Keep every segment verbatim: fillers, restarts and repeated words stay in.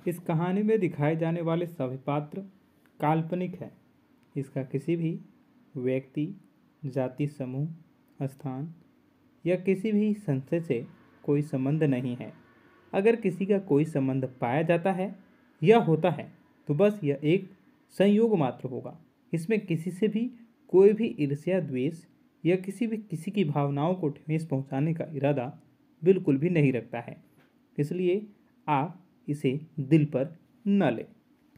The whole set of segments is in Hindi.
इस कहानी में दिखाए जाने वाले सभी पात्र काल्पनिक हैं। इसका किसी भी व्यक्ति, जाति, समूह, स्थान या किसी भी संशय से कोई संबंध नहीं है। अगर किसी का कोई संबंध पाया जाता है या होता है तो बस यह एक संयोग मात्र होगा। इसमें किसी से भी कोई भी ईर्ष्या, द्वेष या किसी भी किसी की भावनाओं को ठेस पहुंचाने का इरादा बिल्कुल भी नहीं रखता है। इसलिए आप इसे दिल पर न लें।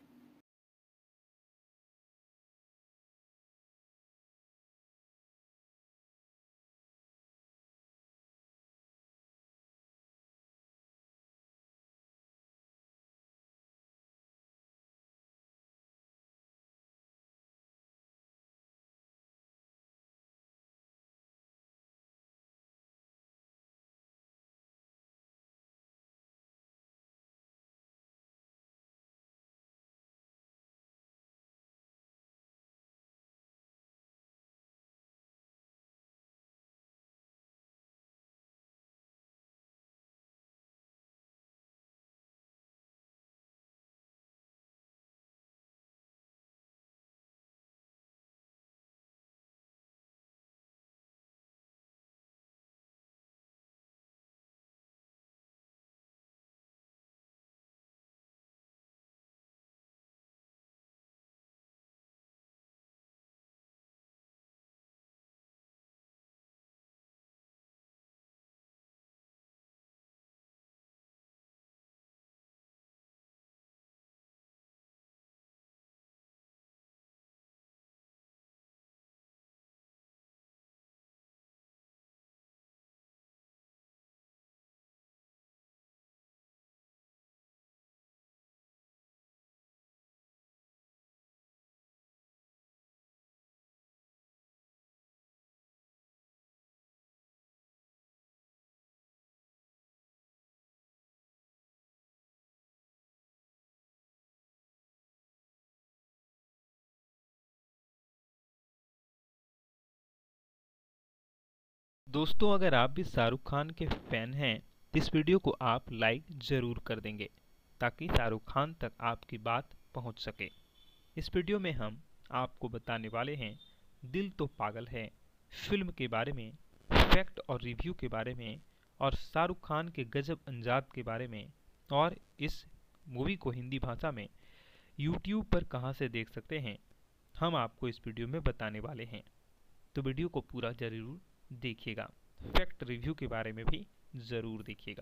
दोस्तों, अगर आप भी शाहरुख खान के फैन हैं तो इस वीडियो को आप लाइक ज़रूर कर देंगे ताकि शाहरुख खान तक आपकी बात पहुंच सके। इस वीडियो में हम आपको बताने वाले हैं दिल तो पागल है फिल्म के बारे में, फैक्ट और रिव्यू के बारे में और शाहरुख खान के गजब अंजाद के बारे में, और इस मूवी को हिंदी भाषा में यूट्यूब पर कहां से देख सकते हैं हम आपको इस वीडियो में बताने वाले हैं। तो वीडियो को पूरा जरूर देखिएगा। फैक्ट रिव्यू के बारे में भी जरूर देखिएगा।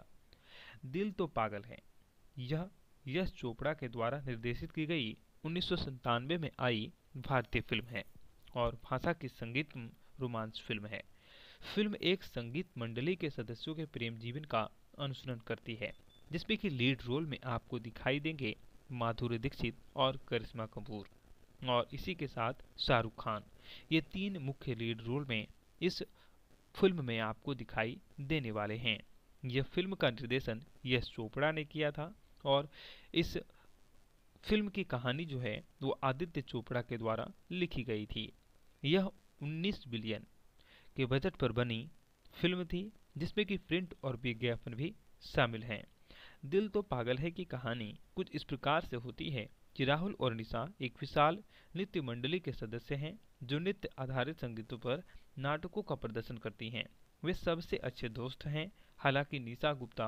दिल तो पागल है यह यश चोपड़ा के द्वारा निर्देशित की गई उन्नीस सौ संतानवे में आई भारतीय फिल्म है और भाषा की संगीत रोमांस फिल्म है। फिल्म एक संगीत मंडली के सदस्यों के प्रेम जीवन का अनुसरण करती है, जिसमें कि लीड रोल में आपको दिखाई देंगे माधुरी दीक्षित और करिश्मा कपूर, और इसी के साथ शाहरुख खान। ये तीन मुख्य लीड रोल में इस फिल्म में आपको दिखाई देने वाले हैं। यह फिल्म का निर्देशन यश चोपड़ा ने किया था और इस फिल्म की कहानी जो है वो आदित्य चोपड़ा के द्वारा लिखी गई थी। यह उन्नीस बिलियन के बजट पर बनी फिल्म थी, जिसमें कि प्रिंट और विज्ञापन भी शामिल हैं। दिल तो पागल है की कहानी कुछ इस प्रकार से होती है कि राहुल और निशा एक विशाल नृत्य मंडली के सदस्य हैं जो नृत्य आधारित संगीतों पर नाटकों का प्रदर्शन करती हैं। वे सबसे अच्छे दोस्त हैं। हालांकि निशा गुप्ता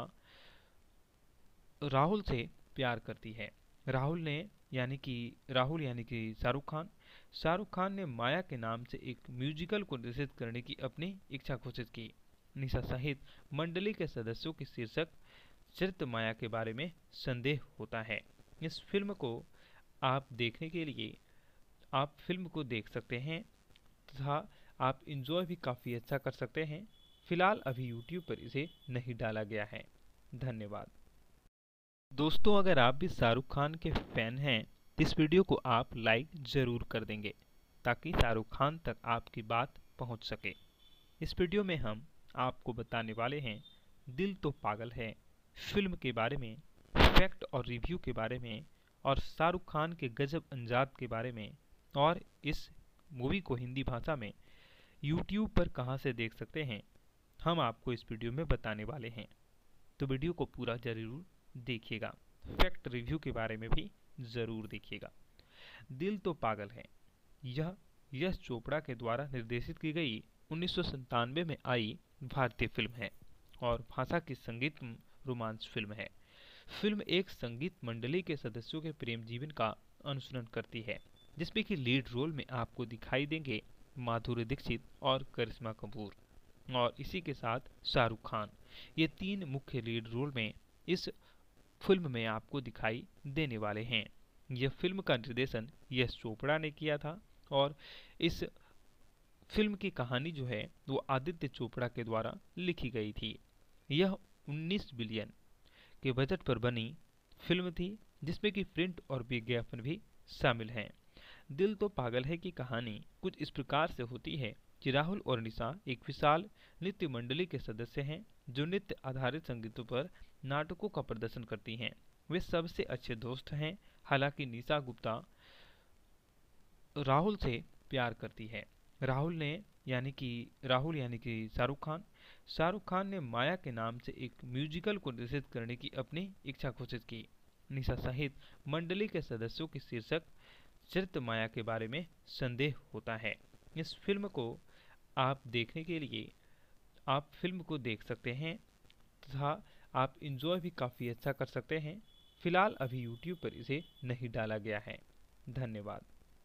राहुल से प्यार करती है। राहुल ने यानी कि राहुल यानी कि शाहरुख खान शाहरुख खान ने माया के नाम से एक म्यूजिकल को निर्देशित करने की अपनी इच्छा घोषित की। निशा सहित मंडली के सदस्यों की शीर्षक चरित्र माया के बारे में संदेह होता है। इस फिल्म को आप देखने के लिए आप फिल्म को देख सकते हैं तथा आप इंजॉय भी काफ़ी अच्छा कर सकते हैं। फिलहाल अभी यूट्यूब पर इसे नहीं डाला गया है। धन्यवाद। दोस्तों, अगर आप भी शाहरुख खान के फैन हैं तो इस वीडियो को आप लाइक ज़रूर कर देंगे ताकि शाहरुख खान तक आपकी बात पहुंच सके। इस वीडियो में हम आपको बताने वाले हैं दिल तो पागल है फिल्म के बारे में, फैक्ट और रिव्यू के बारे में और शाहरुख खान के गजब अंजाद के बारे में, और इस मूवी को हिंदी भाषा में यूट्यूब पर कहां से देख सकते हैं हम आपको इस वीडियो में बताने वाले हैं। तो वीडियो को पूरा जरूर देखिएगा। फैक्ट रिव्यू के बारे में भी ज़रूर देखिएगा। दिल तो पागल है, यह यश चोपड़ा के द्वारा निर्देशित की गई उन्नीस सौ संतानवे में आई भारतीय फिल्म है और भाषा की संगीत रोमांस फिल्म है। फिल्म एक संगीत मंडली के सदस्यों के प्रेम जीवन का अनुसरण करती है, जिसमें कि लीड रोल में आपको दिखाई देंगे माधुरी दीक्षित और करिश्मा कपूर और इसी के साथ शाहरुख खान। ये तीन मुख्य लीड रोल में इस फिल्म में आपको दिखाई देने वाले हैं। यह फिल्म का निर्देशन यश चोपड़ा ने किया था और इस फिल्म की कहानी जो है वो आदित्य चोपड़ा के द्वारा लिखी गई थी। यह उन्नीस बिलियन के बजट पर बनी फिल्म थी, जिसमें कि प्रिंट और विज्ञापन भी शामिल हैं। दिल तो पागल है की कहानी कुछ इस प्रकार से होती है कि राहुल और निशा एक विशाल नृत्य मंडली के सदस्य हैं जो नृत्य आधारित संगीतों पर नाटकों का प्रदर्शन करती हैं। वे सबसे अच्छे दोस्त हैं। हालांकि निशा गुप्ता राहुल से प्यार करती है। राहुल ने यानी कि राहुल यानी कि शाहरुख खान शाहरुख खान ने माया के नाम से एक म्यूजिकल को निर्देशित करने की अपनी इच्छा घोषित की। निशा सहित मंडली के सदस्यों की शीर्षक चरित्र माया के बारे में संदेह होता है। इस फिल्म को आप देखने के लिए आप फिल्म को देख सकते हैं तथा आप इंजॉय भी काफ़ी अच्छा कर सकते हैं। फिलहाल अभी यूट्यूब पर इसे नहीं डाला गया है। धन्यवाद।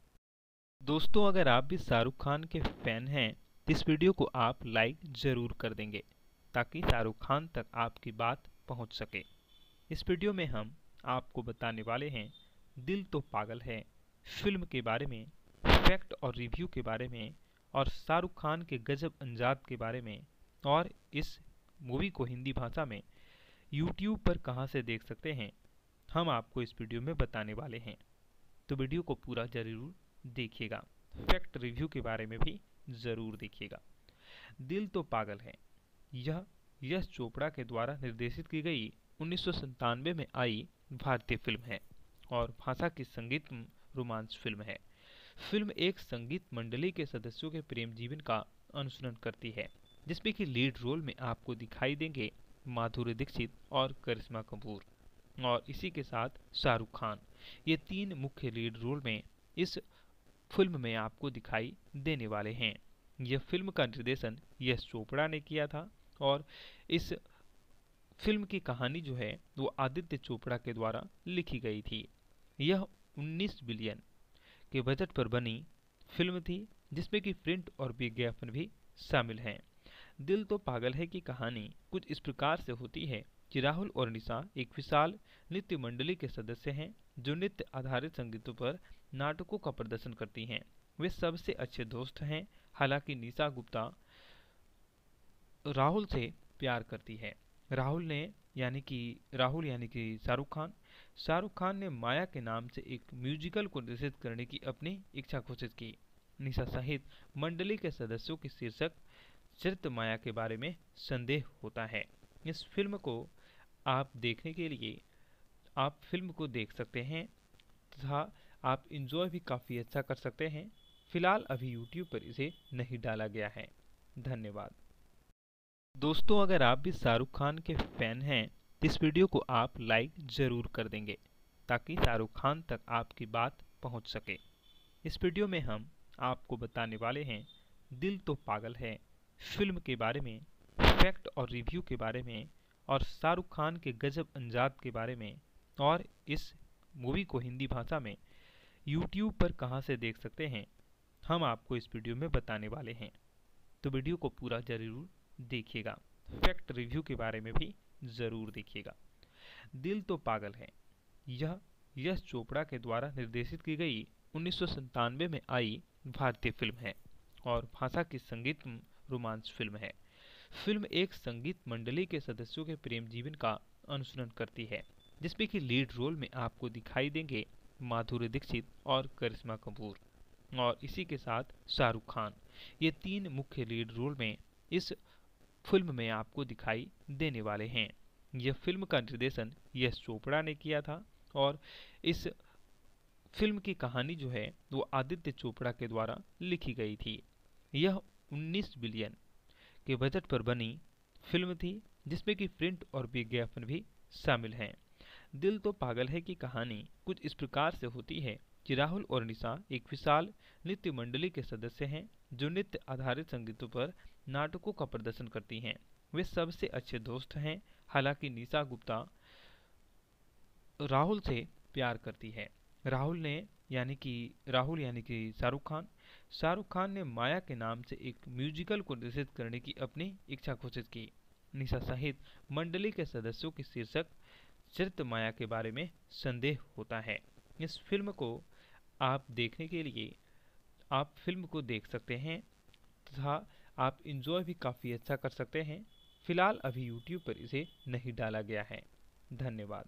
दोस्तों, अगर आप भी शाहरुख खान के फैन हैं तो इस वीडियो को आप लाइक ज़रूर कर देंगे ताकि शाहरुख खान तक आपकी बात पहुंच सके। इस वीडियो में हम आपको बताने वाले हैं दिल तो पागल है फिल्म के बारे में, फैक्ट और रिव्यू के बारे में और शाहरुख खान के गजब अंजाद के बारे में और इस मूवी को हिंदी भाषा में यूट्यूब पर कहां से देख सकते हैं हम आपको इस वीडियो में बताने वाले हैं। तो वीडियो को पूरा जरूर देखिएगा। फैक्ट रिव्यू के बारे में भी ज़रूर देखिएगा। दिल तो पागल है, यह यश चोपड़ा के द्वारा निर्देशित की गई उन्नीस सौ संतानवे में आई भारतीय फिल्म है और भाषा की संगीत रोमांस फिल्म है। फिल्म एक संगीत मंडली के सदस्यों के प्रेम जीवन का अनुसरण करती है, जिसमें कि लीड रोल में आपको दिखाई देंगे माधुरी दीक्षित और करिश्मा कपूर और इसी के साथ शाहरुख खान। ये तीन मुख्य लीड रोल में इस फिल्म में आपको दिखाई देने वाले हैं। यह फिल्म का निर्देशन यश चोपड़ा ने किया था और इस फिल्म की कहानी जो है वो आदित्य चोपड़ा के द्वारा लिखी गई थी। यह उन्नीस बिलियन के बजट पर बनी फिल्म थी, जिसमें कि प्रिंट और विज्ञापन भी शामिल हैं। दिल तो पागल है की कहानी कुछ इस प्रकार से होती है कि राहुल और निशा एक विशाल नृत्य मंडली के सदस्य हैं जो नृत्य आधारित संगीतों पर नाटकों का प्रदर्शन करती हैं। वे सबसे अच्छे दोस्त हैं। हालांकि निशा गुप्ता राहुल से प्यार करती है। राहुल ने यानी कि राहुल यानी कि शाहरुख खान शाहरुख खान ने माया के नाम से एक म्यूजिकल को निर्देशित करने की अपनी इच्छा घोषित की। निशा सहित मंडली के सदस्यों की शीर्षक चरित्र माया के बारे में संदेह होता है। इस फिल्म को आप देखने के लिए आप फिल्म को देख सकते हैं तथा आप इंजॉय भी काफ़ी अच्छा कर सकते हैं। फिलहाल अभी यूट्यूब पर इसे नहीं डाला गया है। धन्यवाद। दोस्तों, अगर आप भी शाहरुख खान के फैन हैं तो इस वीडियो को आप लाइक ज़रूर कर देंगे ताकि शाहरुख खान तक आपकी बात पहुंच सके। इस वीडियो में हम आपको बताने वाले हैं दिल तो पागल है फिल्म के बारे में, फैक्ट और रिव्यू के बारे में और शाहरुख खान के गजब अंजाद के बारे में और इस मूवी को हिंदी भाषा में यूट्यूब पर कहां से देख सकते हैं हम आपको इस वीडियो में बताने वाले हैं। तो वीडियो को पूरा जरूर देखिएगा। फैक्ट रिव्यू के बारे में भी ज़रूर देखिएगा। दिल तो पागल है, यह यश चोपड़ा के द्वारा निर्देशित की गई उन्नीस सौ संतानवे में आई भारतीय फिल्म है और भाषा की संगीत रोमांस फिल्म है। फिल्म एक संगीत मंडली के सदस्यों के प्रेम जीवन का अनुसरण करती है, जिसमें कि लीड रोल में आपको दिखाई देंगे माधुरी दीक्षित और करिश्मा कपूर और इसी के साथ शाहरुख खान। ये तीन मुख्य लीड रोल में इस फिल्म में आपको दिखाई देने वाले हैं। यह फिल्म का निर्देशन यश चोपड़ा ने किया था और इस फिल्म की कहानी जो है वो आदित्य चोपड़ा के द्वारा लिखी गई थी। यह उन्नीस बिलियन के बजट पर बनी फिल्म थी, जिसमें कि प्रिंट और विज्ञापन भी शामिल हैं। दिल तो पागल है की कहानी कुछ इस प्रकार से होती है कि राहुल और निशा एक विशाल नृत्य मंडली के सदस्य हैं जो नृत्य आधारित संगीतों पर नाटकों का प्रदर्शन करती हैं। वे सबसे अच्छे दोस्त हैं। हालांकि निशा गुप्ता राहुल से प्यार करती है। राहुल ने यानी कि राहुल यानी कि शाहरुख खान शाहरुख खान ने माया के नाम से एक म्यूजिकल को निर्देशित करने की अपनी इच्छा घोषित की। निशा सहित मंडली के सदस्यों की शीर्षक चरित्र माया के बारे में संदेह होता है। इस फिल्म को आप देखने के लिए आप फिल्म को देख सकते हैं तथा आप इंजॉय भी काफ़ी अच्छा कर सकते हैं। फिलहाल अभी यूट्यूब पर इसे नहीं डाला गया है। धन्यवाद।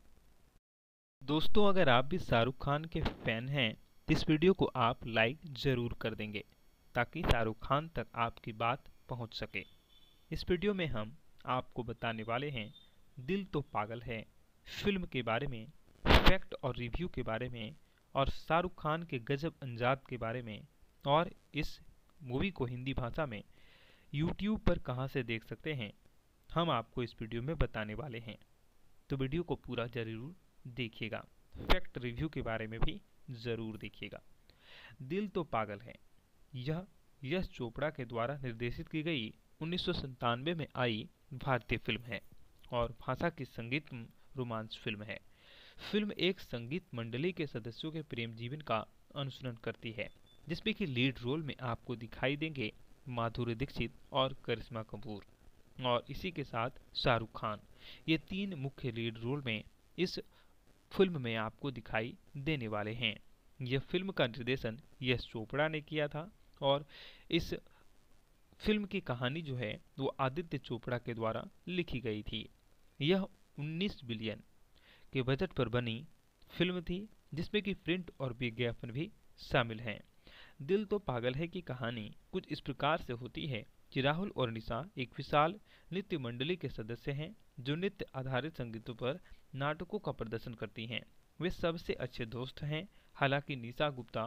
दोस्तों, अगर आप भी शाहरुख खान के फैन हैं तो इस वीडियो को आप लाइक ज़रूर कर देंगे ताकि शाहरुख खान तक आपकी बात पहुंच सके। इस वीडियो में हम आपको बताने वाले हैं दिल तो पागल है फिल्म के बारे में, फैक्ट और रिव्यू के बारे में और शाहरुख खान के गजब अंजाद के बारे में, और इस मूवी को हिंदी भाषा में यूट्यूब पर कहां से देख सकते हैं हम आपको इस वीडियो में बताने वाले हैं। तो वीडियो को पूरा जरूर देखिएगा। फैक्ट रिव्यू के बारे में भी ज़रूर देखिएगा। दिल तो पागल है यह यश चोपड़ा के द्वारा निर्देशित की गई उन्नीस सौ संतानवे में आई भारतीय फिल्म है और भाषा की संगीत रोमांस फिल्म है। फिल्म एक संगीत मंडली के सदस्यों के प्रेम जीवन का अनुसरण करती है जिसमें कि लीड रोल में आपको दिखाई देंगे माधुरी दीक्षित और करिश्मा कपूर और इसी के साथ शाहरुख खान। ये तीन मुख्य लीड रोल में इस फिल्म में आपको दिखाई देने वाले हैं। यह फिल्म का निर्देशन यश चोपड़ा ने किया था और इस फिल्म की कहानी जो है वो आदित्य चोपड़ा के द्वारा लिखी गई थी। यह उन्नीस बिलियन के बजट पर बनी फिल्म थी जिसमें कि प्रिंट और विज्ञापन भी शामिल हैं। दिल तो पागल है की कहानी कुछ इस प्रकार से होती है कि राहुल और निशा एक विशाल नृत्य मंडली के सदस्य हैं जो नृत्य आधारित संगीतों पर नाटकों का प्रदर्शन करती हैं। वे सबसे अच्छे दोस्त हैं। हालांकि निशा गुप्ता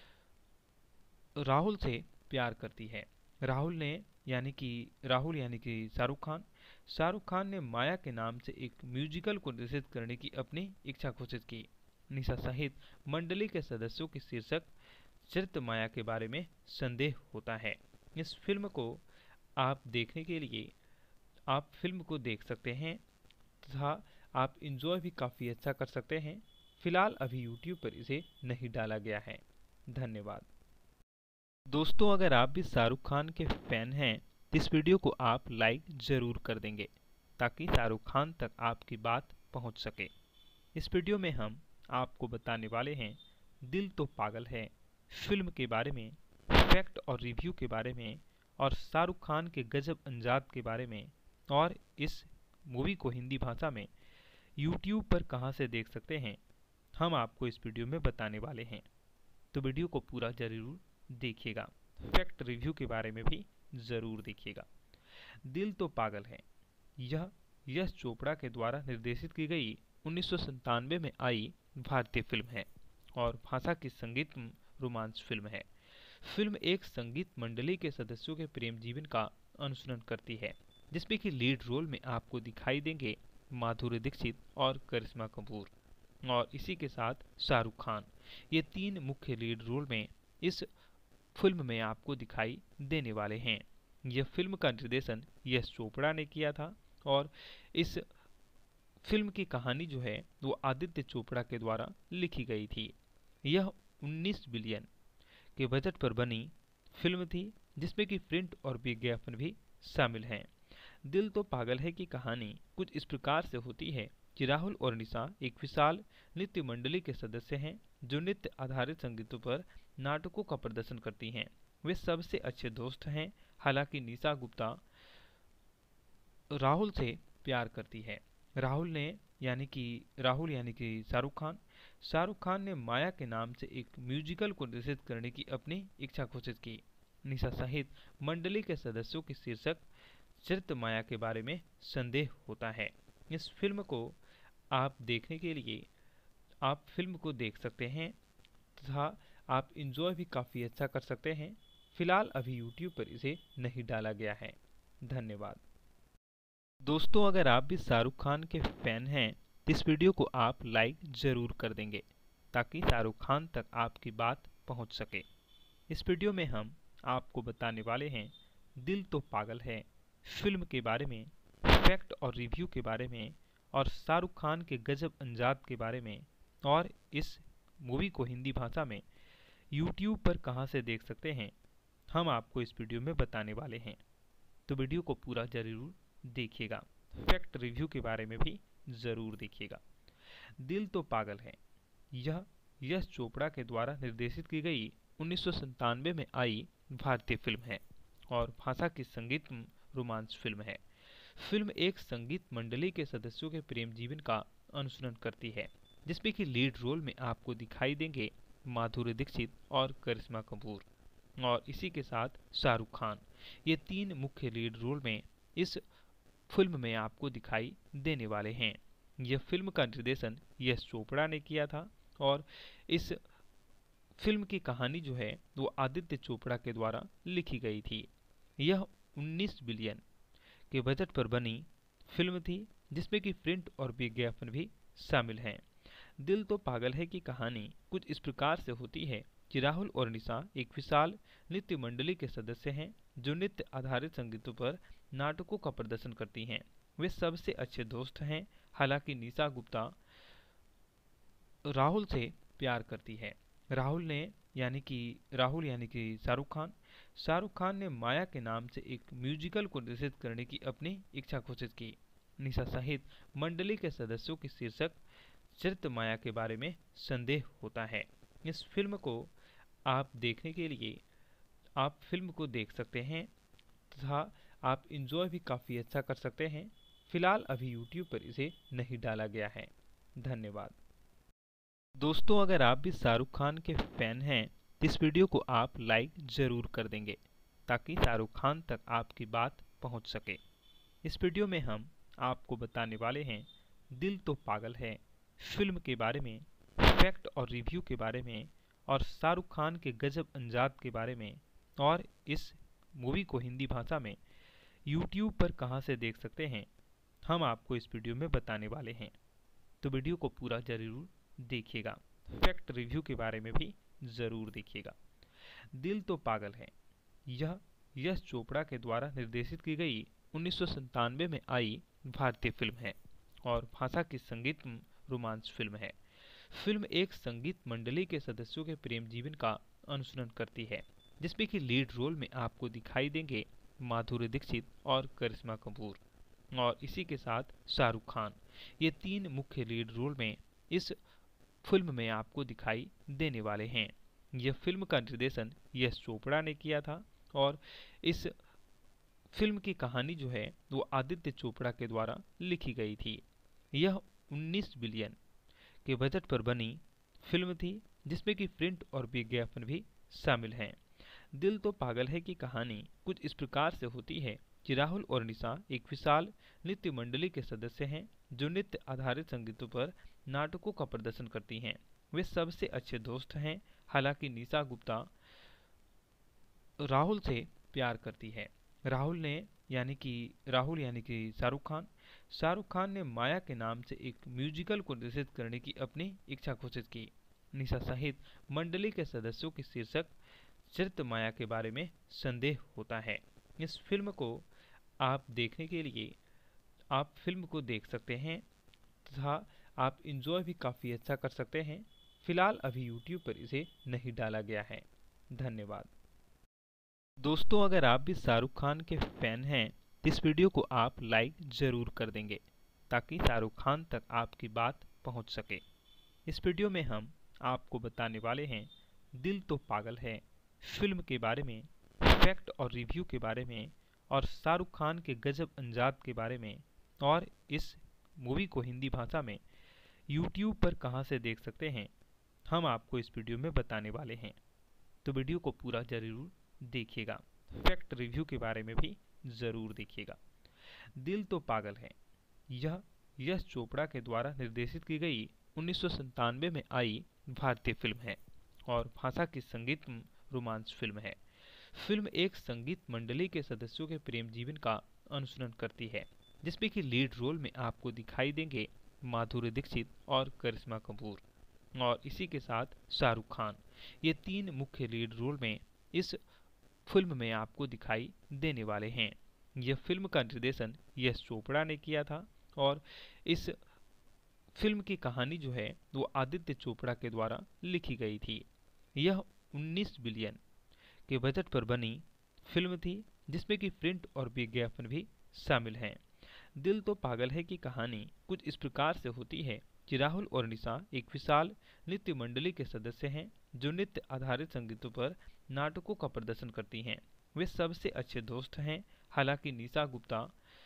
राहुल से प्यार करती है। राहुल ने यानी कि राहुल यानी कि शाहरुख खान शाहरुख खान ने माया के नाम से एक म्यूजिकल को निर्देशित करने की अपनी इच्छा घोषित की। निशा सहित मंडली के सदस्यों की शीर्षक चरित्र माया के बारे में संदेह होता है। इस फिल्म को आप देखने के लिए आप फिल्म को देख सकते हैं तथा आप इंजॉय भी काफ़ी अच्छा कर सकते हैं। फिलहाल अभी यूट्यूब पर इसे नहीं डाला गया है। धन्यवाद। दोस्तों, अगर आप भी शाहरुख खान के फैन हैं तो इस वीडियो को आप लाइक ज़रूर कर देंगे ताकि शाहरुख खान तक आपकी बात पहुंच सके। इस वीडियो में हम आपको बताने वाले हैं दिल तो पागल है फिल्म के बारे में, फैक्ट और रिव्यू के बारे में और शाहरुख खान के गजब अंजाद के बारे में, और इस मूवी को हिंदी भाषा में यूट्यूब पर कहां से देख सकते हैं हम आपको इस वीडियो में बताने वाले हैं। तो वीडियो को पूरा जरूर देखिएगा। फैक्ट रिव्यू के बारे में भी ज़रूर देखिएगा। दिल तो पागल है यह यश चोपड़ा के द्वारा निर्देशित की गई उन्नीस सौ संतानवे में आई भारतीय फिल्म है और भाषा की संगीत रोमांस फिल्म है। फिल्म एक संगीत मंडली के सदस्यों के प्रेम जीवन का अनुसरण करती है जिसमें कि लीड रोल में आपको दिखाई देंगे माधुरी दीक्षित और करिश्मा कपूर और इसी के साथ शाहरुख खान। ये तीन मुख्य लीड रोल में इस फिल्म में आपको दिखाई देने वाले हैं। यह फिल्म का निर्देशन यश चोपड़ा ने किया था और इस फिल्म की कहानी जो है वो आदित्य चोपड़ा के द्वारा लिखी गई थी। यह उन्नीस बिलियन के बजट पर बनी फिल्म थी जिसमें कि प्रिंट और विज्ञापन भी शामिल हैं। दिल तो पागल है की कहानी कुछ इस प्रकार से होती है कि राहुल और निशा एक विशाल नृत्य मंडली के सदस्य हैं जो नृत्य आधारित संगीतों पर नाटकों का प्रदर्शन करती हैं। वे सबसे अच्छे दोस्त हैं। हालांकि निशा गुप्ता राहुल से प्यार करती है। राहुल ने यानी कि राहुल यानी कि शाहरुख खान शाहरुख खान ने माया के नाम से एक म्यूजिकल को निर्देशित करने की अपनी इच्छा घोषित की। निशा सहित मंडली के सदस्यों की शीर्षक चरित्र माया के बारे में संदेह होता है। इस फिल्म को आप देखने के लिए आप फिल्म को देख सकते हैं तथा आप इंजॉय भी काफ़ी अच्छा कर सकते हैं। फिलहाल अभी यूट्यूब पर इसे नहीं डाला गया है। धन्यवाद। दोस्तों, अगर आप भी शाहरुख खान के फैन हैं तो इस वीडियो को आप लाइक ज़रूर कर देंगे ताकि शाहरुख खान तक आपकी बात पहुंच सके। इस वीडियो में हम आपको बताने वाले हैं दिल तो पागल है फिल्म के बारे में, फैक्ट और रिव्यू के बारे में, और शाहरुख खान के गजब अंदाज के बारे में, और इस मूवी को हिंदी भाषा में यूट्यूब पर कहां से देख सकते हैं हम आपको इस वीडियो में बताने वाले हैं। तो वीडियो को पूरा जरूर देखिएगा, फैक्ट रिव्यू के बारे में भी ज़रूर देखिएगा। दिल तो पागल है यह यश चोपड़ा के द्वारा निर्देशित की गई उन्नीस सौ संतानवे में आई भारतीय फिल्म है और भाषा की संगीत रोमांस फिल्म है। फिल्म एक संगीत मंडली के सदस्यों के प्रेम जीवन का अनुसरण करती है, जिसमें कि लीड रोल में आपको दिखाई देंगे माधुरी दीक्षित और करिश्मा कपूर, और इसी के साथ शाहरुख खान। ये तीन मुख्य लीड रोल में इस फिल्म में आपको दिखाई देने वाले हैं। यह फिल्म का निर्देशन यश चोपड़ा ने किया था और इस फिल्म की कहानी जो है वो आदित्य चोपड़ा के द्वारा लिखी गई थी। यह उन्नीस बिलियन के बजट पर बनी फिल्म थी, जिसमें कि प्रिंट और विज्ञापन भी शामिल हैं। दिल तो पागल है की कहानी कुछ इस प्रकार से होती है कि राहुल और निशा एक विशाल नृत्य मंडली के सदस्य हैं जो नृत्य आधारित संगीतों पर नाटकों का प्रदर्शन करती हैं। वे सबसे अच्छे दोस्त हैं। हालांकि निशा गुप्ता राहुल से प्यार करती है। राहुल ने यानी कि राहुल यानी कि शाहरुख खान शाहरुख खान ने माया के नाम से एक म्यूजिकल को निर्देशित करने की अपनी इच्छा घोषित की। निशा सहित मंडली के सदस्यों की शीर्षक चरित्र माया के बारे में संदेह होता है। इस फिल्म को आप देखने के लिए आप फिल्म को देख सकते हैं तथा आप इंजॉय भी काफ़ी अच्छा कर सकते हैं। फिलहाल अभी यूट्यूब पर इसे नहीं डाला गया है। धन्यवाद। दोस्तों, अगर आप भी शाहरुख खान के फैन हैं तो इस वीडियो को आप लाइक ज़रूर कर देंगे ताकि शाहरुख खान तक आपकी बात पहुंच सके। इस वीडियो में हम आपको बताने वाले हैं दिल तो पागल है फिल्म के बारे में, फैक्ट और रिव्यू के बारे में, और शाहरुख खान के गजब अंदाज के बारे में, और इस मूवी को हिंदी भाषा में यूट्यूब पर कहां से देख सकते हैं हम आपको इस वीडियो में बताने वाले हैं। तो वीडियो को पूरा जरूर देखिएगा, फैक्ट रिव्यू के बारे में भी ज़रूर देखिएगा। दिल तो पागल है यह यश चोपड़ा के द्वारा निर्देशित की गई उन्नीस सौ संतानवे में आई भारतीय फिल्म है और भाषा की संगीत रोमांस फिल्म है। फिल्म एक संगीत मंडली के सदस्यों के प्रेम जीवन का अनुसरण करती है, जिसमें कि लीड रोल में आपको दिखाई देंगे माधुरी दीक्षित और करिश्मा कपूर, और इसी के साथ शाहरुख खान। ये तीन मुख्य लीड रोल में इस फिल्म में आपको दिखाई देने वाले हैं। यह फिल्म का निर्देशन यश चोपड़ा ने किया था और इस फिल्म की कहानी जो है वो आदित्य चोपड़ा के द्वारा लिखी गई थी। यह उन्नीस बिलियन के बजट पर बनी फिल्म थी, जिसमें कि प्रिंट और विज्ञापन भी शामिल हैं। दिल तो पागल है की कहानी कुछ इस प्रकार से होती है कि राहुल और निशा एक विशाल नृत्य मंडली के सदस्य हैं जो नृत्य आधारित संगीतों पर नाटकों का प्रदर्शन करती हैं। वे सबसे अच्छे दोस्त हैं। हालांकि निशा गुप्ता राहुल से प्यार करती है। राहुल ने यानी कि राहुल यानी कि शाहरुख खान शाहरुख खान ने माया के नाम से एक म्यूजिकल को निर्देशित करने की अपनी इच्छा घोषित की। निशा सहित मंडली के सदस्यों की शीर्षक चरित्र माया के बारे में संदेह होता है। इस फिल्म को आप देखने के लिए आप फिल्म को देख सकते हैं तथा आप इंजॉय भी काफ़ी अच्छा कर सकते हैं। फिलहाल अभी यूट्यूब पर इसे नहीं डाला गया है। धन्यवाद। दोस्तों, अगर आप भी शाहरुख खान के फैन हैं तो इस वीडियो को आप लाइक ज़रूर कर देंगे ताकि शाहरुख खान तक आपकी बात पहुंच सके। इस वीडियो में हम आपको बताने वाले हैं दिल तो पागल है फिल्म के बारे में, फैक्ट और रिव्यू के बारे में, और शाहरुख खान के गजब अंदाज के बारे में, और इस मूवी को हिंदी भाषा में यूट्यूब पर कहां से देख सकते हैं हम आपको इस वीडियो में बताने वाले हैं। तो वीडियो को पूरा जरूर देखिएगा, फैक्ट रिव्यू के बारे में भी ज़रूर देखिएगा। दिल तो पागल है यह यश चोपड़ा के द्वारा निर्देशित की गई उन्नीस सौ संतानवे में आई भारतीय फिल्म है और भाषा की संगीत रोमांस फिल्म है। फिल्म एक संगीत मंडली के सदस्यों के प्रेम जीवन का अनुसरण करती है, जिसमें कि लीड रोल में आपको दिखाई देंगे माधुरी दीक्षित और करिश्मा कपूर, और इसी के साथ शाहरुख खान, ये तीन मुख्य लीड रोल में इस फिल्म में आपको दिखाई देने वाले हैं। यह फिल्म का निर्देशन यश चोपड़ा ने किया था और इस फिल्म की कहानी जो है वो आदित्य चोपड़ा के द्वारा लिखी गई थी। यह उन्नीस बिलियन के बजट पर बनी फिल्म थी, जिसमें कि प्रिंट और विज्ञापन भी शामिल हैं। दिल तो पागल है की कहानी कुछ इस प्रकार से होती है कि राहुल और निशा एक विशाल नृत्य मंडली के सदस्य हैं जो नृत्य आधारित संगीतों पर नाटकों का प्रदर्शन करती हैं। वे सबसे अच्छे दोस्त हैं। हालांकि निशा गुप्ता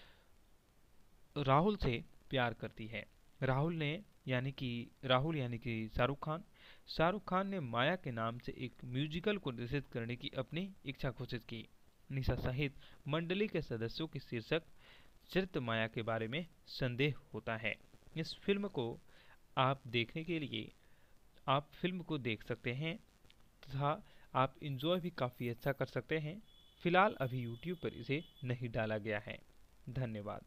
राहुल से प्यार करती है। राहुल ने यानी कि राहुल यानी कि शाहरुख खान शाहरुख खान ने माया के नाम से एक म्यूजिकल को निर्देशित करने की अपनी इच्छा घोषित की। निशा सहित मंडली के सदस्यों की शीर्षक चरित्र माया के बारे में संदेह होता है। इस फिल्म को आप देखने के लिए आप फिल्म को देख सकते हैं तथा आप इंजॉय भी काफ़ी अच्छा कर सकते हैं। फिलहाल अभी यूट्यूब पर इसे नहीं डाला गया है। धन्यवाद।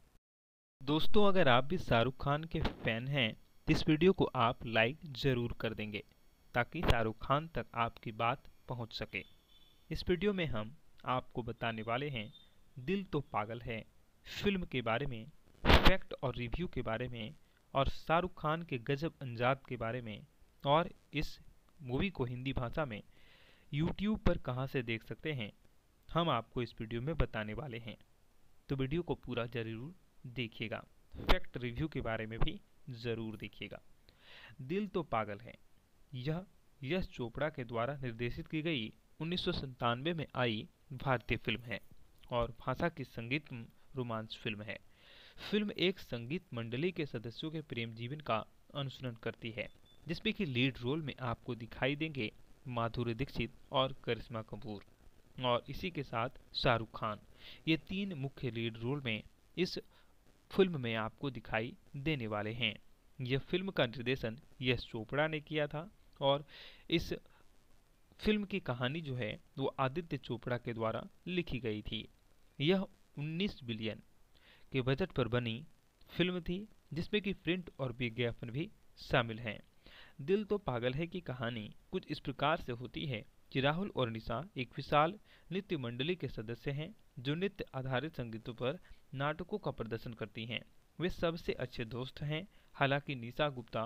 दोस्तों, अगर आप भी शाहरुख खान के फैन हैं तो इस वीडियो को आप लाइक ज़रूर कर देंगे ताकि शाहरुख खान तक आपकी बात पहुंच सके। इस वीडियो में हम आपको बताने वाले हैं दिल तो पागल है फिल्म के बारे में, फैक्ट और रिव्यू के बारे में, और शाहरुख खान के गजब अंजाद के बारे में, और इस मूवी को हिंदी भाषा में यूट्यूब पर कहां से देख सकते हैं हम आपको इस वीडियो में बताने वाले हैं। तो वीडियो को पूरा जरूर देखिएगा। फैक्ट रिव्यू के बारे में भी ज़रूर देखिएगा। दिल तो पागल है यह यश चोपड़ा के द्वारा निर्देशित की गई उन्नीस सौ संतानवे में आई भारतीय फिल्म है और भाषा की संगीत रोमांस फिल्म है। फिल्म एक संगीत मंडली के सदस्यों के प्रेम जीवन का अनुसरण करती है, जिसमें कि लीड रोल में आपको दिखाई देंगे माधुरी दीक्षित और करिश्मा कपूर, और इसी के साथ शाहरुख खान। ये तीन मुख्य लीड रोल में इस फिल्म में आपको दिखाई देने वाले हैं। यह फिल्म का निर्देशन यश चोपड़ा ने किया था और इस फिल्म की कहानी जो है वो आदित्य चोपड़ा के द्वारा लिखी गई थी। यह उन्नीस बिलियन के बजट पर बनी फिल्म थी, जिसमें कि प्रिंट और विज्ञापन भी शामिल हैं। दिल तो पागल है की कहानी कुछ इस प्रकार से होती है कि राहुल और निशा एक विशाल नृत्य मंडली के सदस्य हैं जो नृत्य आधारित संगीतों पर नाटकों का प्रदर्शन करती हैं। वे सबसे अच्छे दोस्त हैं। हालांकि निशा गुप्ता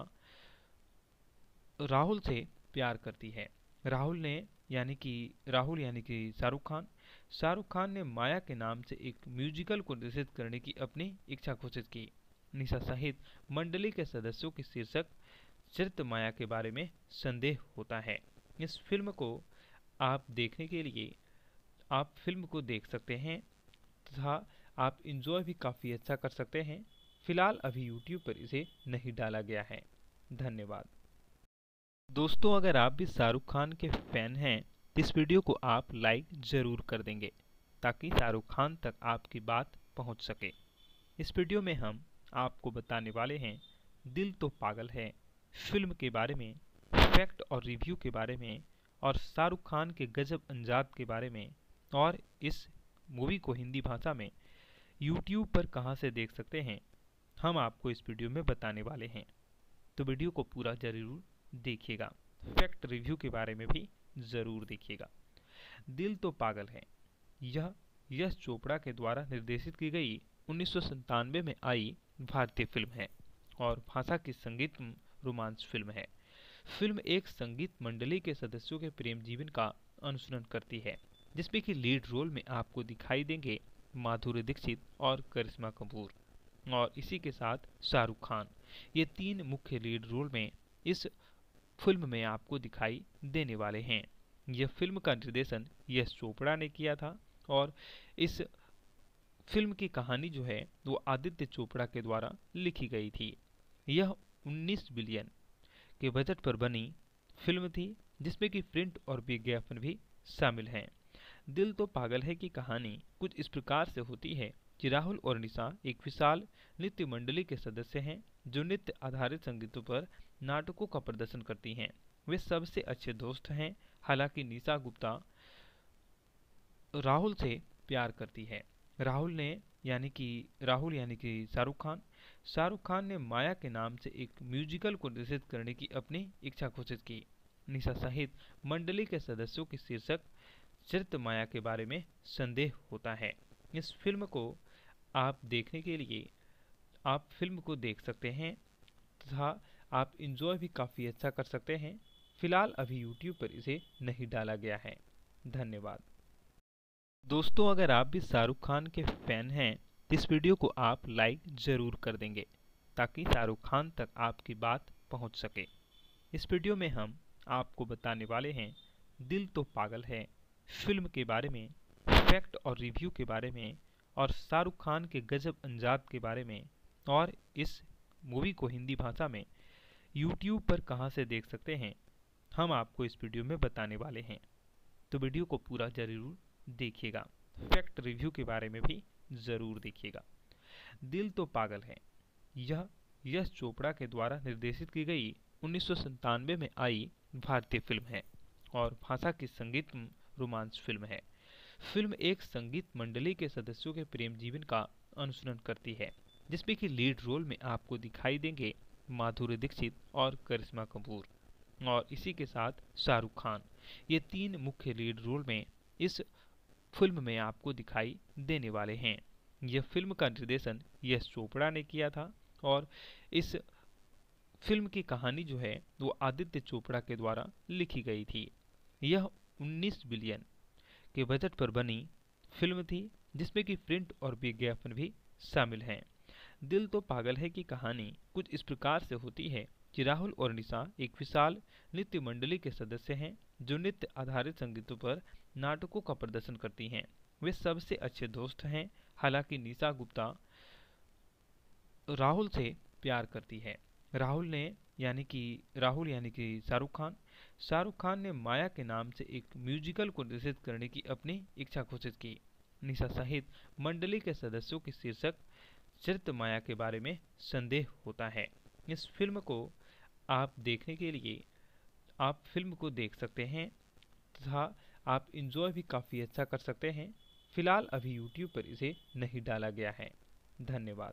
राहुल से प्यार करती है। राहुल ने यानी कि राहुल यानी कि शाहरुख खान शाहरुख खान ने माया के नाम से एक म्यूजिकल को निर्देशित करने की अपनी इच्छा घोषित की। निशा सहित मंडली के सदस्यों की शीर्षक चरित्र माया के बारे में संदेह होता है। इस फिल्म को आप देखने के लिए आप फिल्म को देख सकते हैं तथा आप इंजॉय भी काफ़ी अच्छा कर सकते हैं। फिलहाल अभी यूट्यूब पर इसे नहीं डाला गया है। धन्यवाद। दोस्तों, अगर आप भी शाहरुख खान के फैन हैं तो इस वीडियो को आप लाइक ज़रूर कर देंगे ताकि शाहरुख खान तक आपकी बात पहुंच सके। इस वीडियो में हम आपको बताने वाले हैं दिल तो पागल है फिल्म के बारे में, फैक्ट और रिव्यू के बारे में, और शाहरुख खान के गजब अंजाद के बारे में, और इस मूवी को हिंदी भाषा में यूट्यूब पर कहां से देख सकते हैं हम आपको इस वीडियो में बताने वाले हैं। तो वीडियो को पूरा जरूर देखिएगा। फैक्ट रिव्यू के बारे में भी ज़रूर देखिएगा। दिल तो पागल है यह यश चोपड़ा के द्वारा निर्देशित की गई उन्नीस सौ संतानवे में आई भारतीय फिल्म है और भाषा की संगीत रोमांस फिल्म है। फिल्म एक संगीत मंडली के सदस्यों के प्रेम जीवन का अनुसरण करती है, जिसमें कि लीड रोल में आपको दिखाई देंगे माधुरी दीक्षित और करिश्मा कपूर, और इसी के साथ शाहरुख खान। ये तीन मुख्य लीड रोल में इस फिल्म में आपको दिखाई देने वाले हैं। यह फिल्म का निर्देशन यश चोपड़ा ने किया था और इस फिल्म की कहानी जो है वो आदित्य चोपड़ा के द्वारा लिखी गई थी। यह उन्नीस बिलियन के बजट पर बनी फिल्म थी, जिसमें कि प्रिंट और विज्ञापन भी शामिल हैं। दिल तो पागल है की कहानी कुछ इस प्रकार से होती है कि राहुल और निशा एक विशाल नृत्य मंडली के सदस्य हैं जो नृत्य आधारित संगीतों पर नाटकों का प्रदर्शन करती हैं। वे सबसे अच्छे दोस्त हैं। हालांकि निशा गुप्ता राहुल से प्यार करती है। राहुल ने यानी कि राहुल यानी कि शाहरुख खान शाहरुख खान ने माया के नाम से एक म्यूजिकल को निर्देशित करने की अपनी इच्छा घोषित की। निशा सहित मंडली के सदस्यों की शीर्षक चरित्र माया के बारे में संदेह होता है। इस फिल्म को आप देखने के लिए आप फिल्म को देख सकते हैं तथा आप इंजॉय भी काफ़ी अच्छा कर सकते हैं। फिलहाल अभी यूट्यूब पर इसे नहीं डाला गया है। धन्यवाद। दोस्तों, अगर आप भी शाहरुख खान के फैन हैं तो इस वीडियो को आप लाइक ज़रूर कर देंगे ताकि शाहरुख खान तक आपकी बात पहुंच सके। इस वीडियो में हम आपको बताने वाले हैं दिल तो पागल है फिल्म के बारे में, फैक्ट और रिव्यू के बारे में और शाहरुख खान के गजब अंजाद के बारे में, और इस मूवी को हिंदी भाषा में यूट्यूब पर कहां से देख सकते हैं हम आपको इस वीडियो में बताने वाले हैं। तो वीडियो को पूरा जरूर देखिएगा। फैक्ट रिव्यू के बारे में भी ज़रूर देखिएगा। दिल तो पागल है यह यश चोपड़ा के द्वारा निर्देशित की गई उन्नीस सौ संतानवे में आई भारतीय फिल्म है और भाषा की संगीत रोमांस फिल्म है। फिल्म एक संगीत मंडली के सदस्यों के प्रेम जीवन का अनुसरण करती है, जिसमें कि लीड रोल में आपको दिखाई देंगे माधुरी दीक्षित और करिश्मा कपूर और इसी के साथ शाहरुख खान। ये तीन मुख्य लीड रोल में इस फिल्म में आपको दिखाई देने वाले हैं। यह फिल्म का निर्देशन यश चोपड़ा ने किया था और इस फिल्म की कहानी जो है वो आदित्य चोपड़ा के द्वारा लिखी गई थी। यह उन्नीस बिलियन के बजट पर बनी फिल्म थी, जिसमें कि प्रिंट और विज्ञापन भी शामिल हैं। दिल तो पागल है की कहानी कुछ इस प्रकार से होती है कि राहुल और निशा एक विशाल नृत्य मंडली के सदस्य हैं जो नृत्य आधारित संगीतों पर नाटकों का प्रदर्शन करती हैं। वे सबसे अच्छे दोस्त हैं। हालांकि निशा गुप्ता राहुल से प्यार करती है। राहुल ने यानी कि राहुल यानी कि शाहरुख खान शाहरुख खान ने माया के नाम से एक म्यूजिकल को निर्देशित करने की अपनी इच्छा घोषित की। निशा सहित मंडली के सदस्यों की शीर्षक चरित्र माया के बारे में संदेह होता है। इस फिल्म को आप देखने के लिए आप फिल्म को देख सकते हैं तथा आप इंजॉय भी काफ़ी अच्छा कर सकते हैं। फिलहाल अभी यूट्यूब पर इसे नहीं डाला गया है। धन्यवाद।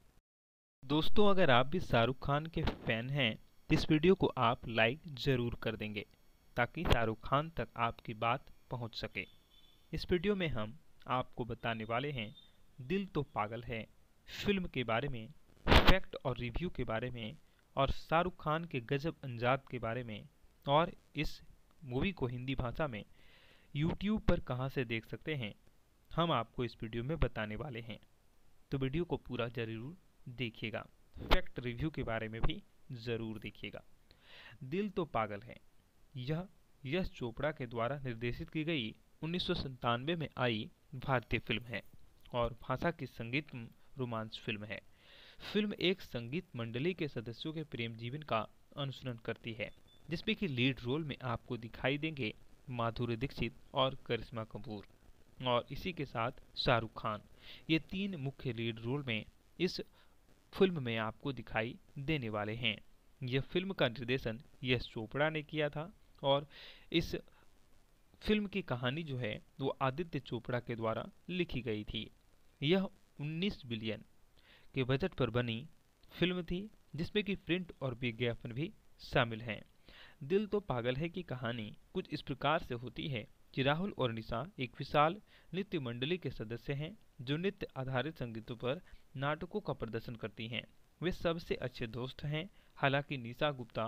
दोस्तों, अगर आप भी शाहरुख खान के फैन हैं तो इस वीडियो को आप लाइक ज़रूर कर देंगे ताकि शाहरुख खान तक आपकी बात पहुंच सके। इस वीडियो में हम आपको बताने वाले हैं दिल तो पागल है फिल्म के बारे में, फैक्ट और रिव्यू के बारे में और शाहरुख खान के गजब अंजाद के बारे में, और इस मूवी को हिंदी भाषा में यूट्यूब पर कहां से देख सकते हैं हम आपको इस वीडियो में बताने वाले हैं। तो वीडियो को पूरा जरूर देखिएगा। फैक्ट रिव्यू के बारे में भी ज़रूर देखिएगा। दिल तो पागल है यह यश चोपड़ा के द्वारा निर्देशित की गई उन्नीस सौ संतानवे में आई भारतीय फिल्म है और भाषा की संगीत रोमांस फिल्म है। फिल्म एक संगीत मंडली के सदस्यों के प्रेम जीवन का अनुसरण करती है, जिसमें कि लीड रोल में आपको दिखाई देंगे माधुरी दीक्षित और करिश्मा कपूर और इसी के साथ शाहरुख खान। ये तीन मुख्य लीड रोल में इस फिल्म में आपको दिखाई देने वाले हैं। यह फिल्म का निर्देशन यश चोपड़ा ने किया था और इस फिल्म की कहानी जो है वो आदित्य चोपड़ा के द्वारा लिखी गई थी। यह उन्नीस बिलियन के बजट पर बनी फिल्म थी, जिसमें कि प्रिंट और विज्ञापन भी शामिल हैं। दिल तो पागल है की कहानी कुछ इस प्रकार से होती है कि राहुल और निशा एक विशाल नृत्य मंडली के सदस्य हैं जो नृत्य आधारित संगीतों पर नाटकों का प्रदर्शन करती हैं। वे सबसे अच्छे दोस्त हैं। हालांकि निशा गुप्ता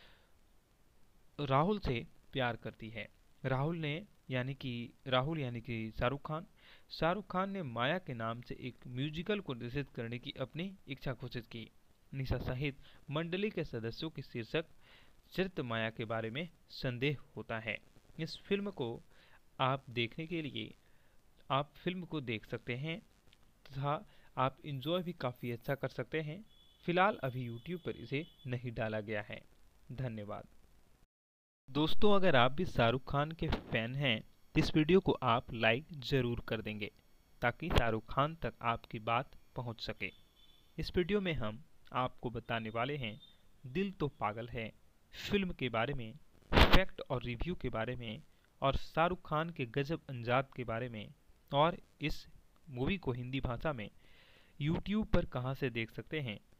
राहुल से प्यार करती है। राहुल ने यानी कि राहुल यानी कि शाहरुख खान शाहरुख खान ने माया के नाम से एक म्यूजिकल को निर्देशित करने की अपनी इच्छा घोषित की। निशा सहित मंडली के सदस्यों की शीर्षक चरित्र माया के बारे में संदेह होता है। इस फिल्म को आप देखने के लिए आप फिल्म को देख सकते हैं तथा आप इंजॉय भी काफ़ी अच्छा कर सकते हैं। फिलहाल अभी यूट्यूब पर इसे नहीं डाला गया है। धन्यवाद। दोस्तों, अगर आप भी शाहरुख खान के फैन हैं तो इस वीडियो को आप लाइक ज़रूर कर देंगे ताकि शाहरुख खान तक आपकी बात पहुंच सके। इस वीडियो में हम आपको बताने वाले हैं दिल तो पागल है फिल्म के बारे में, फैक्ट और रिव्यू के बारे में और शाहरुख खान के गजब अंजाद के बारे में, और इस मूवी को हिंदी भाषा में यूट्यूब पर कहां से देख सकते हैं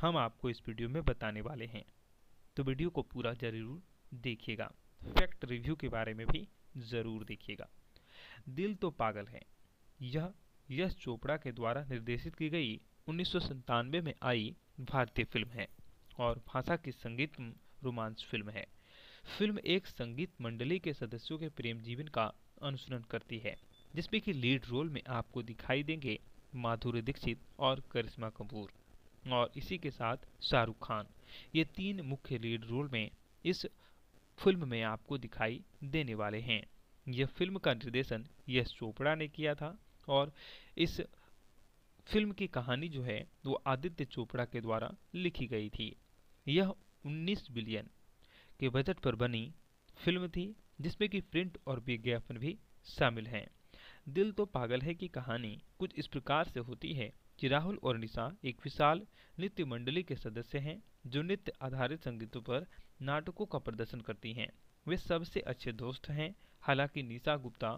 हम आपको इस वीडियो में बताने वाले हैं, तो वीडियो को पूरा जरूर देखिएगा। फैक्ट रिव्यू के बारे में भी ज़रूर देखिएगा। दिल तो पागल है, यह यश चोपड़ा के द्वारा निर्देशित की गई उन्नीस सौ संतानवे में आई भारतीय फिल्म है और भाषा की संगीत रोमांस फिल्म है। फिल्म एक संगीत मंडली के सदस्यों के प्रेम जीवन का अनुसरण करती है, जिसमें कि लीड रोल में आपको दिखाई देंगे माधुरी दीक्षित और करिश्मा कपूर और इसी के साथ शाहरुख खान। ये तीन मुख्य लीड रोल में इस फिल्म में आपको दिखाई देने वाले हैं। यह फिल्म का निर्देशन यश चोपड़ा ने किया था और इस फिल्म की कहानी जो है वो आदित्य चोपड़ा के द्वारा लिखी गई थी। यह उन्नीस बिलियन के बजट पर बनी फिल्म थी, जिसमें कि प्रिंट और विज्ञापन भी शामिल हैं। दिल तो पागल है की कहानी कुछ इस प्रकार से होती है कि राहुल और निशा एक विशाल नृत्य मंडली के सदस्य हैं जो नृत्य आधारित संगीतों पर नाटकों का प्रदर्शन करती हैं। वे सबसे अच्छे दोस्त हैं। हालांकि निशा गुप्ता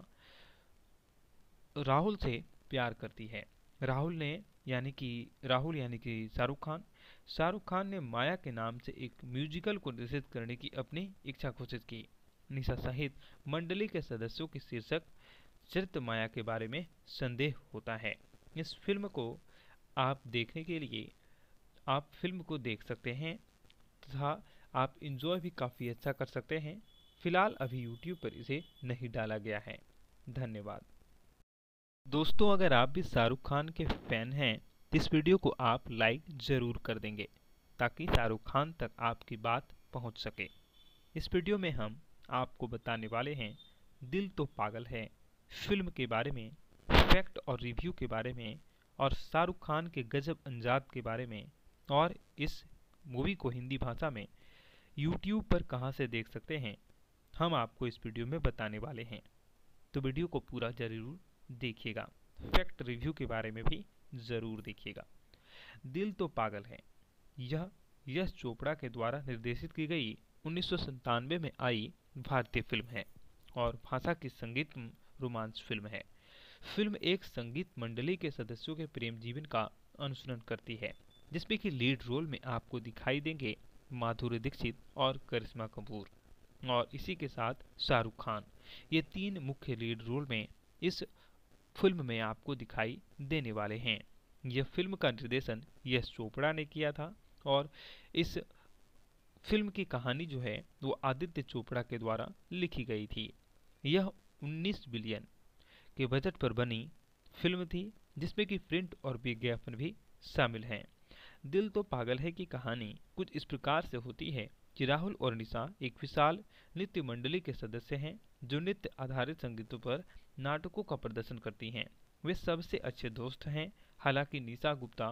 राहुल से प्यार करती है। राहुल ने यानी कि राहुल यानी कि शाहरुख खान शाहरुख खान ने माया के नाम से एक म्यूजिकल को निर्देशित करने की अपनी इच्छा घोषित की। निशा सहित मंडली के सदस्यों की शीर्षक चरित्र माया के बारे में संदेह होता है। इस फिल्म को आप देखने के लिए आप फिल्म को देख सकते हैं तथा आप इंजॉय भी काफ़ी अच्छा कर सकते हैं। फिलहाल अभी यूट्यूब पर इसे नहीं डाला गया है। धन्यवाद। दोस्तों, अगर आप भी शाहरुख खान के फैन हैं तो इस वीडियो को आप लाइक ज़रूर कर देंगे ताकि शाहरुख खान तक आपकी बात पहुंच सके। इस वीडियो में हम आपको बताने वाले हैं दिल तो पागल है फिल्म के बारे में, फैक्ट और रिव्यू के बारे में और शाहरुख खान के गजब अंजाद के बारे में और इस मूवी को हिंदी भाषा में यूट्यूब पर कहां से देख सकते हैं हम आपको इस वीडियो में बताने वाले हैं, तो वीडियो को पूरा जरूर देखिएगा। फैक्ट रिव्यू के बारे में भी ज़रूर देखिएगा। दिल तो पागल है, यह यश चोपड़ा के द्वारा निर्देशित की गई उन्नीस सौ संतानवे में आई भारतीय फिल्म है और भाषा की संगीत रोमांस फिल्म है। फिल्म एक संगीत मंडली के सदस्यों के प्रेम जीवन का अनुसरण करती है, जिसमें कि लीड रोल में आपको दिखाई देंगे माधुरी दीक्षित और करिश्मा कपूर और इसी के साथ शाहरुख खान। ये तीन मुख्य लीड रोल में इस फिल्म में आपको दिखाई देने वाले हैं। यह फिल्म का निर्देशन यश चोपड़ा ने किया था और इस फिल्म की कहानी जो है वो आदित्य चोपड़ा के द्वारा लिखी गई थी। यह उन्नीस बिलियन के बजट पर बनी फिल्म थी, जिसमें कि प्रिंट और विज्ञापन भी शामिल हैं। दिल तो पागल है की कहानी कुछ इस प्रकार से होती है कि राहुल और निशा एक विशाल नृत्य मंडली के सदस्य हैं जो नृत्य आधारित संगीतों पर नाटकों का प्रदर्शन करती हैं। वे सबसे अच्छे दोस्त हैं। हालांकि निशा गुप्ता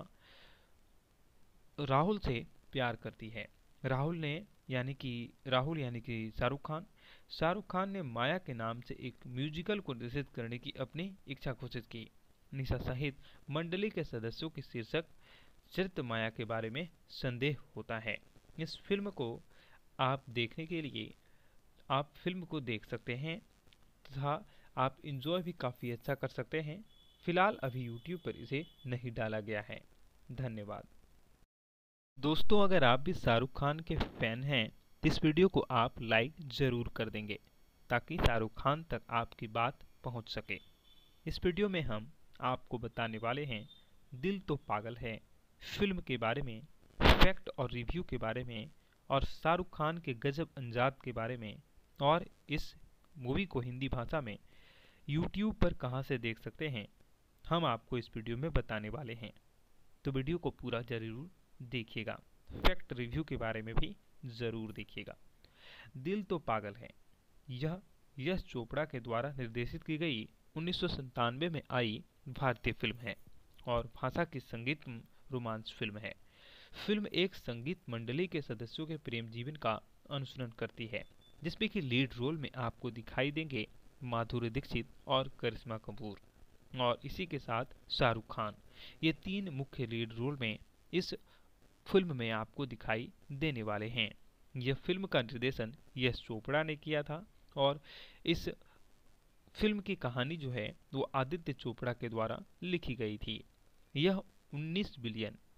राहुल से प्यार करती है। राहुल ने यानी कि राहुल यानी कि शाहरुख खान शाहरुख खान ने माया के नाम से एक म्यूजिकल को निर्देशित करने की अपनी इच्छा घोषित की। निशा सहित मंडली के सदस्यों की शीर्षक चरित्र माया के बारे में संदेह होता है। इस फिल्म को आप देखने के लिए आप फिल्म को देख सकते हैं तथा आप इंजॉय भी काफ़ी अच्छा कर सकते हैं। फिलहाल अभी यूट्यूब पर इसे नहीं डाला गया है। धन्यवाद। दोस्तों, अगर आप भी शाहरुख खान के फैन हैं तो इस वीडियो को आप लाइक ज़रूर कर देंगे ताकि शाहरुख खान तक आपकी बात पहुंच सके। इस वीडियो में हम आपको बताने वाले हैं दिल तो पागल है फिल्म के बारे में, फैक्ट और रिव्यू के बारे में और शाहरुख खान के गजब अंजाद के बारे में और इस मूवी को हिंदी भाषा में यूट्यूब पर कहां से देख सकते हैं हम आपको इस वीडियो में बताने वाले हैं, तो वीडियो को पूरा जरूर देखिएगा। फैक्ट रिव्यू के बारे में भी ज़रूर देखिएगा। दिल तो पागल है, यह यश चोपड़ा के द्वारा निर्देशित की गई उन्नीस सौ संतानवे में आई भारतीय फिल्म है और भाषा की संगीत रोमांस फिल्म है। फिल्म एक संगीत मंडली के सदस्यों के प्रेम जीवन का अनुसरण करती है, जिसमें कि लीड रोल में आपको दिखाई देंगे माधुरी दीक्षित और करिश्मा कपूर और इसी के साथ शाहरुख खान। ये तीन मुख्य लीड रोल में इस फिल्म में आपको दिखाई देने वाले हैं। यह फिल्म का निर्देशन यश चोपड़ा ने किया था और इस फिल्म की कहानी जो है वो आदित्य चोपड़ा के द्वारा लिखी गई थी। यह उन्नीस बिलियन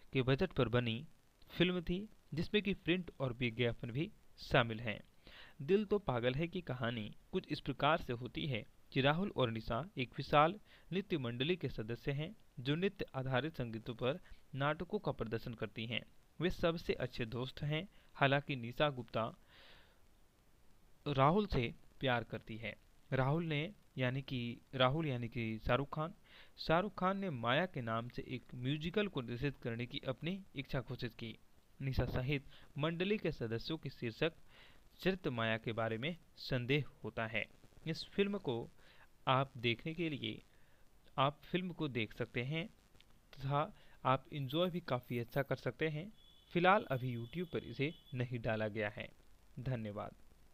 के बजट पर बनी फिल्म थी, जिसमें कि प्रिंट और विज्ञापन भी शामिल हैं। दिल तो पागल है की कहानी कुछ इस प्रकार से होती है कि राहुल और निशा एक विशाल नृत्य मंडली के सदस्य हैं जो नृत्य आधारित संगीतों पर नाटकों का प्रदर्शन करती हैं। वे सबसे अच्छे दोस्त हैं। हालांकि निशा गुप्ता राहुल से प्यार करती है। राहुल ने यानी कि राहुल यानी कि शाहरुख खान शाहरुख खान ने माया के नाम से एक म्यूजिकल को निर्देशित करने की अपनी इच्छा घोषित की। निशा सहित मंडली के सदस्यों की शीर्षक चरित्र माया के बारे में संदेह होता है। इस फिल्म को आप देखने के लिए आप फिल्म को देख सकते हैं तथा आप इंजॉय भी काफ़ी अच्छा कर सकते हैं। फिलहाल अभी यूट्यूब पर इसे नहीं डाला गया है। धन्यवाद।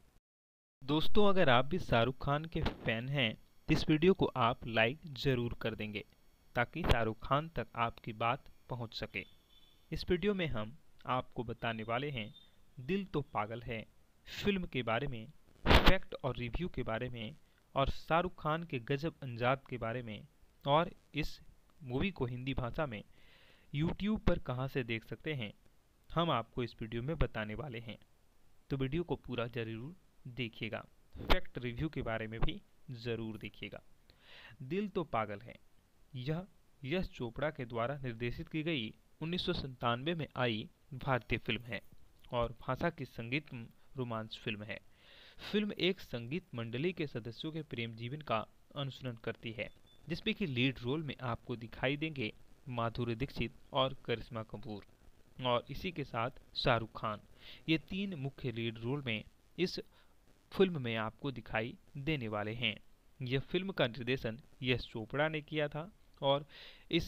दोस्तों, अगर आप भी शाहरुख खान के फैन हैं तो इस वीडियो को आप लाइक ज़रूर कर देंगे ताकि शाहरुख खान तक आपकी बात पहुंच सके। इस वीडियो में हम आपको बताने वाले हैं दिल तो पागल है फिल्म के बारे में, फैक्ट और रिव्यू के बारे में और शाहरुख खान के गजब अंजाद के बारे में, और इस मूवी को हिंदी भाषा में यूट्यूब पर कहां से देख सकते हैं हम आपको इस वीडियो में बताने वाले हैं। तो वीडियो को पूरा जरूर देखिएगा। फैक्ट रिव्यू के बारे में भी ज़रूर देखिएगा। दिल तो पागल है यह यश चोपड़ा के द्वारा निर्देशित की गई उन्नीस सौ संतानवे में आई भारतीय फिल्म है और भाषा की संगीत रोमांच फिल्म है। फिल्म एक संगीत मंडली के सदस्यों के प्रेम जीवन का अनुसरण करती है, जिसमें कि लीड रोल में आपको दिखाई देंगे माधुरी दीक्षित और करिश्मा कपूर और इसी के साथ शाहरुख खान। ये तीन मुख्य लीड रोल में इस फिल्म में आपको दिखाई देने वाले हैं। यह फिल्म का निर्देशन यश चोपड़ा ने किया था और इस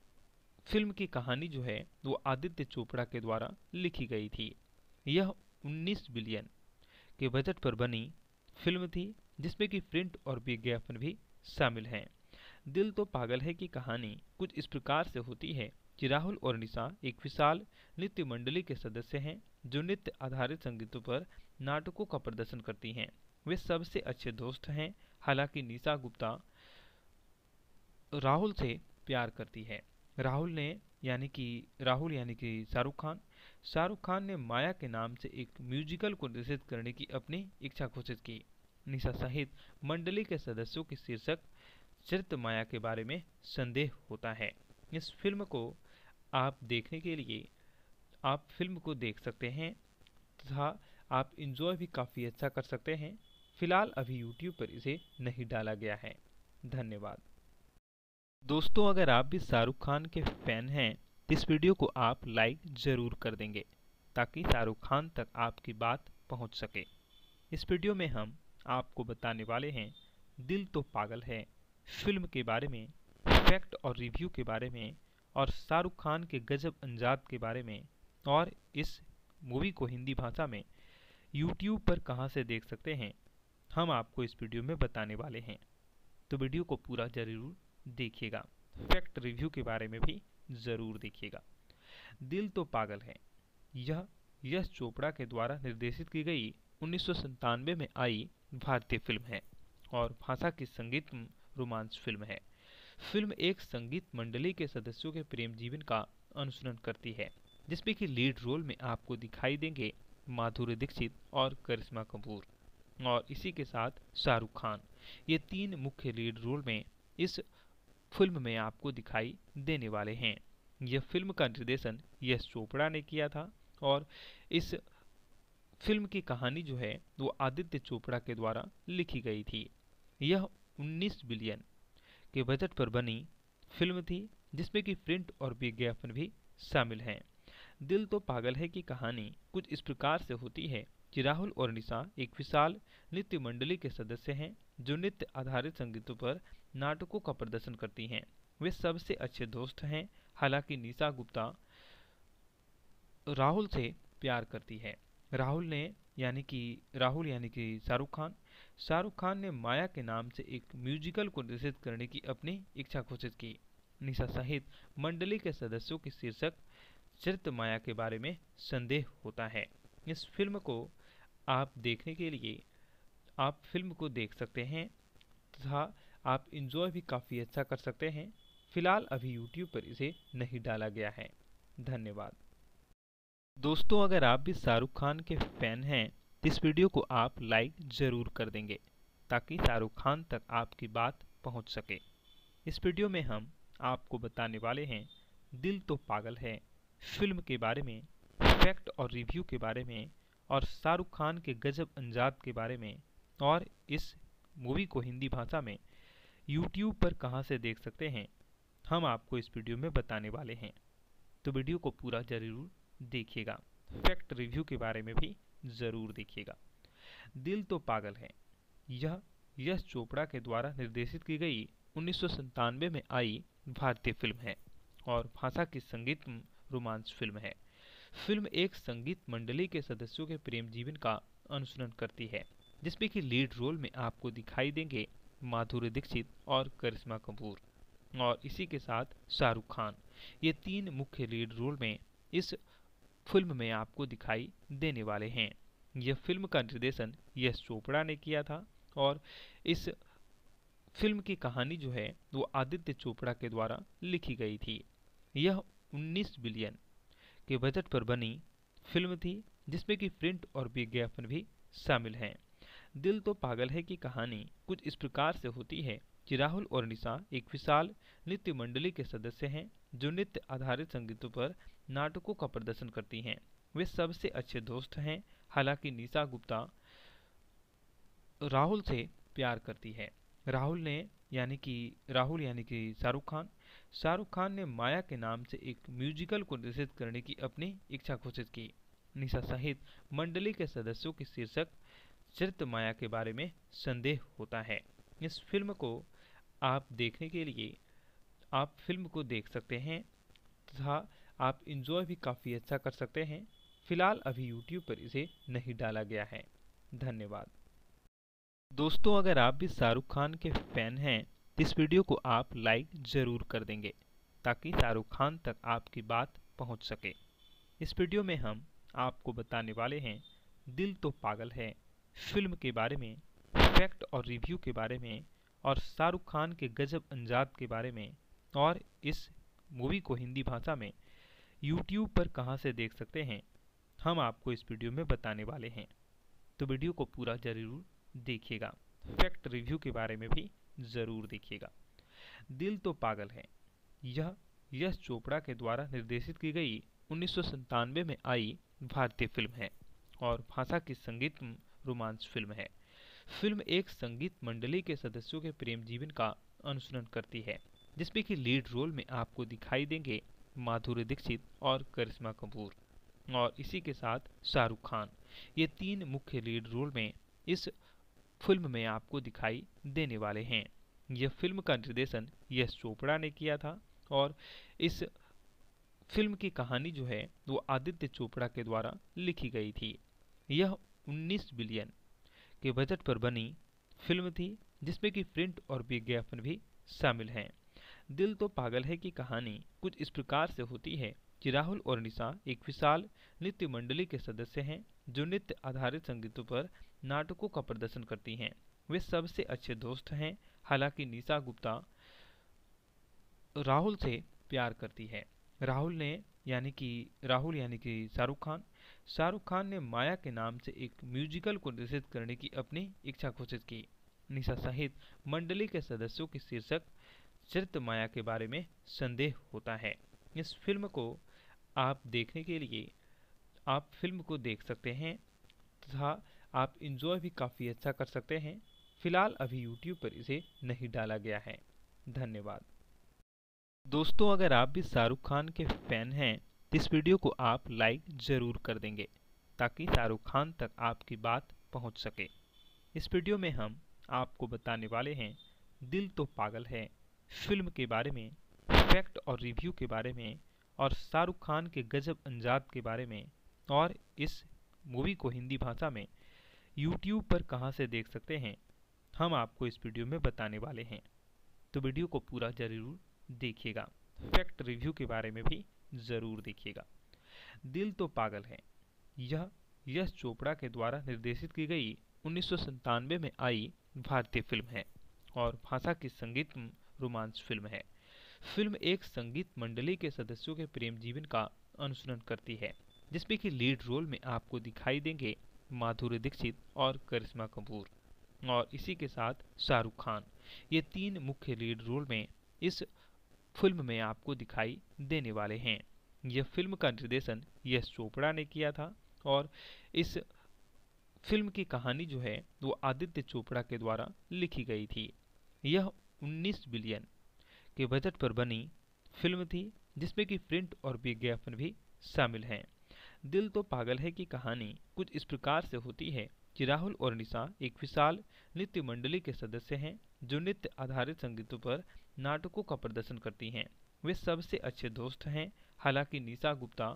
फिल्म की कहानी जो है वो आदित्य चोपड़ा के द्वारा लिखी गई थी। यह उन्नीस बिलियन के बजट पर बनी फिल्म थी, जिसमें कि प्रिंट और विज्ञापन भी शामिल हैं। दिल तो पागल है की कहानी कुछ इस प्रकार से होती है कि राहुल और निशा एक विशाल नृत्य मंडली के सदस्य हैं जो नृत्य आधारित संगीतों पर नाटकों का प्रदर्शन करती हैं। वे सबसे अच्छे दोस्त हैं। हालांकि निशा गुप्ता राहुल से प्यार करती है। राहुल ने यानी कि राहुल यानी कि शाहरुख खान शाहरुख खान ने माया के नाम से एक म्यूजिकल को निर्देशित करने की अपनी इच्छा घोषित की। निशा सहित मंडली के सदस्यों की शीर्षक चरित्र माया के बारे में संदेह होता है। इस फिल्म को आप देखने के लिए आप फिल्म को देख सकते हैं तथा आप इंजॉय भी काफ़ी अच्छा कर सकते हैं। फिलहाल अभी यूट्यूब पर इसे नहीं डाला गया है। धन्यवाद। दोस्तों, अगर आप भी शाहरुख खान के फैन हैं तो इस वीडियो को आप लाइक ज़रूर कर देंगे ताकि शाहरुख खान तक आपकी बात पहुंच सके। इस वीडियो में हम आपको बताने वाले हैं दिल तो पागल है फिल्म के बारे में, फैक्ट और रिव्यू के बारे में और शाहरुख खान के गजब अंजाद के बारे में, और इस मूवी को हिंदी भाषा में यूट्यूब पर कहां से देख सकते हैं हम आपको इस वीडियो में बताने वाले हैं। तो वीडियो को पूरा जरूर देखिएगा। फैक्ट रिव्यू के बारे में भी ज़रूर देखिएगा। दिल तो पागल है यह यश चोपड़ा के द्वारा निर्देशित की गई उन्नीस सौ संतानवे में आई भारतीय फिल्म है और भाषा की संगीत रोमांच फिल्म है। फिल्म एक संगीत मंडली के सदस्यों के प्रेम जीवन का अनुसरण करती है, जिसमें कि लीड रोल में आपको दिखाई देंगे माधुरी दीक्षित और करिश्मा कपूर और इसी के साथ शाहरुख खान। ये तीन मुख्य लीड रोल में इस फिल्म में आपको दिखाई देने वाले हैं। यह फिल्म का निर्देशन यश चोपड़ा ने किया था और इस फिल्म की कहानी जो है वो आदित्य चोपड़ा के द्वारा लिखी गई थी। यह उन्नीस बिलियन के बजट पर बनी फिल्म थी, जिसमें कि प्रिंट और विज्ञापन भी शामिल हैं। दिल तो पागल है की कहानी कुछ इस प्रकार से होती है कि राहुल और निशा एक विशाल नृत्य मंडली के सदस्य हैं जो नृत्य आधारित संगीतों पर नाटकों का प्रदर्शन करती हैं। वे सबसे अच्छे दोस्त हैं। हालांकि निशा गुप्ता राहुल से प्यार करती है। राहुल ने यानी कि राहुल यानी कि शाहरुख खान शाहरुख खान ने माया के नाम से एक म्यूजिकल को निर्देशित करने की अपनी इच्छा घोषित की। निशा सहित मंडली के सदस्यों की शीर्षक चरित्र माया के बारे में संदेह होता है। इस फिल्म को आप देखने के लिए आप फिल्म को देख सकते हैं तथा आप इंजॉय भी काफ़ी अच्छा कर सकते हैं। फिलहाल अभी यूट्यूब पर इसे नहीं डाला गया है। धन्यवाद। दोस्तों, अगर आप भी शाहरुख खान के फैन हैं तो इस वीडियो को आप लाइक ज़रूर कर देंगे ताकि शाहरुख खान तक आपकी बात पहुंच सके। इस वीडियो में हम आपको बताने वाले हैं दिल तो पागल है फिल्म के बारे में, फैक्ट और रिव्यू के बारे में, और शाहरुख खान के गजब अंदाज के बारे में, और इस मूवी को हिंदी भाषा में यूट्यूब पर कहां से देख सकते हैं हम आपको इस वीडियो में बताने वाले हैं। तो वीडियो को पूरा जरूर देखिएगा, फैक्ट रिव्यू के बारे में भी ज़रूर देखिएगा। दिल तो पागल है यह यश चोपड़ा के द्वारा निर्देशित की गई उन्नीस सौ संतानवे में आई भारतीय फिल्म है और भाषा की संगीत रोमांस फिल्म है। फिल्म एक संगीत मंडली के सदस्यों के प्रेम जीवन का अनुसरण करती है, जिसमें कि लीड रोल में आपको दिखाई देंगे माधुरी दीक्षित और करिश्मा कपूर, और इसी के साथ शाहरुख खान। ये तीन मुख्य लीड रोल में इस फिल्म में आपको दिखाई देने वाले हैं। यह फिल्म का निर्देशन यश चोपड़ा ने किया था और इस फिल्म की कहानी जो है वो आदित्य चोपड़ा के द्वारा लिखी गई थी। यह उन्नीस बिलियन के बजट पर बनी फिल्म थी, जिसमें कि प्रिंट और विज्ञापन भी शामिल हैं। दिल तो पागल है की कहानी कुछ इस प्रकार से होती है कि राहुल और निशा एक विशाल नृत्य मंडली के सदस्य हैं जो नृत्य आधारित संगीतों पर नाटकों का प्रदर्शन करती हैं। वे सबसे अच्छे दोस्त हैं। हालांकि निशा गुप्ता राहुल से प्यार करती है। राहुल ने यानी कि राहुल यानी कि शाहरुख खान शाहरुख खान ने माया के नाम से एक म्यूजिकल को निर्देशित करने की अपनी इच्छा घोषित की। निशा सहित मंडली के सदस्यों की शीर्षक चरित्र माया के बारे में संदेह होता है। इस फिल्म को आप देखने के लिए आप फिल्म को देख सकते हैं तथा आप इंजॉय भी काफ़ी अच्छा कर सकते हैं। फिलहाल अभी यूट्यूब पर इसे नहीं डाला गया है। धन्यवाद। दोस्तों, अगर आप भी शाहरुख खान के फैन हैं तो इस वीडियो को आप लाइक ज़रूर कर देंगे ताकि शाहरुख खान तक आपकी बात पहुंच सके। इस वीडियो में हम आपको बताने वाले हैं दिल तो पागल है फिल्म के बारे में, फैक्ट और रिव्यू के बारे में, और शाहरुख खान के गजब अंदाज के बारे में, और इस मूवी को हिंदी भाषा में यूट्यूब पर कहां से देख सकते हैं हम आपको इस वीडियो में बताने वाले हैं। तो वीडियो को पूरा जरूर देखिएगा, फैक्ट रिव्यू के बारे में भी ज़रूर देखिएगा। दिल तो पागल है यह यश चोपड़ा के द्वारा निर्देशित की गई उन्नीस सौ संतानवे में आई भारतीय फिल्म है और भाषा की संगीत रोमांस फिल्म है। फिल्म एक संगीत मंडली के सदस्यों के प्रेम जीवन का अनुसरण करती है, जिसमें कि लीड रोल में आपको दिखाई देंगे माधुरी दीक्षित और करिश्मा कपूर, और इसी के साथ शाहरुख खान। ये तीन मुख्य लीड रोल में इस फिल्म में आपको दिखाई देने वाले हैं। यह फिल्म का निर्देशन यश चोपड़ा ने किया था और इस फिल्म की कहानी जो है वो आदित्य चोपड़ा के द्वारा लिखी गई थी। यह उन्नीस बिलियन के बजट पर बनी फिल्म थी, जिसमें कि प्रिंट और विज्ञापन भी शामिल हैं। दिल तो पागल है की कहानी कुछ इस प्रकार से होती है कि राहुल और निशा एक विशाल नृत्य मंडली के सदस्य हैं जो नृत्य आधारित संगीतों पर नाटकों का प्रदर्शन करती हैं। वे सबसे अच्छे दोस्त हैं। हालांकि निशा गुप्ता राहुल से प्यार करती है। राहुल ने यानी कि राहुल यानी कि शाहरुख खान शाहरुख खान ने माया के नाम से एक म्यूजिकल को निर्देशित करने की अपनी इच्छा घोषित की। निशा सहित मंडली के सदस्यों की शीर्षक चरित्र माया के बारे में संदेह होता है। इस फिल्म को आप देखने के लिए आप फिल्म को देख सकते हैं तथा आप इंजॉय भी काफ़ी अच्छा कर सकते हैं। फिलहाल अभी यूट्यूब पर इसे नहीं डाला गया है। धन्यवाद। दोस्तों, अगर आप भी शाहरुख खान के फैन हैं तो इस वीडियो को आप लाइक ज़रूर कर देंगे ताकि शाहरुख खान तक आपकी बात पहुंच सके। इस वीडियो में हम आपको बताने वाले हैं दिल तो पागल है फिल्म के बारे में, फैक्ट और रिव्यू के बारे में, और शाहरुख खान के गजब अंदाज के बारे में, और इस मूवी को हिंदी भाषा में यूट्यूब पर कहां से देख सकते हैं हम आपको इस वीडियो में बताने वाले हैं। तो वीडियो को पूरा जरूर देखिएगा, फैक्ट रिव्यू के बारे में भी ज़रूर देखिएगा। दिल तो पागल है यह यश चोपड़ा के द्वारा निर्देशित की गई उन्नीस सौ संतानवे में आई भारतीय फिल्म है और भाषा की संगीत रोमांस फिल्म है। फिल्म एक संगीत मंडली के सदस्यों के प्रेम जीवन का अनुसरण करती है, जिसमें कि लीड रोल में आपको दिखाई देंगे माधुरी दीक्षित और करिश्मा कपूर और इसी के साथ शाहरुख खान। ये तीन मुख्य लीड रोल में इस फिल्म में आपको दिखाई देने वाले हैं। यह फिल्म का निर्देशन यश चोपड़ा ने किया था और इस फिल्म की कहानी जो है वो आदित्य चोपड़ा के द्वारा लिखी गई थी। यह उन्नीस बिलियन के बजट पर बनी फिल्म थी, जिसमें कि प्रिंट और विज्ञापन भी शामिल हैं। दिल तो पागल है की कहानी कुछ इस प्रकार से होती है कि राहुल और निशा एक विशाल नृत्य मंडली के सदस्य हैं जो नृत्य आधारित संगीतों पर नाटकों का प्रदर्शन करती हैं। वे सबसे अच्छे दोस्त हैं। हालांकि निशा गुप्ता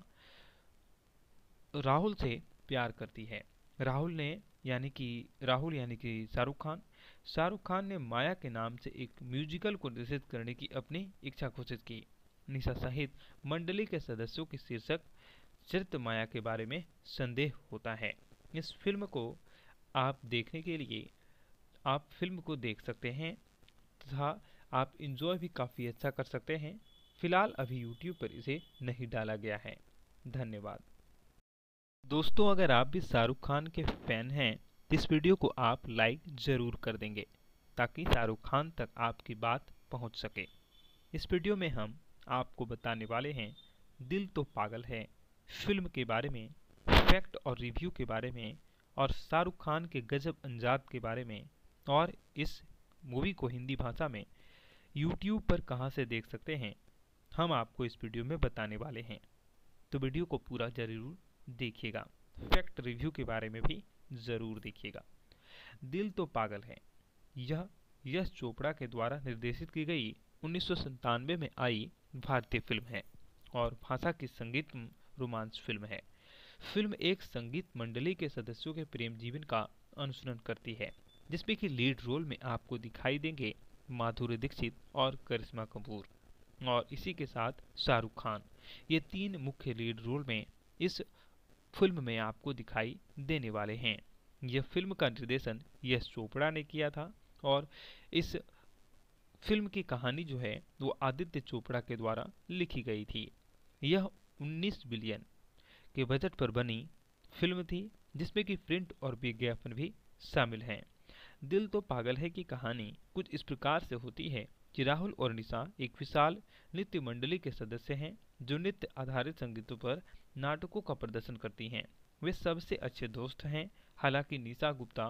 राहुल से प्यार करती है। राहुल ने यानी कि राहुल यानी कि शाहरुख खान शाहरुख खान ने माया के नाम से एक म्यूजिकल को निर्देशित करने की अपनी इच्छा घोषित की। निशा सहित मंडली के सदस्यों की शीर्षक चरित्र माया के बारे में संदेह होता है। इस फिल्म को आप देखने के लिए आप फिल्म को देख सकते हैं तथा आप इंजॉय भी काफ़ी अच्छा कर सकते हैं। फिलहाल अभी यूट्यूब पर इसे नहीं डाला गया है। धन्यवाद। दोस्तों, अगर आप भी शाहरुख खान के फैन हैं तो इस वीडियो को आप लाइक ज़रूर कर देंगे ताकि शाहरुख खान तक आपकी बात पहुंच सके। इस वीडियो में हम आपको बताने वाले हैं दिल तो पागल है फिल्म के बारे में, फैक्ट और रिव्यू के बारे में और शाहरुख खान के गजब अंजाद के बारे में और इस मूवी को हिंदी भाषा में यूट्यूब पर कहां से देख सकते हैं हम आपको इस वीडियो में बताने वाले हैं। तो वीडियो को पूरा जरूर देखिएगा। फैक्ट रिव्यू के बारे में भी जरूर देखिएगा। दिल तो पागल है यह यश चोपड़ा के द्वारा निर्देशित की गई उन्नीस सौ संतानवे में आई भारतीय फिल्म है और भाषा की संगीत रोमांस फिल्म है। फिल्म एक संगीत मंडली के सदस्यों के प्रेम जीवन का अनुसरण करती है, जिसमें कि लीड रोल में आपको दिखाई देंगे माधुरी दीक्षित और करिश्मा कपूर और इसी के साथ शाहरुख खान। ये तीन मुख्य लीड रोल में इस फिल्म में आपको दिखाई देने वाले हैं। यह फिल्म का निर्देशन यश चोपड़ा ने किया था और इस फिल्म की कहानी जो है वो आदित्य चोपड़ा के द्वारा लिखी गई थी। यह उन्नीस बिलियन के बजट पर बनी फिल्म थी, जिसमें कि प्रिंट और विज्ञापन भी शामिल हैं। दिल तो पागल है की कहानी कुछ इस प्रकार से होती है कि राहुल और निशा एक विशाल नृत्य मंडली के सदस्य हैं जो नृत्य आधारित संगीतों पर नाटकों का प्रदर्शन करती हैं। वे सबसे अच्छे दोस्त हैं। हालांकि निशा गुप्ता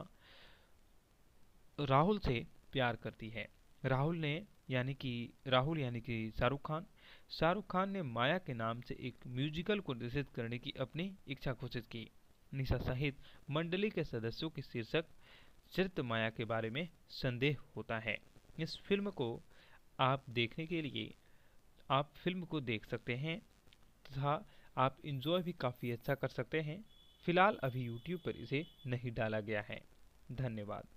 राहुल से प्यार करती है। राहुल ने यानी कि राहुल यानी कि शाहरुख खान शाहरुख खान ने माया के नाम से एक म्यूजिकल को निर्देशित करने की अपनी इच्छा घोषित की। निशा सहित मंडली के सदस्यों की शीर्षक चरित्र माया के बारे में संदेह होता है। इस फिल्म को आप देखने के लिए आप फिल्म को देख सकते हैं तथा आप इंजॉय भी काफ़ी अच्छा कर सकते हैं। फिलहाल अभी यूट्यूब पर इसे नहीं डाला गया है। धन्यवाद।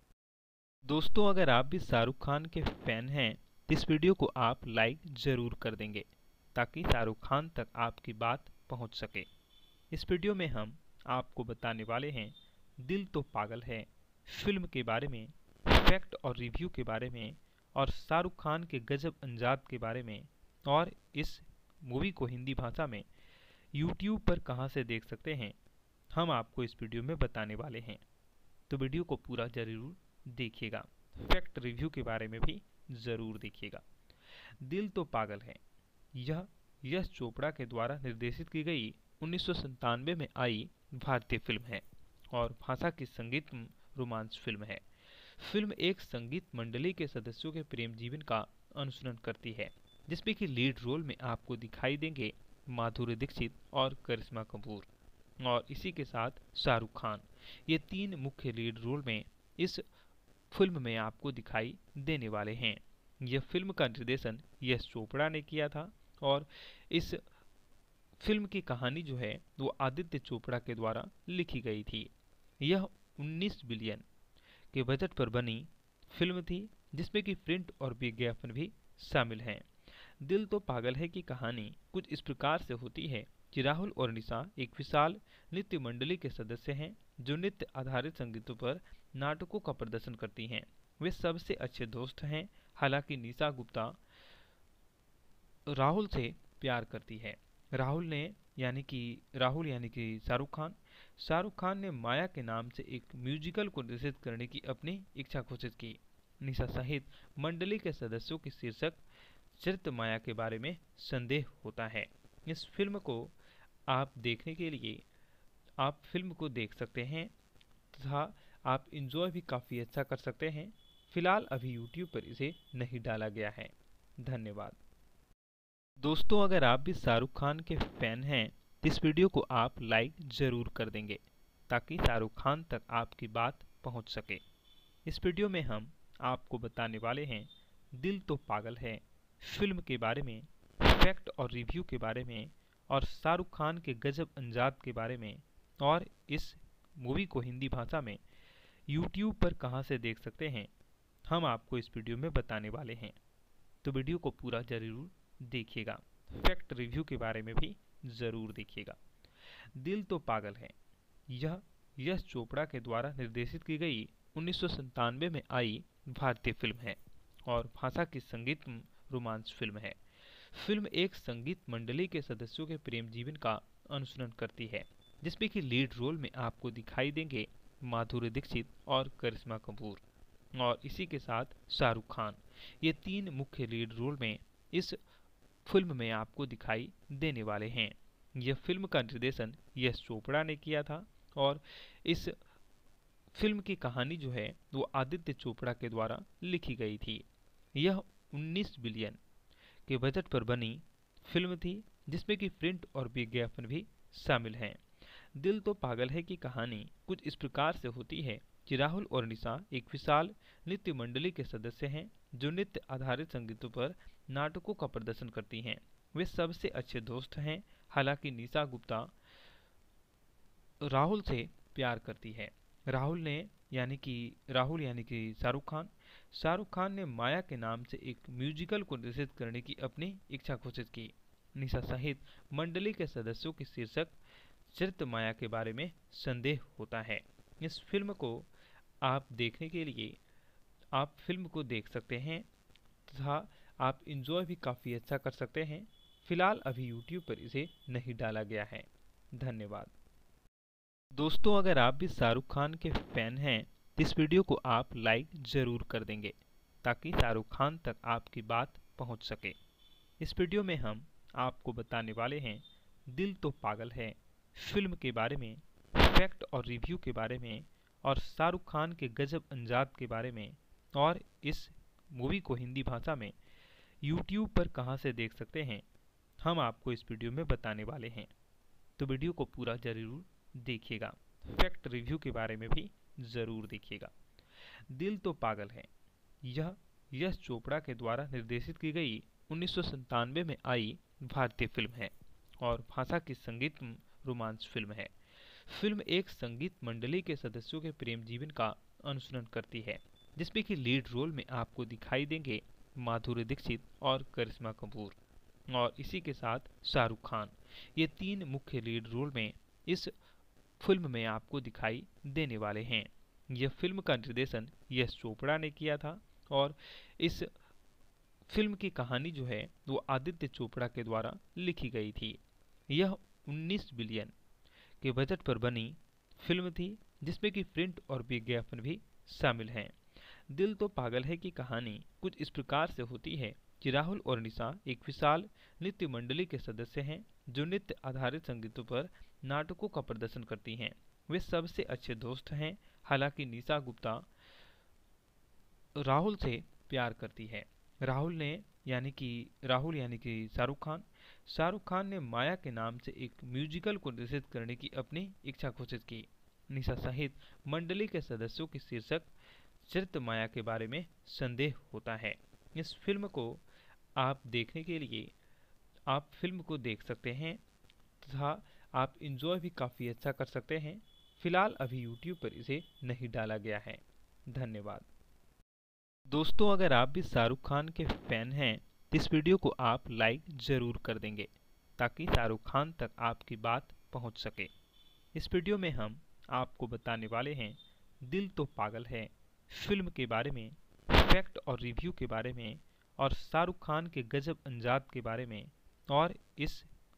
दोस्तों, अगर आप भी शाहरुख खान के फैन हैं तो इस वीडियो को आप लाइक ज़रूर कर देंगे ताकि शाहरुख खान तक आपकी बात पहुंच सके। इस वीडियो में हम आपको बताने वाले हैं दिल तो पागल है फिल्म के बारे में, फैक्ट और रिव्यू के बारे में और शाहरुख खान के गजब अंजाद के बारे में और इस मूवी को हिंदी भाषा में यूट्यूब पर कहां से देख सकते हैं हम आपको इस वीडियो में बताने वाले हैं। तो वीडियो को पूरा जरूर देखिएगा। फैक्ट रिव्यू के बारे में भी जरूर देखिएगा। दिल तो पागल है यह यश चोपड़ा के द्वारा निर्देशित की गई उन्नीस सौ संतानवे में आई भारतीय फिल्म है और भाषा की संगीत रोमांस फिल्म है। फिल्म एक संगीत मंडली के सदस्यों के प्रेम जीवन का अनुसरण करती है, जिसमें कि लीड रोल में आपको दिखाई देंगे माधुरी दीक्षित और करिश्मा कपूर और इसी के साथ शाहरुख खान। ये तीन मुख्य लीड रोल में इस फिल्म में आपको दिखाई देने वाले हैं। यह फिल्म का निर्देशन यश चोपड़ा ने किया था और इस फिल्म की कहानी जो है वो आदित्य चोपड़ा के द्वारा लिखी गई थी। यह उन्नीस बिलियन के बजट पर बनी फिल्म थी, जिसमें कि प्रिंट और विज्ञापन भी शामिल हैं। दिल तो पागल है की कहानी कुछ इस प्रकार से होती है कि राहुल और निशा एक विशाल नृत्य मंडली के सदस्य हैं जो नृत्य आधारित संगीतों पर नाटकों का प्रदर्शन करती हैं। वे सबसे अच्छे दोस्त हैं। हालांकि निशा गुप्ता राहुल से प्यार करती है। राहुल ने यानी कि राहुल यानी कि शाहरुख खान शाहरुख खान ने माया के नाम से एक म्यूजिकल को निर्देशित करने की अपनी इच्छा घोषित की। निशा सहित मंडली के सदस्यों की शीर्षक चरित्र माया के बारे में संदेह होता है। इस फिल्म को आप देखने के लिए आप फिल्म को देख सकते हैं तथा आप इंजॉय भी काफ़ी अच्छा कर सकते हैं। फिलहाल अभी यूट्यूब पर इसे नहीं डाला गया है। धन्यवाद। दोस्तों, अगर आप भी शाहरुख खान के फैन हैं तो इस वीडियो को आप लाइक ज़रूर कर देंगे ताकि शाहरुख खान तक आपकी बात पहुंच सके। इस वीडियो में हम आपको बताने वाले हैं दिल तो पागल है फिल्म के बारे में, फैक्ट और रिव्यू के बारे में, और शाहरुख खान के गजब अंजाद के बारे में, और इस मूवी को हिंदी भाषा में यूट्यूब पर कहां से देख सकते हैं हम आपको इस वीडियो में बताने वाले हैं। तो वीडियो को पूरा जरूर देखिएगा। फैक्ट रिव्यू के बारे में भी ज़रूर देखिएगा। दिल तो पागल है यह यश चोपड़ा के द्वारा निर्देशित की गई उन्नीस सौ संतानवे में आई भारतीय फिल्म है और भाषा की संगीत रोमांस फिल्म है। फिल्म एक संगीत मंडली के सदस्यों के प्रेम जीवन का अनुसरण करती है, जिसमें कि लीड रोल में आपको दिखाई देंगे माधुरी दीक्षित और करिश्मा कपूर, और इसी के साथ शाहरुख खान। ये तीन मुख्य लीड रोल में इस फिल्म में आपको दिखाई देने वाले हैं। यह फिल्म का निर्देशन यश चोपड़ा ने किया था और इस फिल्म की कहानी जो है वो आदित्य चोपड़ा के द्वारा लिखी गई थी। यह उन्नीस बिलियन के बजट पर बनी फिल्म थी, जिसमें कि प्रिंट और विज्ञापन भी शामिल हैं। दिल तो पागल है की कहानी कुछ इस प्रकार से होती है कि राहुल और निशा एक विशाल नृत्य मंडली के सदस्य हैं जो नृत्य आधारित संगीतों पर नाटकों का प्रदर्शन करती हैं। वे सबसे अच्छे दोस्त हैं। हालांकि निशा गुप्ता राहुल से प्यार करती है। राहुल ने यानी कि राहुल यानी कि शाहरुख खान शाहरुख खान ने माया के नाम से एक म्यूजिकल को निर्देशित करने की अपनी इच्छा घोषित की। निशा सहित मंडली के सदस्यों की शीर्षक चरित्र माया के बारे में संदेह होता है। इस फिल्म को आप देखने के लिए आप फिल्म को देख सकते हैं तथा आप इंजॉय भी काफ़ी अच्छा कर सकते हैं। फिलहाल अभी यूट्यूब पर इसे नहीं डाला गया है। धन्यवाद। दोस्तों, अगर आप भी शाहरुख खान के फैन हैं तो इस वीडियो को आप लाइक ज़रूर कर देंगे ताकि शाहरुख खान तक आपकी बात पहुंच सके। इस वीडियो में हम आपको बताने वाले हैं दिल तो पागल है फिल्म के बारे में, फैक्ट और रिव्यू के बारे में, और शाहरुख खान के गजब अंजाद के बारे में, और इस मूवी को हिंदी भाषा में यूट्यूब पर कहां से देख सकते हैं हम आपको इस वीडियो में बताने वाले हैं। तो वीडियो को पूरा जरूर देखिएगा। फैक्ट रिव्यू के बारे में भी ज़रूर देखिएगा। दिल तो पागल है यह यश चोपड़ा के द्वारा निर्देशित की गई उन्नीस सौ संतानवे में आई भारतीय फिल्म है और भाषा की संगीत रोमांस फिल्म है। फिल्म एक संगीत मंडली के सदस्यों के प्रेम जीवन का अनुसरण करती है, जिसमें कि लीड रोल में आपको दिखाई देंगे माधुरी दीक्षित और करिश्मा कपूर, और इसी के साथ शाहरुख खान। ये तीन मुख्य लीड रोल में इस फिल्म में आपको दिखाई देने वाले हैं। यह फिल्म का निर्देशन यश चोपड़ा ने किया था और इस फिल्म की कहानी जो है वो आदित्य चोपड़ा के द्वारा लिखी गई थी। यह उन्नीस बिलियन के बजट पर बनी फिल्म थी, जिसमें कि प्रिंट और विज्ञापन भी शामिल हैं। दिल तो पागल है की कहानी कुछ इस प्रकार से होती है कि राहुल और निशा एक विशाल नृत्य मंडली के सदस्य हैं जो नृत्य आधारित संगीतों पर नाटकों का प्रदर्शन करती हैं। वे सबसे अच्छे दोस्त हैं। हालांकि निशा गुप्ता राहुल से प्यार करती है। राहुल ने यानी कि राहुल यानी कि शाहरुख खान शाहरुख खान ने माया के नाम से एक म्यूजिकल को निर्देशित करने की अपनी इच्छा घोषित की। निशा सहित मंडली के सदस्यों की शीर्षक चरित्र माया के बारे में संदेह होता है। इस फिल्म को आप देखने के लिए आप फिल्म को देख सकते हैं तथा आप इंजॉय भी काफ़ी अच्छा कर सकते हैं। फिलहाल अभी यूट्यूब पर इसे नहीं डाला गया है। धन्यवाद। दोस्तों, अगर आप भी शाहरुख खान के फैन हैं तो इस वीडियो को आप लाइक ज़रूर कर देंगे ताकि शाहरुख खान तक आपकी बात पहुंच सके। इस वीडियो में हम आपको बताने वाले हैं दिल तो पागल है फिल्म के बारे में, फैक्ट और रिव्यू के बारे में, और शाहरुख खान के गजब अंजाद के बारे में, और इस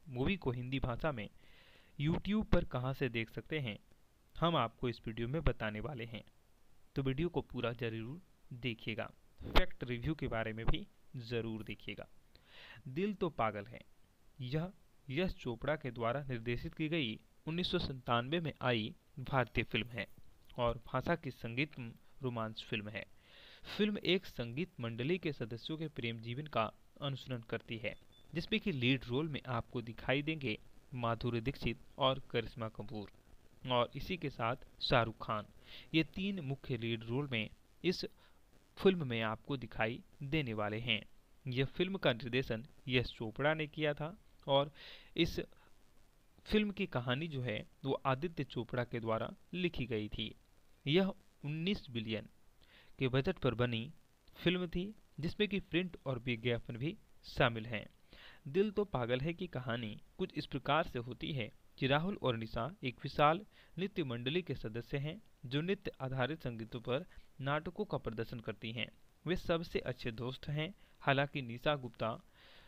मूवी को हिंदी भाषा में यूट्यूब पर कहां से देख सकते हैं, हम आपको इस वीडियो में बताने वाले हैं। तो वीडियो को पूरा जरूर देखिएगा। फैक्ट रिव्यू के बारे में भी जरूर देखिएगा। दिल तो पागल है, यह यश चोपड़ा के द्वारा निर्देशित की गई उन्नीस सौ संतानवे में आई भारतीय फिल्म है और भाषा की संगीत रोमांस फिल्म है। फिल्म एक संगीत मंडली के सदस्यों के प्रेम जीवन का अनुसरण करती है, जिसमें कि लीड रोल में आपको दिखाई देंगे माधुरी दीक्षित और करिश्मा कपूर और इसी के साथ शाहरुख खान। ये तीन मुख्य लीड रोल में इस फिल्म में आपको दिखाई देने वाले हैं। यह फिल्म का निर्देशन यश चोपड़ा ने किया था और इस फिल्म की कहानी जो है वो आदित्य चोपड़ा के द्वारा लिखी गई थी। यह उन्नीस बिलियन के बजट पर बनी फिल्म थी, जिसमें कि प्रिंट और विज्ञापन भी शामिल हैं। दिल तो पागल है की कहानी कुछ इस प्रकार से होती है कि राहुल और निशा एक विशाल नृत्य मंडली के सदस्य हैं जो नृत्य आधारित संगीतों पर नाटकों का प्रदर्शन करती हैं। वे सबसे अच्छे दोस्त हैं। हालांकि निशा गुप्ता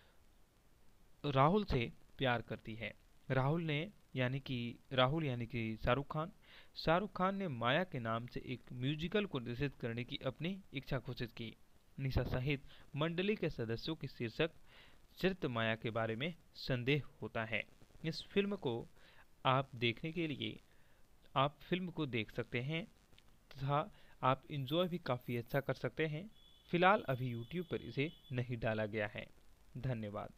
राहुल से प्यार करती है। राहुल ने यानी कि राहुल यानी कि शाहरुख खान शाहरुख खान ने माया के नाम से एक म्यूजिकल को निर्देशित करने की अपनी इच्छा घोषित की। निशा सहित मंडली के सदस्यों की शीर्षक चरित्र माया के बारे में संदेह होता है। इस फिल्म को आप देखने के लिए आप फिल्म को देख सकते हैं तथा आप इंजॉय भी काफ़ी अच्छा कर सकते हैं। फिलहाल अभी यूट्यूब पर इसे नहीं डाला गया है। धन्यवाद।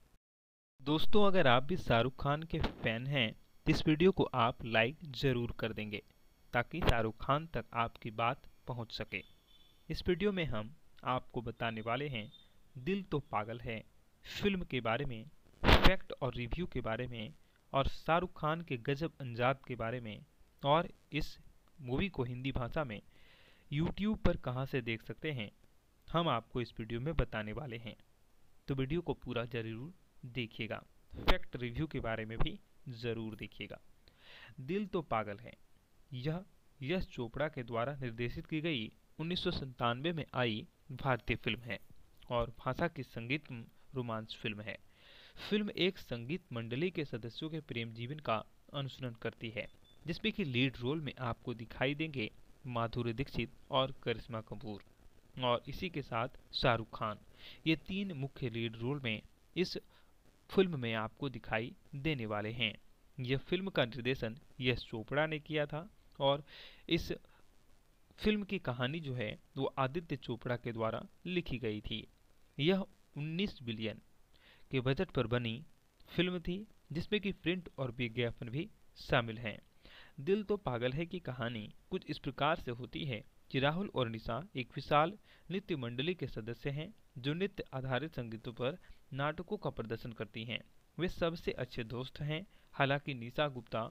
दोस्तों, अगर आप भी शाहरुख खान के फैन हैं तो इस वीडियो को आप लाइक ज़रूर कर देंगे ताकि शाहरुख खान तक आपकी बात पहुंच सके। इस वीडियो में हम आपको बताने वाले हैं दिल तो पागल है फिल्म के बारे में, फैक्ट और रिव्यू के बारे में और शाहरुख खान के गजब अंजाद के बारे में और इस मूवी को हिंदी भाषा में यूट्यूब पर कहां से देख सकते हैं, हम आपको इस वीडियो में बताने वाले हैं। तो वीडियो को पूरा जरूर देखिएगा। फैक्ट रिव्यू के बारे में भी जरूर देखिएगा। दिल तो पागल है, यह यश चोपड़ा के द्वारा निर्देशित की गई उन्नीस सौ संतानवे में आई भारतीय फिल्म है और भाषा की संगीत रोमांस फिल्म है। फिल्म एक संगीत मंडली के सदस्यों के प्रेम जीवन का अनुसरण करती है, जिसमें कि लीड रोल में आपको दिखाई देंगे माधुरी दीक्षित और करिश्मा कपूर और इसी के साथ शाहरुख खान। ये तीन मुख्य लीड रोल में इस फिल्म में आपको दिखाई देने वाले हैं। यह फिल्म का निर्देशन यश चोपड़ा ने किया था और इस फिल्म की कहानी जो है वो आदित्य चोपड़ा के द्वारा लिखी गई थी। यह उन्नीस बिलियन के बजट पर बनी फिल्म थी, जिसमें कि प्रिंट और विज्ञापन भी शामिल हैं। दिल तो पागल है की कहानी कुछ इस प्रकार से होती है कि राहुल और निशा एक विशाल नृत्य मंडली के सदस्य हैं जो नृत्य आधारित संगीतों पर नाटकों का प्रदर्शन करती हैं। वे सबसे अच्छे दोस्त हैं। हालांकि निशा गुप्ता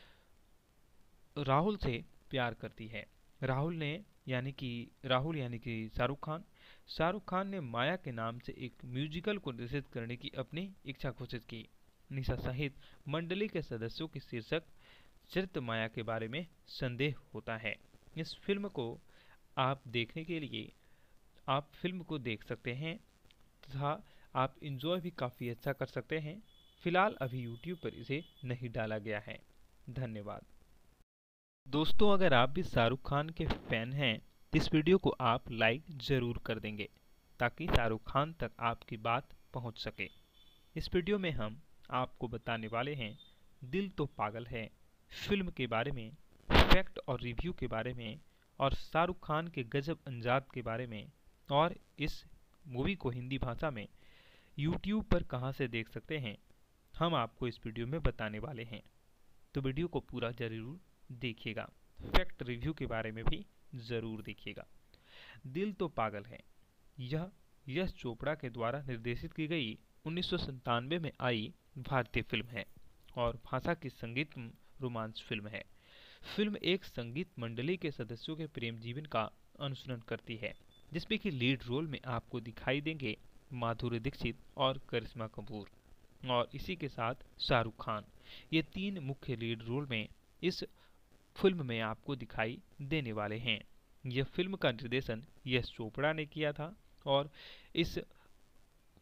राहुल से प्यार करती है। राहुल ने यानी कि राहुल यानी कि शाहरुख खान शाहरुख खान ने माया के नाम से एक म्यूजिकल को निर्देशित करने की अपनी इच्छा घोषित की। निशा सहित मंडली के सदस्यों की शीर्षक चरित्र माया के बारे में संदेह होता है। इस फिल्म को आप देखने के लिए आप फिल्म को देख सकते हैं तथा आप इंजॉय भी काफ़ी अच्छा कर सकते हैं। फिलहाल अभी यूट्यूब पर इसे नहीं डाला गया है। धन्यवाद। दोस्तों, अगर आप भी शाहरुख खान के फैन हैं तो इस वीडियो को आप लाइक ज़रूर कर देंगे ताकि शाहरुख खान तक आपकी बात पहुंच सके। इस वीडियो में हम आपको बताने वाले हैं दिल तो पागल है फिल्म के बारे में, फैक्ट और रिव्यू के बारे में और शाहरुख खान के गजब अंजाद के बारे में और इस मूवी को हिंदी भाषा में यूट्यूब पर कहां से देख सकते हैं, हम आपको इस वीडियो में बताने वाले हैं। तो वीडियो को पूरा जरूर देखिएगा। फैक्ट रिव्यू के बारे में भी जरूर देखिएगा। दिल तो पागल है, यह यश चोपड़ा के द्वारा निर्देशित की गई उन्नीस सौ संतानवे में आई भारतीय फिल्म है और भाषा की संगीत रोमांस फिल्म है। फिल्म एक संगीत मंडली के सदस्यों के प्रेम जीवन का अनुसरण करती है, जिसमें कि लीड रोल में आपको दिखाई देंगे माधुरी दीक्षित और करिश्मा कपूर और इसी के साथ शाहरुख खान। ये तीन मुख्य लीड रोल में इस फिल्म में आपको दिखाई देने वाले हैं। यह फिल्म का निर्देशन यश चोपड़ा ने किया था और इस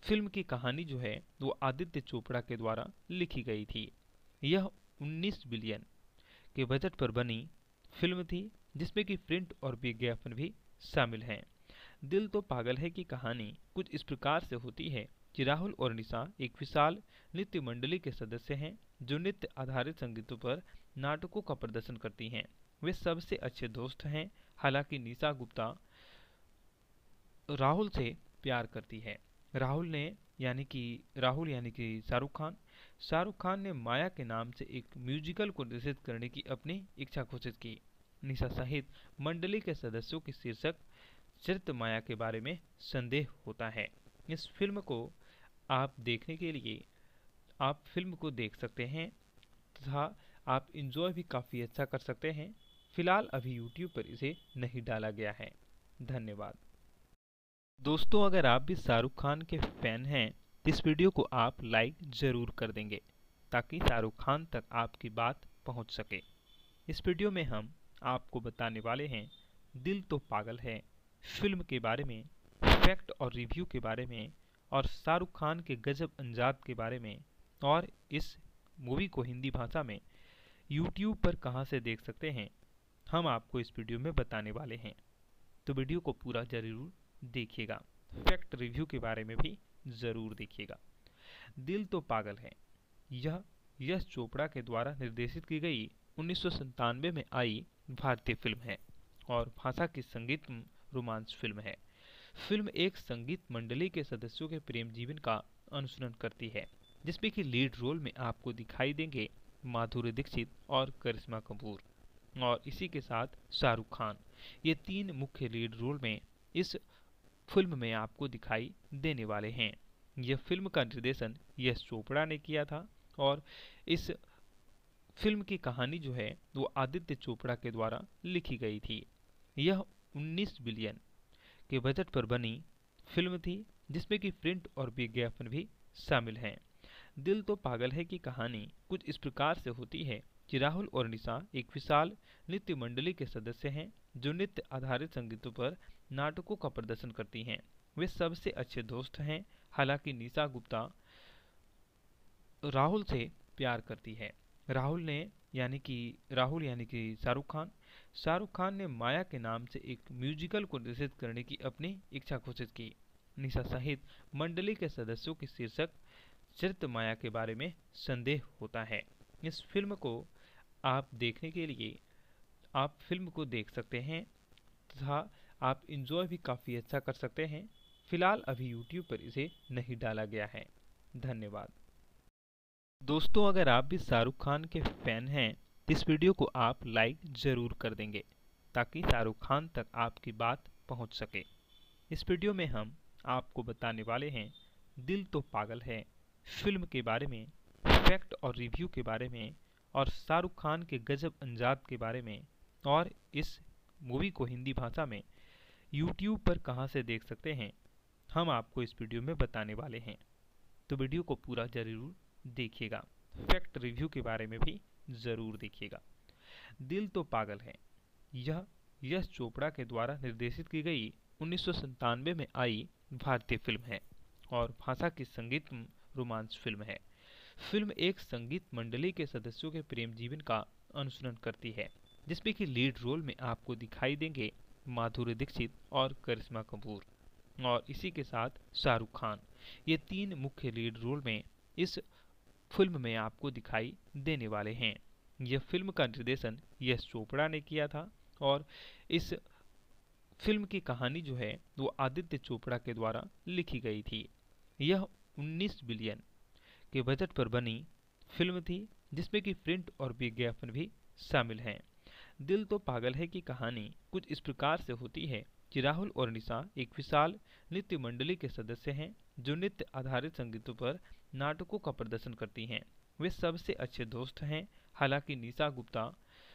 फिल्म की कहानी जो है वो आदित्य चोपड़ा के द्वारा लिखी गई थी। यह उन्नीस बिलियन के बजट पर बनी फिल्म थी, जिसमें कि प्रिंट और विज्ञापन भी शामिल हैं। दिल तो पागल है की कहानी कुछ इस प्रकार से होती है कि राहुल और निशा एक विशाल नृत्य मंडली के सदस्य हैं जो नृत्य आधारित संगीतों पर नाटकों का प्रदर्शन करती हैं। वे सबसे अच्छे दोस्त हैं। हालांकि निशा गुप्ता राहुल से प्यार करती है। राहुल ने यानी कि राहुल यानी कि शाहरुख खान शाहरुख खान ने माया के नाम से एक म्यूजिकल को निर्देशित करने की अपनी इच्छा घोषित की। निशा सहित मंडली के सदस्यों की शीर्षक चरित्र माया के बारे में संदेह होता है। इस फिल्म को आप देखने के लिए आप फिल्म को देख सकते हैं तथा आप इंजॉय भी काफ़ी अच्छा कर सकते हैं। फिलहाल अभी यूट्यूब पर इसे नहीं डाला गया है। धन्यवाद। दोस्तों, अगर आप भी शाहरुख खान के फैन हैं तो इस वीडियो को आप लाइक ज़रूर कर देंगे ताकि शाहरुख खान तक आपकी बात पहुंच सके। इस वीडियो में हम आपको बताने वाले हैं दिल तो पागल है फिल्म के बारे में, फैक्ट और रिव्यू के बारे में और शाहरुख खान के गजब अंजाद के बारे में, और इस मूवी को हिंदी भाषा में यूट्यूब पर कहां से देख सकते हैं हम आपको इस वीडियो में बताने वाले हैं। तो वीडियो को पूरा जरूर देखिएगा। फैक्ट रिव्यू के बारे में भी जरूर देखिएगा। दिल तो पागल है यह यश चोपड़ा के द्वारा निर्देशित की गई उन्नीस सौ संतानवे में आई भारतीय फिल्म है और भाषा की संगीत रोमांस फिल्म है। फिल्म एक संगीत मंडली के सदस्यों के प्रेम जीवन का अनुसरण करती है, जिसमें कि लीड रोल में आपको दिखाई देंगे माधुरी दीक्षित और करिश्मा कपूर और इसी के साथ शाहरुख खान। ये तीन मुख्य लीड रोल में इस फिल्म में आपको दिखाई देने वाले हैं। यह फिल्म का निर्देशन यश चोपड़ा ने किया था और इस फिल्म की कहानी जो है वो आदित्य चोपड़ा के द्वारा लिखी गई थी। यह उन्नीस बिलियन के बजट पर बनी फिल्म थी, जिसमें कि प्रिंट और विज्ञापन भी शामिल हैं। दिल तो पागल है की कहानी कुछ इस प्रकार से होती है कि राहुल और निशा एक विशाल नृत्य मंडली के सदस्य हैं जो नृत्य आधारित संगीतों पर नाटकों का प्रदर्शन करती हैं। वे सबसे अच्छे दोस्त हैं। हालांकि निशा गुप्ता राहुल से प्यार करती है। राहुल ने यानी कि राहुल यानी कि शाहरुख खान शाहरुख खान ने माया के नाम से एक म्यूजिकल को निर्देशित करने की अपनी इच्छा घोषित की। निशा सहित मंडली के सदस्यों की शीर्षक चरित्र माया के बारे में संदेह होता है। इस फिल्म को आप देखने के लिए आप फिल्म को देख सकते हैं तथा आप इंजॉय भी काफ़ी अच्छा कर सकते हैं। फिलहाल अभी यूट्यूब पर इसे नहीं डाला गया है। धन्यवाद। दोस्तों, अगर आप भी शाहरुख खान के फैन हैं तो इस वीडियो को आप लाइक ज़रूर कर देंगे ताकि शाहरुख खान तक आपकी बात पहुंच सके। इस वीडियो में हम आपको बताने वाले हैं दिल तो पागल है फिल्म के बारे में, फैक्ट और रिव्यू के बारे में और शाहरुख खान के गजब अंजाद के बारे में, और इस मूवी को हिंदी भाषा में यूट्यूब पर कहां से देख सकते हैं हम आपको इस वीडियो में बताने वाले हैं। तो वीडियो को पूरा जरूर देखिएगा। फैक्ट रिव्यू के बारे में भी जरूर देखिएगा। दिल तो पागल है यह यश चोपड़ा के द्वारा निर्देशित की गई उन्नीस सौ संतानवे में आई भारतीय फिल्म है और भाषा की संगीत रोमांस फिल्म है। फिल्म एक संगीत मंडली के सदस्यों के प्रेम जीवन का अनुसरण करती है, जिसमें कि लीड रोल में आपको दिखाई देंगे माधुरी दीक्षित और करिश्मा कपूर और इसी के साथ शाहरुख खान। ये तीन मुख्य लीड रोल में इस फिल्म में आपको दिखाई देने वाले हैं। यह फिल्म का निर्देशन यश चोपड़ा ने किया था और इस फिल्म की कहानी जो है वो आदित्य चोपड़ा के द्वारा लिखी गई थी। यह उन्नीस बिलियन के बजट पर बनी फिल्म थी, जिसमें कि प्रिंट और विज्ञापन भी शामिल हैं। दिल तो पागल है की कहानी कुछ इस प्रकार से होती है कि राहुल और निशा एक विशाल नृत्य मंडली के सदस्य हैं जो नृत्य आधारित संगीतों पर नाटकों का प्रदर्शन करती हैं। वे सबसे अच्छे दोस्त हैं। हालांकि निशा गुप्ता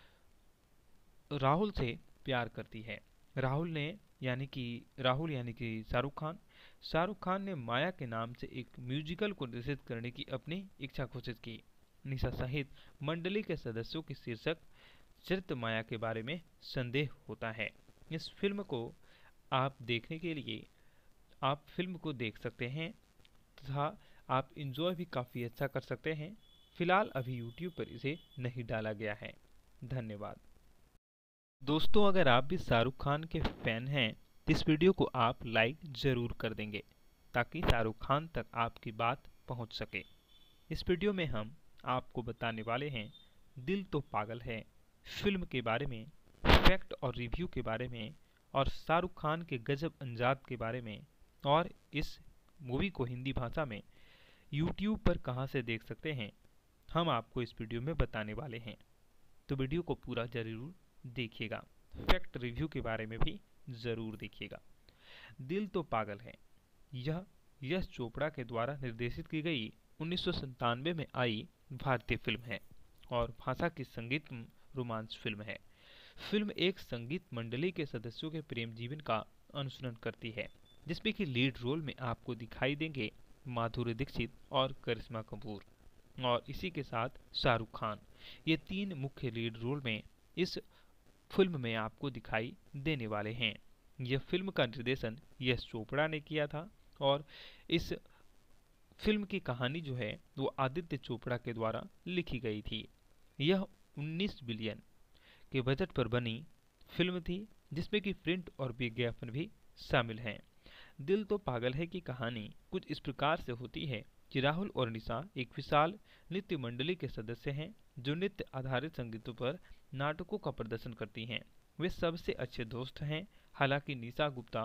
राहुल से प्यार करती है। राहुल ने यानी कि राहुल यानी कि शाहरुख खान शाहरुख खान ने माया के नाम से एक म्यूजिकल को निर्देशित करने की अपनी इच्छा घोषित की। निशा सहित मंडली के सदस्यों की शीर्षक चरित्र माया के बारे में संदेह होता है। इस फिल्म को आप देखने के लिए आप फिल्म को देख सकते हैं तथा आप इंजॉय भी काफ़ी अच्छा कर सकते हैं। फिलहाल अभी यूट्यूब पर इसे नहीं डाला गया है। धन्यवाद। दोस्तों, अगर आप भी शाहरुख खान के फैन हैं तो इस वीडियो को आप लाइक ज़रूर कर देंगे ताकि शाहरुख खान तक आपकी बात पहुंच सके। इस वीडियो में हम आपको बताने वाले हैं दिल तो पागल है फिल्म के बारे में, फैक्ट और रिव्यू के बारे में, और शाहरुख खान के गजब अंदाज के बारे में, और इस मूवी को हिंदी भाषा में यूट्यूब पर कहां से देख सकते हैं हम आपको इस वीडियो में बताने वाले हैं। तो वीडियो को पूरा जरूर देखिएगा। फैक्ट रिव्यू के बारे में भी ज़रूर देखिएगा। दिल तो पागल है यह यश चोपड़ा के द्वारा निर्देशित की गई उन्नीस सौ संतानवे में आई भारतीय फिल्म है और भाषा की संगीत रोमांस फिल्म है। फिल्म एक संगीत मंडली के सदस्यों के प्रेम जीवन का अनुसरण करती है, जिसमें कि लीड रोल में आपको दिखाई देंगे माधुरी दीक्षित और करिश्मा कपूर, और इसी के साथ शाहरुख खान। ये तीन मुख्य लीड रोल में इस फिल्म में आपको दिखाई देने वाले हैं। यह फिल्म का निर्देशन यश चोपड़ा ने किया था और इस फिल्म की कहानी जो है वो आदित्य चोपड़ा के द्वारा लिखी गई थी। यह उन्नीस बिलियन के बजट पर बनी फिल्म थी, जिसमें कि प्रिंट और विज्ञापन भी शामिल हैं। दिल तो पागल है की कहानी कुछ इस प्रकार से होती है कि राहुल और निशा एक विशाल नृत्य मंडली के सदस्य हैं जो नृत्य आधारित संगीतों पर नाटकों का प्रदर्शन करती हैं। वे सबसे अच्छे दोस्त हैं। हालांकि निशा गुप्ता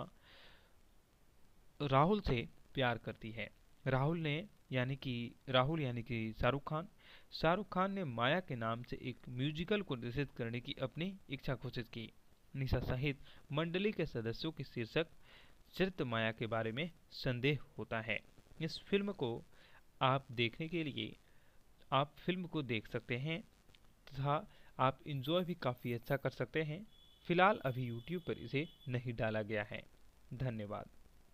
राहुल से प्यार करती है। राहुल ने यानी कि राहुल यानी कि शाहरुख खान शाहरुख खान ने माया के नाम से एक म्यूजिकल को निर्देशित करने की अपनी इच्छा घोषित की। निशा सहित मंडली के सदस्यों की शीर्षक चरित्र माया के बारे में संदेह होता है। इस फिल्म को आप देखने के लिए आप फिल्म को देख सकते हैं तथा आप इंजॉय भी काफ़ी अच्छा कर सकते हैं। फिलहाल अभी यूट्यूब पर इसे नहीं डाला गया है। धन्यवाद।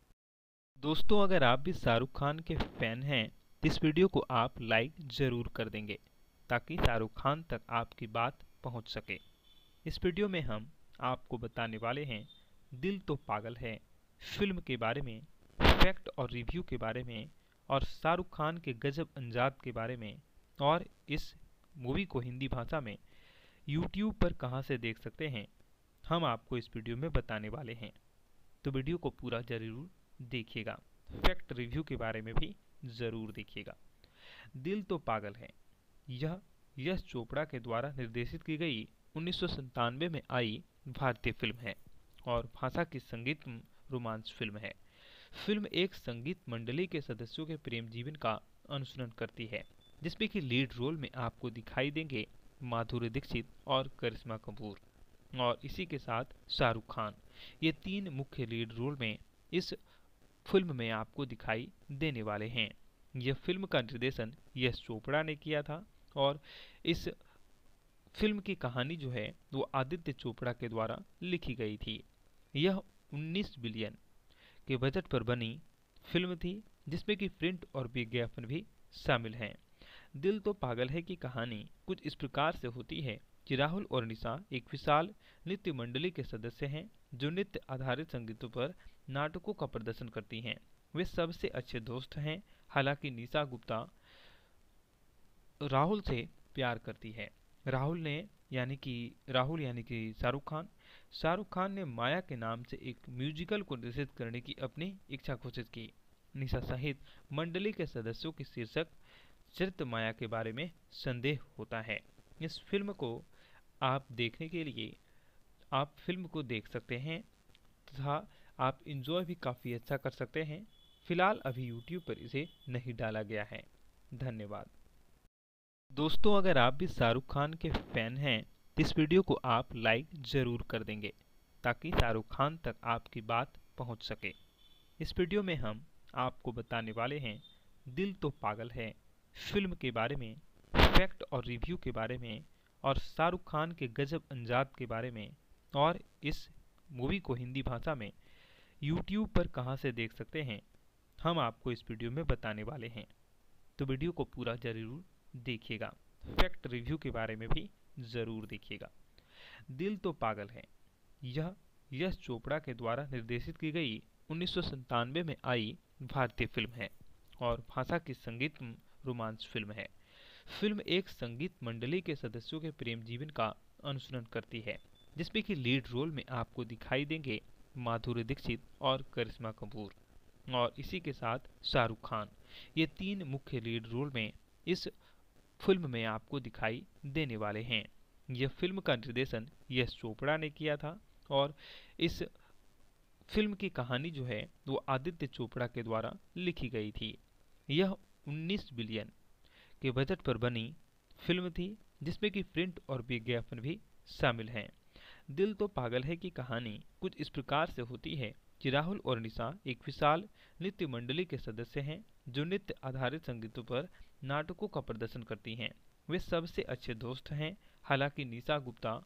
दोस्तों, अगर आप भी शाहरुख खान के फैन हैं तो इस वीडियो को आप लाइक ज़रूर कर देंगे ताकि शाहरुख खान तक आपकी बात पहुंच सके। इस वीडियो में हम आपको बताने वाले हैं दिल तो पागल है फिल्म के बारे में, फैक्ट और रिव्यू के बारे में, और शाहरुख खान के गजब अंदाज के बारे में, और इस मूवी को हिंदी भाषा में यूट्यूब पर कहां से देख सकते हैं हम आपको इस वीडियो में बताने वाले हैं। तो वीडियो को पूरा जरूर देखिएगा। फैक्ट रिव्यू के बारे में भी ज़रूर देखिएगा। दिल तो पागल है यह यश चोपड़ा के द्वारा निर्देशित की गई उन्नीस सौ संतानवे में आई भारतीय फिल्म है और भाषा की संगीत रोमांस फिल्म है। फिल्म एक संगीत मंडली के सदस्यों के प्रेम जीवन का अनुसरण करती है, जिसमें कि लीड रोल में आपको दिखाई देंगे माधुरी दीक्षित और करिश्मा कपूर, और इसी के साथ शाहरुख खान। ये तीन मुख्य लीड रोल में इस फिल्म में आपको दिखाई देने वाले हैं। यह फिल्म का निर्देशन यश चोपड़ा ने किया था और इस फिल्म की कहानी जो है वो आदित्य चोपड़ा के द्वारा लिखी गई थी। यह उन्नीस बिलियन के बजट पर बनी फिल्म थी, जिसमें कि प्रिंट और विज्ञापन भी शामिल हैं। दिल तो पागल है की कहानी कुछ इस प्रकार से होती है कि राहुल और निशा एक विशाल नृत्य मंडली के सदस्य हैं जो नृत्य आधारित संगीतों पर नाटकों का प्रदर्शन करती हैं। वे सबसे अच्छे दोस्त हैं। हालांकि निशा गुप्ता राहुल से प्यार करती है। राहुल ने यानी कि राहुल यानी कि शाहरुख खान शाहरुख खान ने माया के नाम से एक म्यूजिकल को निर्देशित करने की अपनी इच्छा घोषित की। निशा सहित मंडली के सदस्यों की शीर्षक चरित्र माया के बारे में संदेह होता है। इस फिल्म को आप देखने के लिए आप फिल्म को देख सकते हैं तथा आप इंजॉय भी काफ़ी अच्छा कर सकते हैं। फिलहाल अभी यूट्यूब पर इसे नहीं डाला गया है। धन्यवाद। दोस्तों, अगर आप भी शाहरुख खान के फैन हैं तो इस वीडियो को आप लाइक ज़रूर कर देंगे ताकि शाहरुख खान तक आपकी बात पहुंच सके। इस वीडियो में हम आपको बताने वाले हैं दिल तो पागल है फिल्म के बारे में, फैक्ट और रिव्यू के बारे में, और शाहरुख खान के गजब अंदाज के बारे में, और इस मूवी को हिंदी भाषा में यूट्यूब पर कहां से देख सकते हैं हम आपको इस वीडियो में बताने वाले हैं। तो वीडियो को पूरा जरूर देखिएगा। फैक्ट रिव्यू के बारे में भी ज़रूर देखिएगा। दिल तो पागल है यह यश चोपड़ा के द्वारा निर्देशित की गई उन्नीस सौ संतानवे में आई भारतीय फिल्म है और भाषा की संगीत रोमांस फिल्म है। फिल्म एक संगीत मंडली के सदस्यों के प्रेम जीवन का अनुसरण करती है, जिसमें कि लीड रोल में आपको दिखाई देंगे माधुरी दीक्षित और करिश्मा कपूर और इसी के साथ शाहरुख खान। ये तीन मुख्य लीड रोल में इस फिल्म में आपको दिखाई देने वाले हैं। यह फिल्म का निर्देशन यश चोपड़ा ने किया था और इस फिल्म की कहानी जो है वो आदित्य चोपड़ा के द्वारा लिखी गई थी। यह उन्नीस बिलियन के बजट पर बनी फिल्म थी, जिसमें कि प्रिंट और विज्ञापन भी शामिल हैं। दिल तो पागल है की कहानी कुछ इस प्रकार से होती है कि राहुल और निशा एक विशाल नृत्य मंडली के सदस्य हैं जो नृत्य आधारित संगीतों पर नाटकों का प्रदर्शन करती हैं। वे सबसे अच्छे दोस्त हैं। हालांकि निशा गुप्ता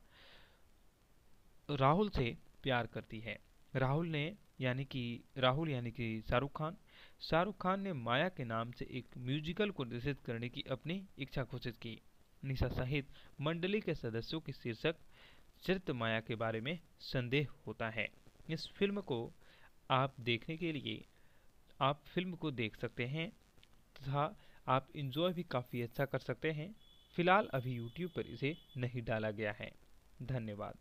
राहुल से प्यार करती है। राहुल ने यानी कि राहुल यानी कि शाहरुख खान शाहरुख खान ने माया के नाम से एक म्यूजिकल को निर्देशित करने की अपनी इच्छा घोषित की। निशा सहित मंडली के सदस्यों की शीर्षक चरित्र माया के बारे में संदेह होता है। इस फिल्म को आप देखने के लिए आप फिल्म को देख सकते हैं तथा आप इंजॉय भी काफ़ी अच्छा कर सकते हैं। फिलहाल अभी यूट्यूब पर इसे नहीं डाला गया है। धन्यवाद।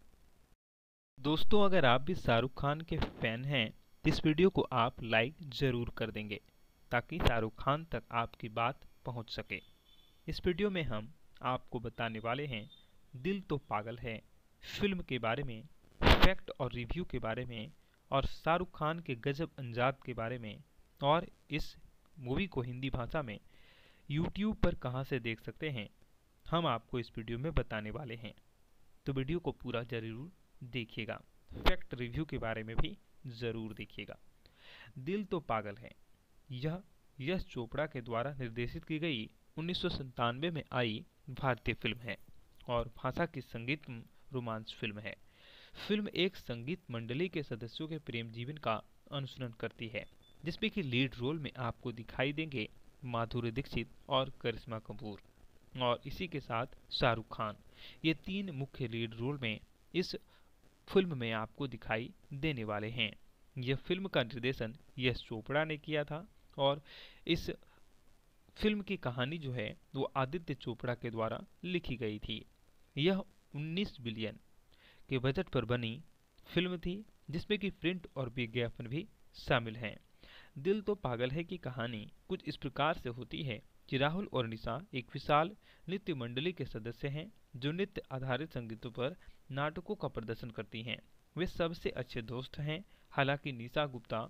दोस्तों, अगर आप भी शाहरुख खान के फैन हैं तो इस वीडियो को आप लाइक ज़रूर कर देंगे ताकि शाहरुख खान तक आपकी बात पहुंच सके। इस वीडियो में हम आपको बताने वाले हैं दिल तो पागल है फिल्म के बारे में, फैक्ट और रिव्यू के बारे में और शाहरुख खान के गजब अंजाद के बारे में और इस मूवी को हिंदी भाषा में यूट्यूब पर कहां से देख सकते हैं हम आपको इस वीडियो में बताने वाले हैं। तो वीडियो को पूरा जरूर देखिएगा। फैक्ट रिव्यू के बारे में भी ज़रूर देखिएगा। दिल तो पागल है यह यश चोपड़ा के द्वारा निर्देशित की गई उन्नीस सौ संतानवे में आई भारतीय फिल्म है और भाषा की संगीत रोमांस फिल्म है। फिल्म एक संगीत मंडली के सदस्यों के प्रेम जीवन का अनुसरण करती है, जिसमें कि लीड रोल में आपको दिखाई देंगे माधुरी दीक्षित और करिश्मा कपूर और इसी के साथ शाहरुख खान। ये तीन मुख्य लीड रोल में इस फिल्म में आपको दिखाई देने वाले हैं। यह फिल्म का निर्देशन यश चोपड़ा ने किया था और इस फिल्म की कहानी जो है वो आदित्य चोपड़ा के द्वारा लिखी गई थी। यह उन्नीस बिलियन के बजट पर बनी फिल्म थी, जिसमें कि प्रिंट और विज्ञापन भी शामिल हैं। दिल तो पागल है की कहानी कुछ इस प्रकार से होती है कि राहुल और निशा एक विशाल नृत्य मंडली के सदस्य हैं जो नृत्य आधारित संगीतों पर नाटकों का प्रदर्शन करती हैं। वे सबसे अच्छे दोस्त हैं। हालांकि निशा गुप्ता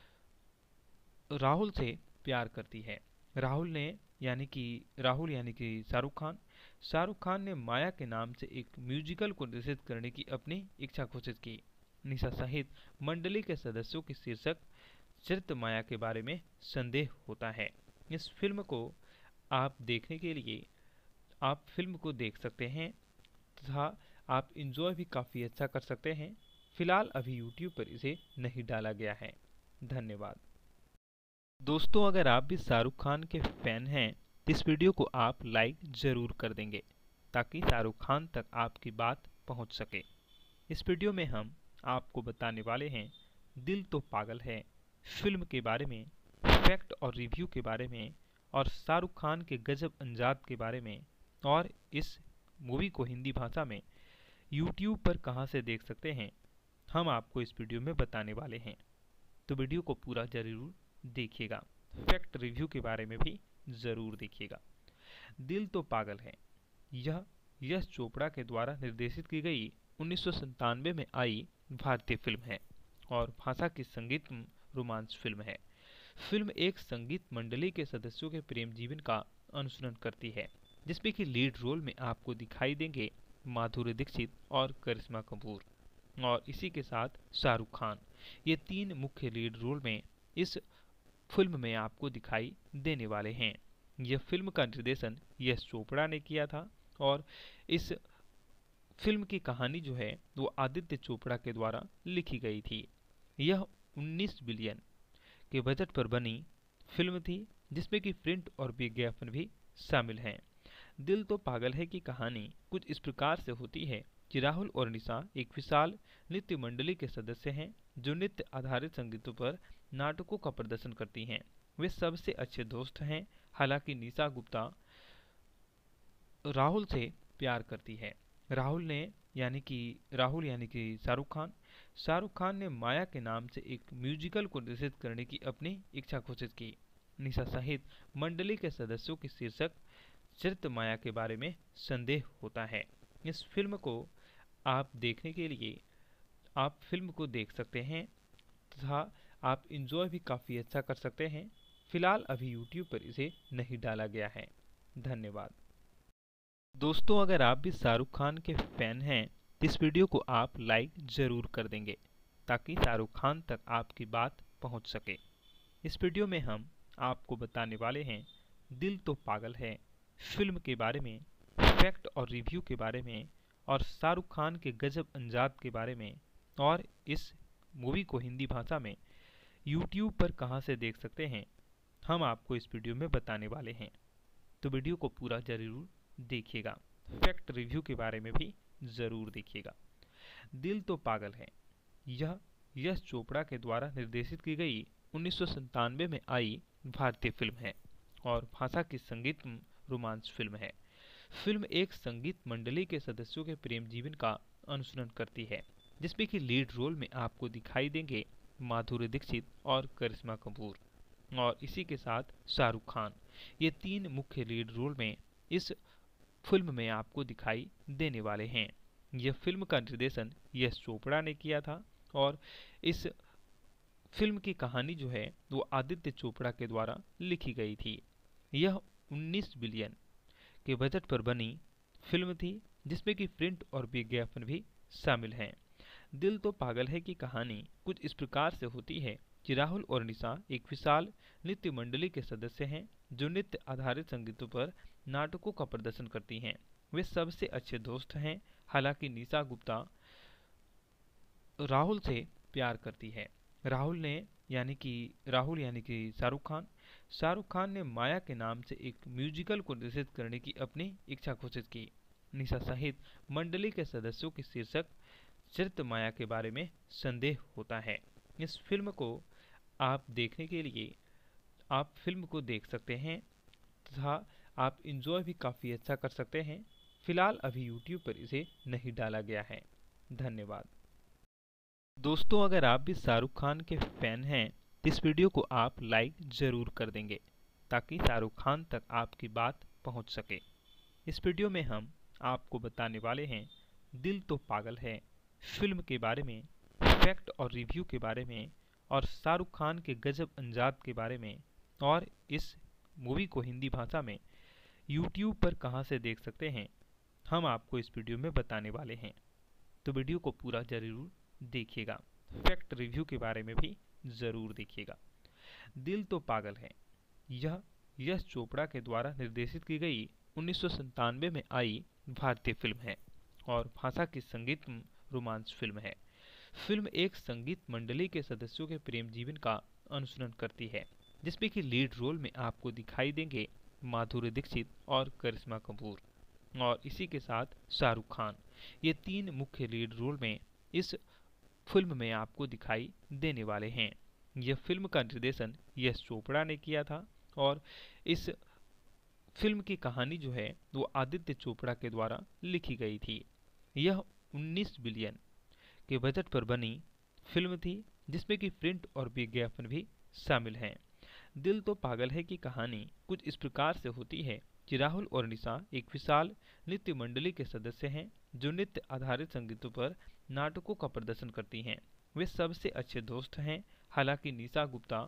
राहुल से प्यार करती है। राहुल ने यानी कि राहुल यानी कि शाहरुख खान शाहरुख खान ने माया के नाम से एक म्यूजिकल को निर्देशित करने की अपनी इच्छा घोषित की। निशा सहित मंडली के सदस्यों की शीर्षक चरित्र माया के बारे में संदेह होता है। इस फिल्म को आप देखने के लिए आप फिल्म को देख सकते हैं तथा आप इंजॉय भी काफ़ी अच्छा कर सकते हैं। फिलहाल अभी यूट्यूब पर इसे नहीं डाला गया है। धन्यवाद। दोस्तों, अगर आप भी शाहरुख खान के फैन हैं तो इस वीडियो को आप लाइक ज़रूर कर देंगे ताकि शाहरुख खान तक आपकी बात पहुंच सके। इस वीडियो में हम आपको बताने वाले हैं दिल तो पागल है फिल्म के बारे में, फैक्ट और रिव्यू के बारे में और शाहरुख खान के गजब अंजाद के बारे में और इस मूवी को हिंदी भाषा में यूट्यूब पर कहां से देख सकते हैं हम आपको इस वीडियो में बताने वाले हैं। तो वीडियो को पूरा जरूर देखिएगा। फैक्ट रिव्यू के बारे में भी ज़रूर देखिएगा। दिल तो पागल है यह यश चोपड़ा के द्वारा निर्देशित की गई उन्नीस सौ संतानवे में आई भारतीय फिल्म है और भाषा की संगीत रोमांस फिल्म है। फिल्म एक संगीत मंडली के सदस्यों के प्रेम जीवन का अनुसरण करती है, जिसमें कि लीड रोल में आपको दिखाई देंगे माधुरी दीक्षित और करिश्मा कपूर और इसी के साथ शाहरुख खान। ये तीन मुख्य लीड रोल में इस फिल्म में आपको दिखाई देने वाले हैं। यह फिल्म का निर्देशन यश चोपड़ा ने किया था और इस फिल्म की कहानी जो है वो आदित्य चोपड़ा के द्वारा लिखी गई थी। यह उन्नीस बिलियन के बजट पर बनी फिल्म थी, जिसमें कि प्रिंट और विज्ञापन भी शामिल हैं। दिल तो पागल है की कहानी कुछ इस प्रकार से होती है कि राहुल और निशा एक विशाल नृत्य मंडली के सदस्य हैं जो नृत्य आधारित संगीतों पर नाटकों का प्रदर्शन करती हैं। वे सबसे अच्छे दोस्त हैं। हालांकि निशा गुप्ता राहुल से प्यार करती है। राहुल ने यानी कि राहुल यानी कि शाहरुख खान शाहरुख खान ने माया के नाम से एक म्यूजिकल को निर्देशित करने की अपनी इच्छा घोषित की। निशा सहित मंडली के सदस्यों की शीर्षक चरित्र माया के बारे में संदेह होता है। इस फिल्म को आप देखने के लिए आप फिल्म को देख सकते हैं तथा आप इंजॉय भी काफ़ी अच्छा कर सकते हैं। फिलहाल अभी यूट्यूब पर इसे नहीं डाला गया है। धन्यवाद। दोस्तों, अगर आप भी शाहरुख खान के फैन हैं तो इस वीडियो को आप लाइक ज़रूर कर देंगे ताकि शाहरुख खान तक आपकी बात पहुंच सके। इस वीडियो में हम आपको बताने वाले हैं दिल तो पागल है फिल्म के बारे में, फैक्ट और रिव्यू के बारे में और शाहरुख खान के गजब अंजाद के बारे में, और इस मूवी को हिंदी भाषा में यूट्यूब पर कहां से देख सकते हैं हम आपको इस वीडियो में बताने वाले हैं। तो वीडियो को पूरा जरूर देखिएगा। फैक्ट रिव्यू के बारे में भी ज़रूर देखिएगा। दिल तो पागल है यह यश चोपड़ा के द्वारा निर्देशित की गई उन्नीस सौ संतानवे में आई भारतीय फिल्म है और भाषा की संगीत रोमांस फिल्म है। फिल्म एक संगीत मंडली के सदस्यों के प्रेम जीवन का अनुसरण करती है, जिसमें कि लीड रोल में आपको दिखाई देंगे माधुरी दीक्षित और करिश्मा कपूर, और इसी के साथ शाहरुख खान। ये तीन मुख्य लीड रोल में इस फिल्म में आपको दिखाई देने वाले हैं। यह फिल्म का निर्देशन यश चोपड़ा ने किया था और इस फिल्म की कहानी जो है वो आदित्य चोपड़ा के द्वारा लिखी गई थी। यह उन्नीस बिलियन के बजट पर बनी फिल्म थी, जिसमें कि प्रिंट और विज्ञापन भी शामिल हैं। दिल तो पागल है की कहानी कुछ इस प्रकार से होती है कि राहुल और निशा एक विशाल नृत्य मंडली के सदस्य हैं जो नृत्य आधारित संगीतों पर नाटकों का प्रदर्शन करती हैं। वे सबसे अच्छे दोस्त हैं। हालांकि निशा गुप्ता राहुल से प्यार करती है। राहुल ने यानी कि राहुल यानी कि शाहरुख खान शाहरुख खान ने माया के नाम से एक म्यूजिकल को निर्देशित करने की अपनी इच्छा घोषित की। निशा सहित मंडली के सदस्यों की शीर्षक चरित्र माया के बारे में संदेह होता है। इस फिल्म को आप देखने के लिए आप फिल्म को देख सकते हैं तथा आप इंजॉय भी काफ़ी अच्छा कर सकते हैं। फिलहाल अभी यूट्यूब पर इसे नहीं डाला गया है। धन्यवाद। दोस्तों, अगर आप भी शाहरुख खान के फैन हैं तो इस वीडियो को आप लाइक ज़रूर कर देंगे ताकि शाहरुख खान तक आपकी बात पहुंच सके। इस वीडियो में हम आपको बताने वाले हैं दिल तो पागल है फिल्म के बारे में, फैक्ट और रिव्यू के बारे में और शाहरुख खान के गजब अंजाद के बारे में, और इस मूवी को हिंदी भाषा में यूट्यूब पर कहां से देख सकते हैं हम आपको इस वीडियो में बताने वाले हैं। तो वीडियो को पूरा जरूर देखिएगा। फैक्ट रिव्यू के बारे में भी ज़रूर देखिएगा। दिल तो पागल है यह यश चोपड़ा के द्वारा निर्देशित की गई उन्नीस सौ संतानवे में आई भारतीय फिल्म है और भाषा की संगीत रोमांस फिल्म है। फिल्म एक संगीत मंडली के सदस्यों के प्रेम जीवन का अनुसरण करती है, जिसमें कि लीड रोल में आपको दिखाई देंगे माधुरी दीक्षित और करिश्मा कपूर, और इसी के साथ शाहरुख खान। ये तीन मुख्य लीड रोल में इस फिल्म में आपको दिखाई देने वाले हैं। यह फिल्म का निर्देशन यश चोपड़ा ने किया था और इस फिल्म की कहानी जो है वो आदित्य चोपड़ा के द्वारा लिखी गई थी। यह उन्नीस बिलियन के बजट पर बनी फिल्म थी, जिसमें कि प्रिंट और विज्ञापन भी शामिल हैं। दिल तो पागल है की कहानी कुछ इस प्रकार से होती है कि राहुल और निशा एक विशाल नृत्य मंडली के सदस्य हैं जो नृत्य आधारित संगीतों पर नाटकों का प्रदर्शन करती हैं। वे सबसे अच्छे दोस्त हैं। हालांकि निशा गुप्ता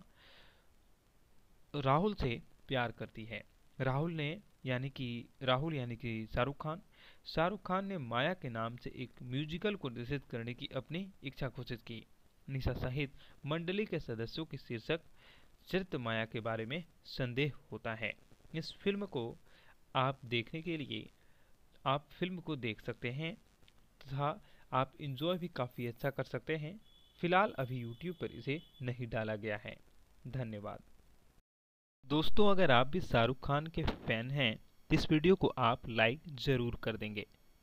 राहुल से प्यार करती है। राहुल ने यानी कि राहुल यानी कि शाहरुख खान शाहरुख खान ने माया के नाम से एक म्यूजिकल को निर्देशित करने की अपनी इच्छा घोषित की। निशा सहित मंडली के सदस्यों की शीर्षक चरित्र माया के बारे में संदेह होता है। इस फिल्म को आप देखने के लिए आप फिल्म को देख सकते हैं तथा आप इंजॉय भी काफ़ी अच्छा कर सकते हैं। फिलहाल अभी यूट्यूब पर इसे नहीं डाला गया है। धन्यवाद। दोस्तों, अगर आप भी शाहरुख खान के फैन हैं तो इस वीडियो को आप लाइक ज़रूर कर देंगे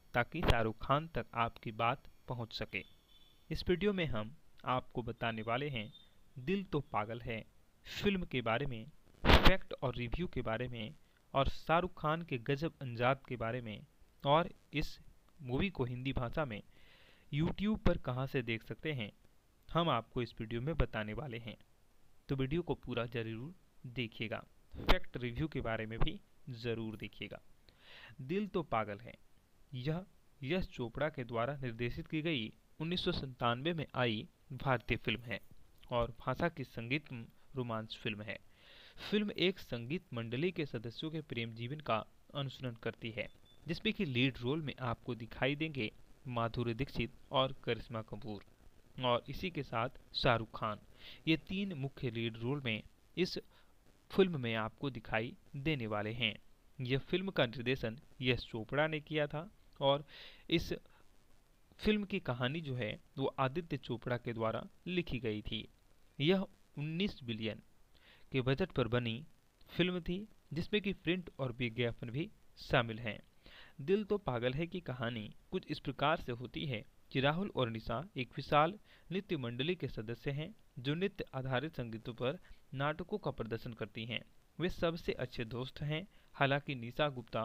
ताकि शाहरुख खान तक आपकी बात पहुंच सके। इस वीडियो में हम आपको बताने वाले हैं दिल तो पागल है फिल्म के बारे में, फैक्ट और रिव्यू के बारे में, और शाहरुख खान के गजब अंदाज के बारे में, और इस मूवी को हिंदी भाषा में यूट्यूब पर कहां से देख सकते हैं हम आपको इस वीडियो में बताने वाले हैं। तो वीडियो को पूरा जरूर देखिएगा, फैक्ट रिव्यू के बारे में भी जरूर देखिएगा। दिल तो पागल है यह यश चोपड़ा के द्वारा निर्देशित की गई उन्नीस सौ संतानवे में आई भारतीय फिल्म है और भाषा की संगीत रोमांस फिल्म है। फिल्म एक संगीत मंडली के सदस्यों के प्रेम जीवन का अनुसरण करती है, जिसमें कि लीड रोल में आपको दिखाई देंगे माधुरी दीक्षित और करिश्मा कपूर, और इसी के साथ शाहरुख खान। ये तीन मुख्य लीड रोल में इस फिल्म में आपको दिखाई देने वाले हैं। यह फिल्म का निर्देशन यश चोपड़ा ने किया था और इस फिल्म की कहानी जो है वो आदित्य चोपड़ा के द्वारा लिखी गई थी। यह उन्नीस बिलियन के बजट पर बनी फिल्म थी, जिसमें कि प्रिंट और विज्ञापन भी शामिल हैं। दिल तो पागल है की कहानी कुछ इस प्रकार से होती है कि राहुल और निशा एक विशाल नृत्य मंडली के सदस्य हैं जो नृत्य आधारित संगीतों पर नाटकों का प्रदर्शन करती हैं। वे सबसे अच्छे दोस्त हैं। हालांकि निशा गुप्ता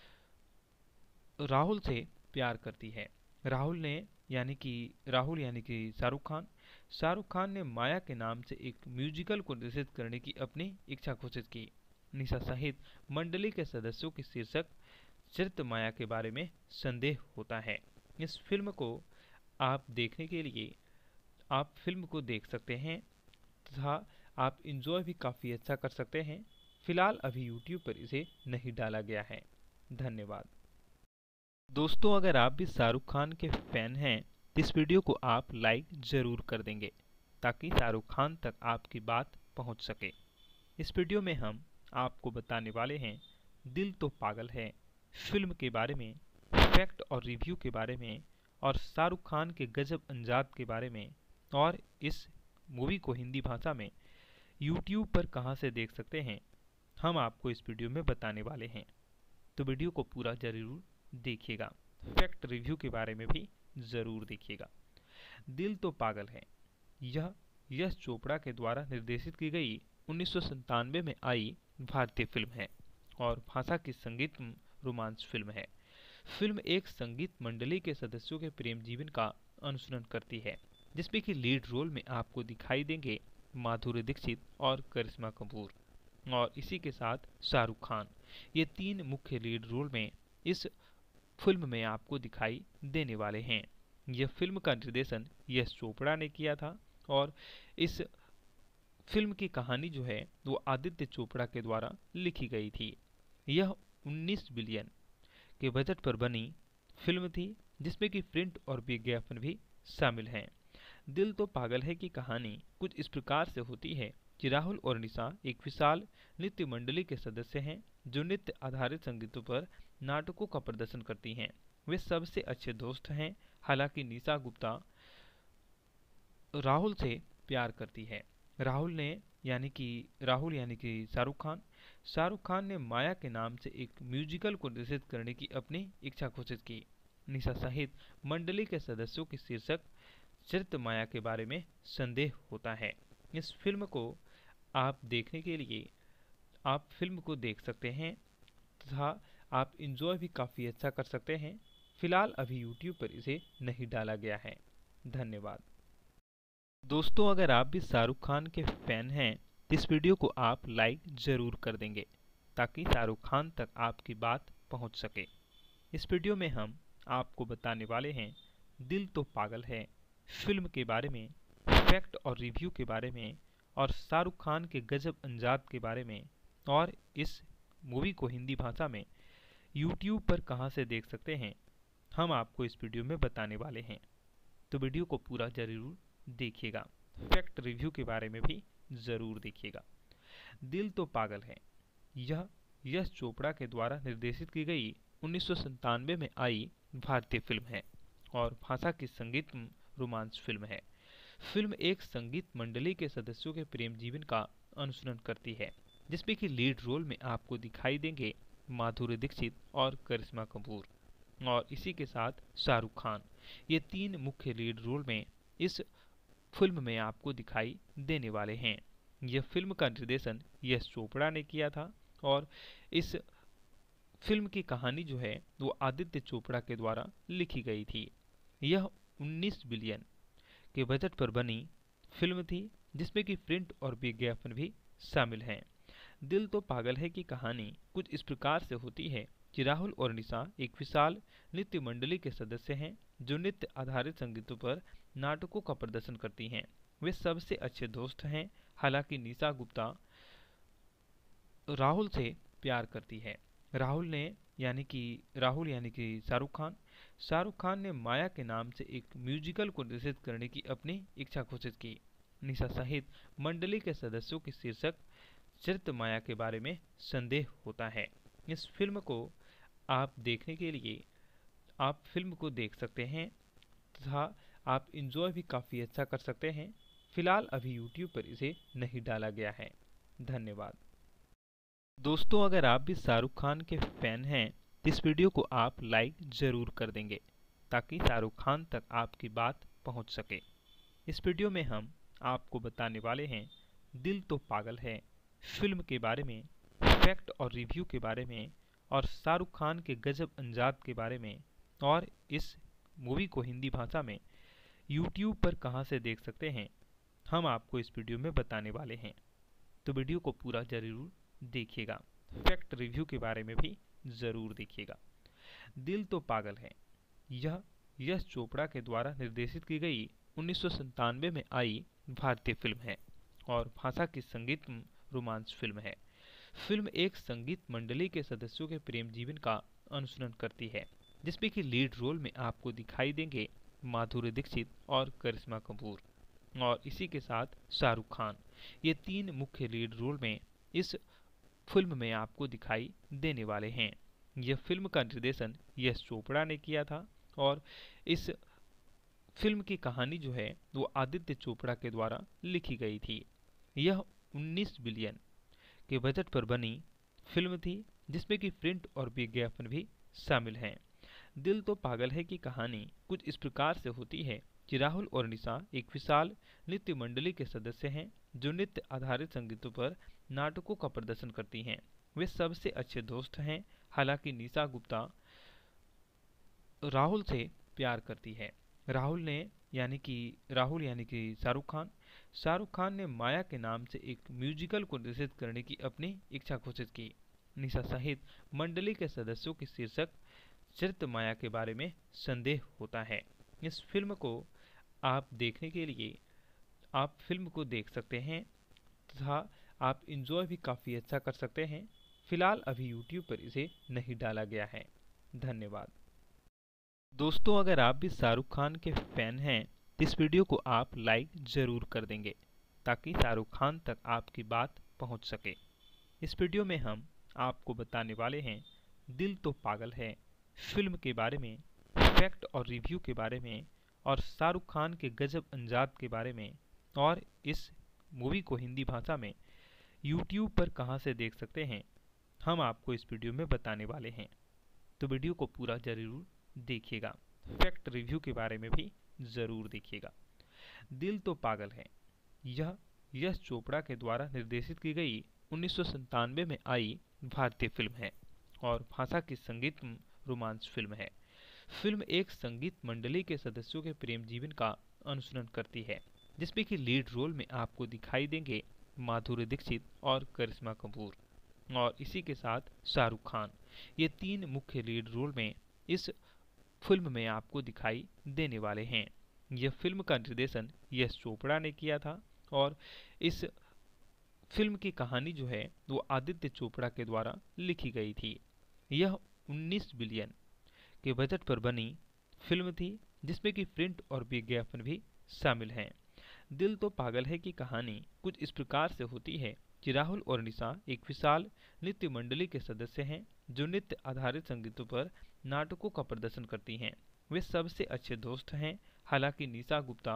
राहुल से प्यार करती है। राहुल ने यानी कि राहुल यानी कि शाहरुख खान शाहरुख खान ने माया के नाम से एक म्यूजिकल को निर्देशित करने की अपनी इच्छा घोषित की। निशा सहित मंडली के सदस्यों की शीर्षक चरित्र माया के बारे में संदेह होता है। इस फिल्म को आप देखने के लिए आप फिल्म को देख सकते हैं तथा आप इंजॉय भी काफ़ी अच्छा कर सकते हैं। फिलहाल अभी यूट्यूब पर इसे नहीं डाला गया है। धन्यवाद। दोस्तों, अगर आप भी शाहरुख खान के फैन हैं तो इस वीडियो को आप लाइक ज़रूर कर देंगे ताकि शाहरुख खान तक आपकी बात पहुंच सके। इस वीडियो में हम आपको बताने वाले हैं दिल तो पागल है फिल्म के बारे में, फैक्ट और रिव्यू के बारे में, और शाहरुख खान के गजब अंदाज के बारे में, और इस मूवी को हिंदी भाषा में यूट्यूब पर कहां से देख सकते हैं हम आपको इस वीडियो में बताने वाले हैं। तो वीडियो को पूरा जरूर देखिएगा, फैक्ट रिव्यू के बारे में भी जरूर देखिएगा। दिल तो पागल है यह यश चोपड़ा के द्वारा निर्देशित की गई उन्नीस सौ संतानवे में आई भारतीय फिल्म है और भाषा की संगीत रोमांस फिल्म है। फिल्म एक संगीत मंडली के सदस्यों के प्रेम जीवन का अनुसरण करती है, जिसमें कि लीड रोल में आपको दिखाई देंगे माधुरी दीक्षित और करिश्मा कपूर, और इसी के साथ शाहरुख खान। ये तीन मुख्य लीड रोल में इस फिल्म में आपको दिखाई देने वाले हैं। यह फिल्म का निर्देशन यश चोपड़ा ने किया था और इस फिल्म की कहानी जो है वो आदित्य चोपड़ा के द्वारा लिखी गई थी। यह उन्नीस बिलियन के बजट पर बनी फिल्म थी, जिसमें कि प्रिंट और विज्ञापन भी शामिल हैं। दिल तो पागल है की कहानी कुछ इस प्रकार से होती है कि राहुल और निशा एक विशाल नृत्य मंडली के सदस्य हैं जो नृत्य आधारित संगीतों पर नाटकों का प्रदर्शन करती हैं। वे सबसे अच्छे दोस्त हैं। हालांकि निशा गुप्ता राहुल से प्यार करती है। राहुल ने यानी कि राहुल यानी कि शाहरुख खान शाहरुख खान ने माया के नाम से एक म्यूजिकल को निर्देशित करने की अपनी इच्छा घोषित की। निशा सहित मंडली के सदस्यों की शीर्षक चरित्र माया के बारे में संदेह होता है। इस फिल्म को आप देखने के लिए आप फिल्म को देख सकते हैं तथा आप इंजॉय भी काफ़ी अच्छा कर सकते हैं। फिलहाल अभी यूट्यूब पर इसे नहीं डाला गया है। धन्यवाद। दोस्तों, अगर आप भी शाहरुख खान के फैन हैं तो इस वीडियो को आप लाइक ज़रूर कर देंगे ताकि शाहरुख खान तक आपकी बात पहुंच सके। इस वीडियो में हम आपको बताने वाले हैं दिल तो पागल है फिल्म के बारे में, फैक्ट और रिव्यू के बारे में, और शाहरुख खान के गजब अंदाज के बारे में, और इस मूवी को हिंदी भाषा में यूट्यूब पर कहां से देख सकते हैं हम आपको इस वीडियो में बताने वाले हैं। तो वीडियो को पूरा जरूर देखिएगा, फैक्ट रिव्यू के बारे में भी जरूर देखिएगा। दिल तो पागल है यह यश चोपड़ा के द्वारा निर्देशित की गई उन्नीस सौ संतानवे में आई भारतीय फिल्म है और भाषा की संगीत रोमांस फिल्म है। फिल्म एक संगीत मंडली के सदस्यों के प्रेम जीवन का अनुसरण करती है, जिसमें कि लीड रोल में आपको दिखाई देंगे माधुरी दीक्षित और करिश्मा कपूर, और इसी के साथ शाहरुख खान, ये तीन मुख्य लीड रोल में इस फिल्म में आपको दिखाई देने वाले हैं। यह फिल्म का निर्देशन यश चोपड़ा ने किया था और इस फिल्म की कहानी जो है वो आदित्य चोपड़ा के द्वारा लिखी गई थी। यह उन्नीस बिलियन के बजट पर बनी फिल्म थी जिसमें कि प्रिंट और विज्ञापन भी शामिल हैं। दिल तो पागल है की कहानी कुछ इस प्रकार से होती है कि राहुल और निशा एक विशाल नृत्य मंडली के सदस्य हैं जो नृत्य आधारित संगीतों पर नाटकों का प्रदर्शन करती हैं। वे सबसे अच्छे दोस्त हैं। हालांकि निशा गुप्ता राहुल से प्यार करती है। राहुल ने यानी कि राहुल यानी कि शाहरुख खान शाहरुख खान ने माया के नाम से एक म्यूजिकल को निर्देशित करने की अपनी इच्छा घोषित की। निशा सहित मंडली के सदस्यों की शीर्षक चरित्र माया के बारे में संदेह होता है। इस फिल्म को आप देखने के लिए आप फिल्म को देख सकते हैं तथा आप इंजॉय भी काफ़ी अच्छा कर सकते हैं। फिलहाल अभी यूट्यूब पर इसे नहीं डाला गया है। धन्यवाद। दोस्तों, अगर आप भी शाहरुख खान के फैन हैं तो इस वीडियो को आप लाइक ज़रूर कर देंगे ताकि शाहरुख खान तक आपकी बात पहुंच सके। इस वीडियो में हम आपको बताने वाले हैं दिल तो पागल है फिल्म के बारे में, फैक्ट और रिव्यू के बारे में और शाहरुख खान के गजब अंजाद के बारे में और इस मूवी को हिंदी भाषा में यूट्यूब पर कहां से देख सकते हैं हम आपको इस वीडियो में बताने वाले हैं। तो वीडियो को पूरा जरूर देखिएगा। फैक्ट रिव्यू के बारे में भी जरूर देखिएगा। दिल तो पागल है यह यश चोपड़ा के द्वारा निर्देशित की गई उन्नीस सौ संतानवे में आई भारतीय फिल्म है और भाषा की संगीत रोमांस फिल्म है। फिल्म एक संगीत मंडली के सदस्यों के प्रेम जीवन का अनुसरण करती है जिसमें कि लीड रोल में आपको दिखाई देंगे माधुरी दीक्षित और करिश्मा कपूर और इसी के साथ शाहरुख खान। ये तीन मुख्य लीड रोल में इस फिल्म में आपको दिखाई देने वाले हैं। यह फिल्म का निर्देशन यश चोपड़ा ने किया था और इस फिल्म की कहानी जो है वो आदित्य चोपड़ा के द्वारा लिखी गई थी। यह उन्नीस बिलियन के बजट पर बनी फिल्म थी जिसमें कि प्रिंट और विज्ञापन भी शामिल हैं। दिल तो पागल है की कहानी कुछ इस प्रकार से होती है कि राहुल और निशा एक विशाल नृत्य मंडली के सदस्य हैं जो नृत्य आधारित संगीतों पर नाटकों का प्रदर्शन करती हैं। वे सबसे अच्छे दोस्त हैं। हालांकि निशा गुप्ता राहुल से प्यार करती है। राहुल ने यानी कि राहुल यानी कि शाहरुख खान शाहरुख खान ने माया के नाम से एक म्यूजिकल को निर्देशित करने की अपनी इच्छा घोषित की। निशा सहित मंडली के सदस्यों की शीर्षक चरित्र माया के बारे में संदेह होता है। इस फिल्म को आप देखने के लिए आप फिल्म को देख सकते हैं तथा आप इंजॉय भी काफ़ी अच्छा कर सकते हैं। फिलहाल अभी यूट्यूब पर इसे नहीं डाला गया है। धन्यवाद। दोस्तों, अगर आप भी शाहरुख खान के फैन हैं तो इस वीडियो को आप लाइक ज़रूर कर देंगे ताकि शाहरुख खान तक आपकी बात पहुंच सके। इस वीडियो में हम आपको बताने वाले हैं दिल तो पागल है फिल्म के बारे में, फैक्ट और रिव्यू के बारे में और शाहरुख खान के गजब अंजाद के बारे में और इस मूवी को हिंदी भाषा में यूट्यूब पर कहां से देख सकते हैं हम आपको इस वीडियो में बताने वाले हैं। तो वीडियो को पूरा जरूर देखिएगा। फैक्ट रिव्यू के बारे में भी जरूर देखिएगा। दिल तो पागल है यह यश चोपड़ा के द्वारा निर्देशित की गई उन्नीस सौ संतानवे में आई भारतीय फिल्म है और भाषा की संगीत रोमांस फिल्म है। फिल्म एक संगीत मंडली के सदस्यों के प्रेम जीवन का अनुसरण करती है जिसमें कि लीड रोल में आपको दिखाई देंगे माधुरी दीक्षित और करिश्मा कपूर और इसी के साथ शाहरुख खान। ये तीन मुख्य लीड रोल में इस फिल्म में आपको दिखाई देने वाले हैं। यह फिल्म का निर्देशन यश चोपड़ा ने किया था और इस फिल्म की कहानी जो है वो आदित्य चोपड़ा के द्वारा लिखी गई थी। यह उन्नीस बिलियन के बजट पर बनी फिल्म थी जिसमें कि प्रिंट और विज्ञापन भी शामिल हैं। दिल तो पागल है की कहानी कुछ इस प्रकार से होती है कि राहुल और निशा एक विशाल नृत्य मंडली के सदस्य हैं जो नृत्य आधारित संगीतों पर नाटकों का प्रदर्शन करती हैं। वे सबसे अच्छे दोस्त हैं। हालांकि निशा गुप्ता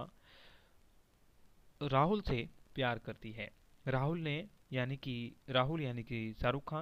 राहुल से प्यार करती है। राहुल ने यानी कि राहुल यानी कि शाहरुख खान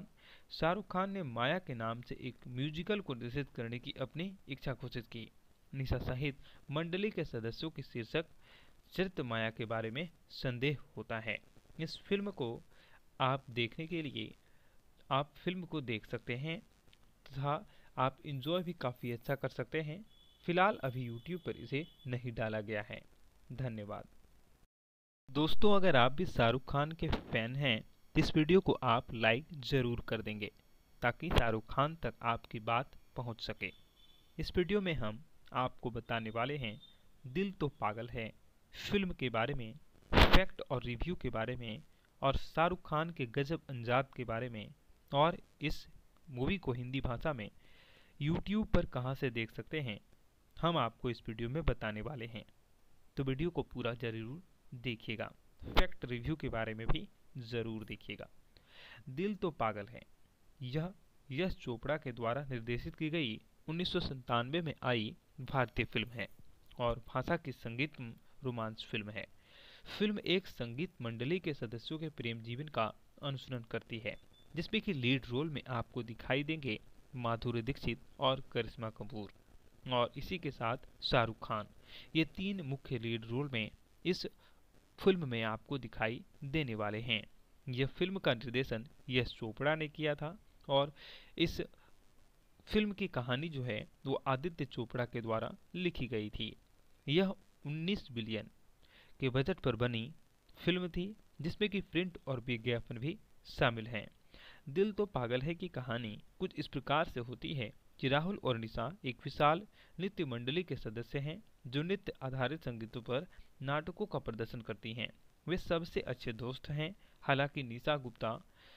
शाहरुख खान ने माया के नाम से एक म्यूजिकल को निर्देशित करने की अपनी इच्छा घोषित की। निशा सहित मंडली के सदस्यों की शीर्षक चरित्र माया के बारे में संदेह होता है। इस फिल्म को आप देखने के लिए आप फिल्म को देख सकते हैं तथा आप इंजॉय भी काफ़ी अच्छा कर सकते हैं। फिलहाल अभी यूट्यूब पर इसे नहीं डाला गया है। धन्यवाद। दोस्तों, अगर आप भी शाहरुख खान के फैन हैं तो इस वीडियो को आप लाइक ज़रूर कर देंगे ताकि शाहरुख खान तक आपकी बात पहुंच सके। इस वीडियो में हम आपको बताने वाले हैं दिल तो पागल है फिल्म के बारे में, फैक्ट और रिव्यू के बारे में और शाहरुख खान के गजब अंजाद के बारे में, और इस मूवी को हिंदी भाषा में यूट्यूब पर कहां से देख सकते हैं हम आपको इस वीडियो में बताने वाले हैं। तो वीडियो को पूरा जरूर देखिएगा। फैक्ट रिव्यू के बारे में भी ज़रूर देखिएगा। दिल तो पागल है यह यश चोपड़ा के द्वारा निर्देशित की गई उन्नीस सौ संतानवे में आई भारतीय फिल्म है और भाषा की संगीत रोमांस फिल्म है। फिल्म एक संगीत मंडली के सदस्यों के प्रेम जीवन का अनुसरण करती है, जिसमें कि लीड रोल में आपको दिखाई देंगे माधुरी दीक्षित और करिश्मा कपूर, और इसी के साथ शाहरुख खान। ये तीन मुख्य लीड रोल में इस फिल्म में आपको दिखाई देने वाले हैं। यह फिल्म का निर्देशन यश चोपड़ा ने किया था और इस फिल्म की कहानी जो है वो आदित्य चोपड़ा के द्वारा लिखी गई थी। यह उन्नीस बिलियन के बजट पर बनी फिल्म थी, जिसमें कि प्रिंट और विज्ञापन भी शामिल हैं। दिल तो पागल है की कहानी कुछ इस प्रकार से होती है कि राहुल और निशा एक विशाल नृत्य मंडली के सदस्य हैं जो नृत्य आधारित संगीतों पर नाटकों का प्रदर्शन करती हैं। वे सबसे अच्छे दोस्त हैं। हालांकि निशा गुप्ता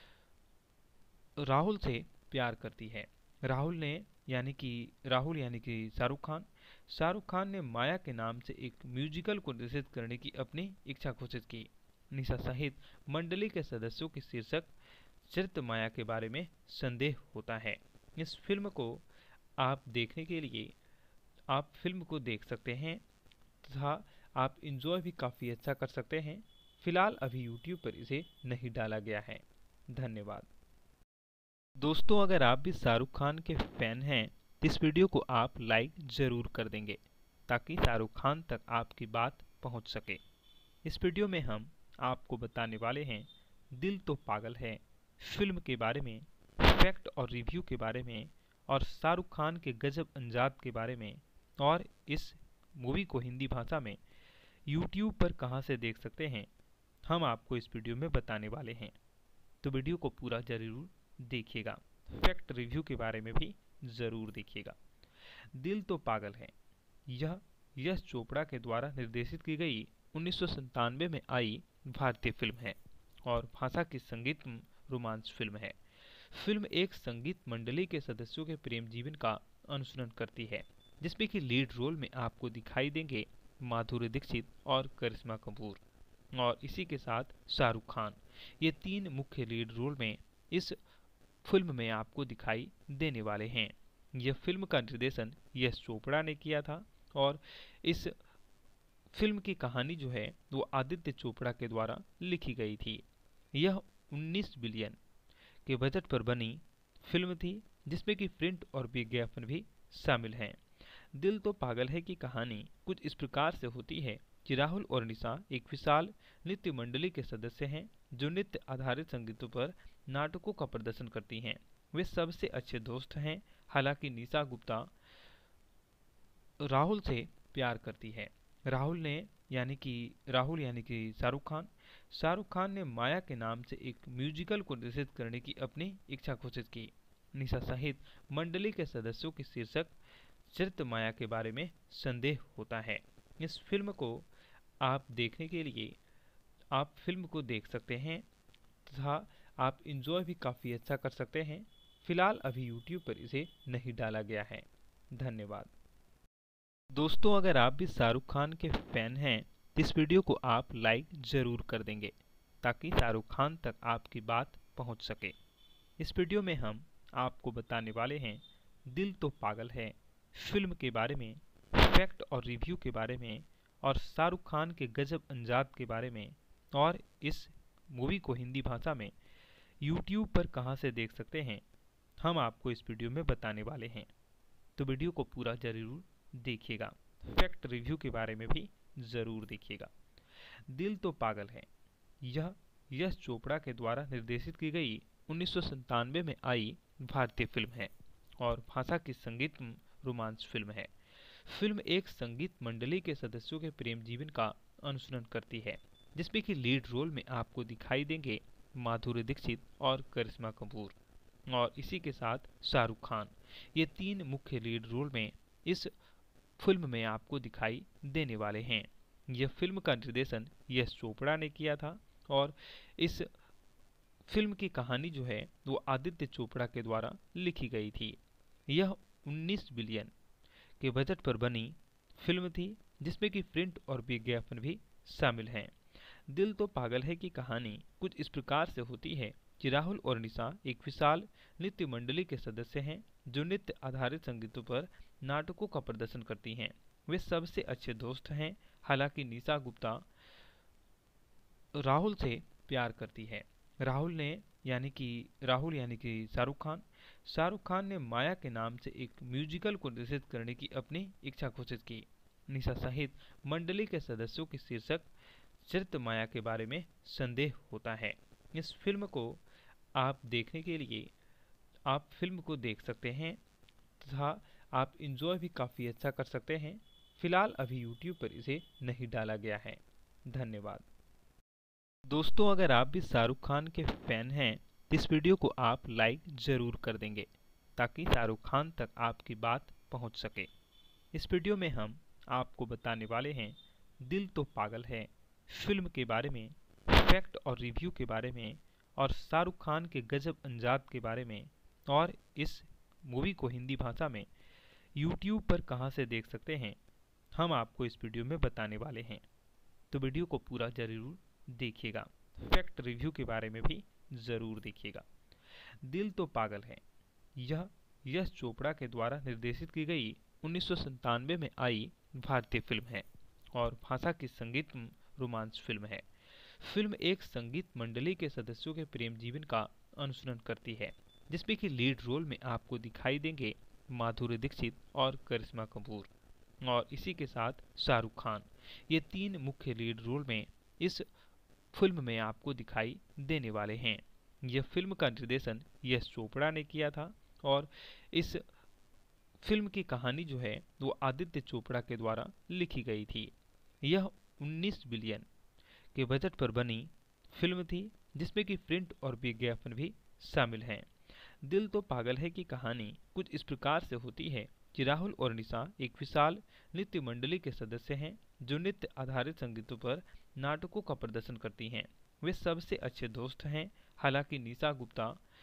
राहुल से प्यार करती है। राहुल ने यानी कि राहुल यानी कि शाहरुख खान शाहरुख खान ने माया के नाम से एक म्यूजिकल को निर्देशित करने की अपनी इच्छा घोषित की। निशा सहित मंडली के सदस्यों की शीर्षक चरित्र माया के बारे में संदेह होता है। इस फिल्म को आप देखने के लिए आप फिल्म को देख सकते हैं तथा आप इंजॉय भी काफ़ी अच्छा कर सकते हैं। फिलहाल अभी यूट्यूब पर इसे नहीं डाला गया है। धन्यवाद। दोस्तों, अगर आप भी शाहरुख खान के फैन हैं तो इस वीडियो को आप लाइक ज़रूर कर देंगे ताकि शाहरुख खान तक आपकी बात पहुंच सके। इस वीडियो में हम आपको बताने वाले हैं दिल तो पागल है फिल्म के बारे में, फैक्ट और रिव्यू के बारे में और शाहरुख खान के गजब अंजाद के बारे में, और इस मूवी को हिंदी भाषा में यूट्यूब पर कहां से देख सकते हैं हम आपको इस वीडियो में बताने वाले हैं। तो वीडियो को पूरा जरूर देखिएगा। फैक्ट रिव्यू के बारे में भी ज़रूर देखिएगा। दिल तो पागल है यह यश चोपड़ा के द्वारा निर्देशित की गई उन्नीस सौ संतानवे में आई भारतीय फिल्म है और भाषा की संगीत रोमांस फिल्म है। फिल्म एक संगीत मंडली के सदस्यों के प्रेम जीवन का अनुसरण करती है, जिसमें कि लीड रोल में आपको दिखाई देंगे माधुरी दीक्षित और करिश्मा कपूर, और इसी के साथ शाहरुख खान। ये तीन मुख्य लीड रोल में इस फिल्म में आपको दिखाई देने वाले हैं। यह फिल्म का निर्देशन यश चोपड़ा ने किया था और इस फिल्म की कहानी जो है वो आदित्य चोपड़ा के द्वारा लिखी गई थी। यह उन्नीस बिलियन के बजट पर बनी फिल्म थी, जिसमें कि प्रिंट और विज्ञापन भी शामिल हैं। दिल तो पागल है की कहानी कुछ इस प्रकार से होती है कि राहुल और निशा एक विशाल नृत्य मंडली के सदस्य हैं जो नृत्य आधारित संगीतों पर नाटकों का प्रदर्शन करती हैं। वे सबसे अच्छे दोस्त हैं। हालांकि निशा गुप्ता राहुल से प्यार करती है। राहुल ने यानी कि राहुल यानी कि शाहरुख खान शाहरुख खान ने माया के नाम से एक म्यूजिकल को निर्देशित करने की अपनी इच्छा घोषित की। निशा सहित मंडली के सदस्यों की शीर्षक चरित्र माया के बारे में संदेह होता है। इस फिल्म को आप देखने के लिए आप फिल्म को देख सकते हैं तथा आप इंजॉय भी काफ़ी अच्छा कर सकते हैं। फिलहाल अभी यूट्यूब पर इसे नहीं डाला गया है। धन्यवाद। दोस्तों, अगर आप भी शाहरुख खान के फैन हैं तो इस वीडियो को आप लाइक ज़रूर कर देंगे ताकि शाहरुख खान तक आपकी बात पहुंच सके। इस वीडियो में हम आपको बताने वाले हैं दिल तो पागल है फिल्म के बारे में, फैक्ट और रिव्यू के बारे में और शाहरुख खान के गजब अंजाद के बारे में, और इस मूवी को हिंदी भाषा में यूट्यूब पर कहां से देख सकते हैं, हम आपको इस वीडियो में बताने वाले हैं। तो वीडियो को पूरा जरूर देखिएगा। फैक्ट रिव्यू के बारे में भी जरूर देखिएगा। दिल तो पागल है, यह यश चोपड़ा के द्वारा निर्देशित की गई उन्नीस सौ संतानवे में आई भारतीय फिल्म है और भाषा की संगीत रोमांस फिल्म है। फिल्म एक संगीत मंडली के सदस्यों के प्रेम जीवन का अनुसरण करती है, जिसमें कि लीड रोल में आपको दिखाई देंगे माधुरी दीक्षित और करिश्मा कपूर और इसी के साथ शाहरुख खान। ये तीन मुख्य लीड रोल में इस फिल्म में आपको दिखाई देने वाले हैं। यह फिल्म का निर्देशन यश चोपड़ा ने किया था और इस फिल्म की कहानी जो है वो आदित्य चोपड़ा के द्वारा लिखी गई थी। यह उन्नीस बिलियन के बजट पर बनी फिल्म थी, जिसमें कि प्रिंट और विज्ञापन भी शामिल हैं। दिल तो पागल है की कहानी कुछ इस प्रकार से होती है कि राहुल और निशा एक विशाल नृत्य मंडली के सदस्य हैं जो नृत्य आधारित संगीतों पर नाटकों का प्रदर्शन करती हैं। वे सबसे अच्छे दोस्त हैं। हालांकि निशा गुप्ता राहुल से प्यार करती है। राहुल ने यानी कि राहुल यानी कि शाहरुख खान शाहरुख खान ने माया के नाम से एक म्यूजिकल को निर्देशित करने की अपनी इच्छा घोषित की। निशा सहित मंडली के सदस्यों की शीर्षक चरित्र माया के बारे में संदेह होता है। इस फिल्म को आप देखने के लिए आप फिल्म को देख सकते हैं तथा आप इंजॉय भी काफ़ी अच्छा कर सकते हैं। फिलहाल अभी यूट्यूब पर इसे नहीं डाला गया है। धन्यवाद। दोस्तों, अगर आप भी शाहरुख खान के फैन हैं तो इस वीडियो को आप लाइक ज़रूर कर देंगे ताकि शाहरुख खान तक आपकी बात पहुंच सके। इस वीडियो में हम आपको बताने वाले हैं दिल तो पागल है फिल्म के बारे में, फैक्ट और रिव्यू के बारे में और शाहरुख खान के गजब अंजाद के बारे में और इस मूवी को हिंदी भाषा में यूट्यूब पर कहां से देख सकते हैं, हम आपको इस वीडियो में बताने वाले हैं। तो वीडियो को पूरा जरूर देखिएगा। फैक्ट रिव्यू के बारे में भी जरूर देखिएगा। दिल तो पागल है, यह यश चोपड़ा के द्वारा निर्देशित की गई उन्नीस सौ संतानवे में आई भारतीय फिल्म है और भाषा की संगीत रोमांस फिल्म है। फिल्म एक संगीत मंडली के सदस्यों के प्रेम जीवन का अनुसरण करती है, जिसमें कि लीड रोल में आपको दिखाई देंगे माधुरी दीक्षित और करिश्मा कपूर और इसी के साथ शाहरुख खान। ये तीन मुख्य लीड रोल में इस फिल्म में आपको दिखाई देने वाले हैं। यह फिल्म का निर्देशन यश चोपड़ा ने किया था और इस फिल्म की कहानी जो है वो आदित्य चोपड़ा के द्वारा लिखी गई थी। यह उन्नीस बिलियन के बजट पर बनी फिल्म थी, जिसमें कि प्रिंट और विज्ञापन भी शामिल हैं। दिल तो पागल है की कहानी कुछ इस प्रकार से होती है कि राहुल और निशा एक विशाल नृत्य मंडली के सदस्य हैं जो नृत्य आधारित संगीतों पर नाटकों का प्रदर्शन करती हैं। वे सबसे अच्छे दोस्त हैं। हालांकि निशा गुप्ता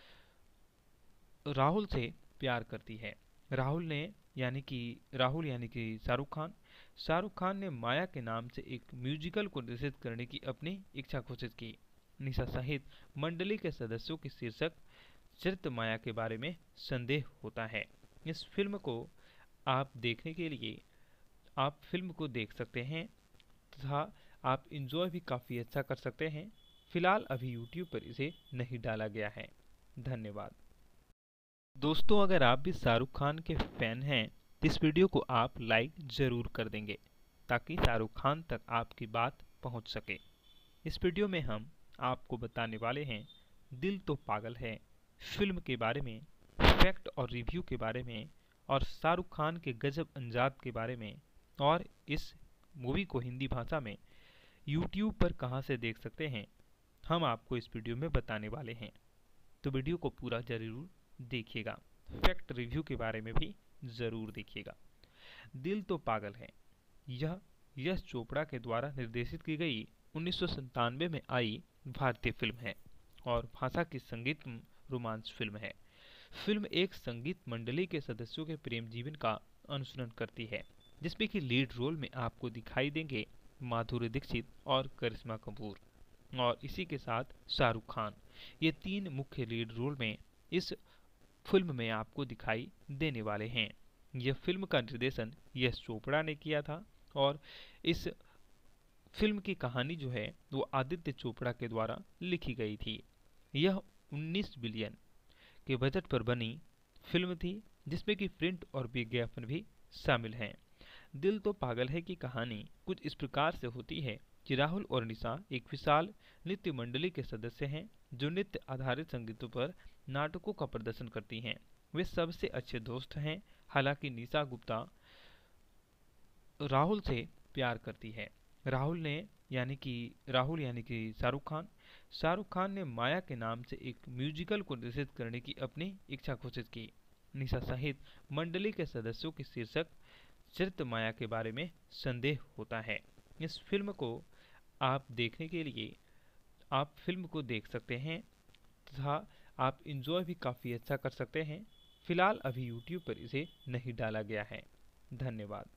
राहुल से प्यार करती है। राहुल ने यानी कि राहुल यानी कि शाहरुख खान शाहरुख खान ने माया के नाम से एक म्यूजिकल को निर्देशित करने की अपनी इच्छा घोषित की। निशा सहित मंडली के सदस्यों की शीर्षक चरित्र माया के बारे में संदेह होता है। इस फिल्म को आप देखने के लिए आप फिल्म को देख सकते हैं तथा आप इंजॉय भी काफ़ी अच्छा कर सकते हैं। फिलहाल अभी यूट्यूब पर इसे नहीं डाला गया है। धन्यवाद। दोस्तों, अगर आप भी शाहरुख खान के फैन हैं तो इस वीडियो को आप लाइक ज़रूर कर देंगे ताकि शाहरुख खान तक आपकी बात पहुंच सके। इस वीडियो में हम आपको बताने वाले हैं दिल तो पागल है फिल्म के बारे में, फैक्ट और रिव्यू के बारे में और शाहरुख खान के गजब अंजाद के बारे में और इस मूवी को हिंदी भाषा में यूट्यूब पर कहां से देख सकते हैं, हम आपको इस वीडियो में बताने वाले हैं। तो वीडियो को पूरा जरूर देखिएगा। फैक्ट रिव्यू के बारे में भी जरूर देखिएगा। दिल तो पागल है, यह यश चोपड़ा के द्वारा निर्देशित की गई उन्नीस सौ संतानवे में आई भारतीय फिल्म है और भाषा की संगीत रोमांस फिल्म है। फिल्म एक संगीत मंडली के सदस्यों के प्रेम जीवन का अनुसरण करती है, जिसमें कि लीड रोल में आपको दिखाई देंगे माधुरी दीक्षित और करिश्मा कपूर और इसी के साथ शाहरुख खान। ये तीन मुख्य लीड रोल में इस फिल्म में आपको दिखाई देने वाले हैं। यह फिल्म का निर्देशन यश चोपड़ा ने किया था और इस फिल्म की कहानी जो है वो आदित्य चोपड़ा के द्वारा लिखी गई थी। यह उन्नीस बिलियन के बजट पर बनी फिल्म थी, जिसमें कि प्रिंट और विज्ञापन भी शामिल हैं। दिल तो पागल है की कहानी कुछ इस प्रकार से होती है कि राहुल और निशा एक विशाल नृत्य मंडली के सदस्य हैं जो नृत्य आधारित संगीतों पर नाटकों का प्रदर्शन करती हैं। वे सबसे अच्छे दोस्त हैं। हालांकि निशा गुप्ता राहुल से प्यार करती है। राहुल ने यानी कि राहुल यानी कि शाहरुख खान शाहरुख खान ने माया के नाम से एक म्यूजिकल को निर्देशित करने की अपनी इच्छा घोषित की। निशा सहित मंडली के सदस्यों की शीर्षक चरित्र माया के बारे में संदेह होता है। इस फिल्म को आप देखने के लिए आप फिल्म को देख सकते हैं तथा आप इंजॉय भी काफ़ी अच्छा कर सकते हैं। फिलहाल अभी यूट्यूब पर इसे नहीं डाला गया है। धन्यवाद।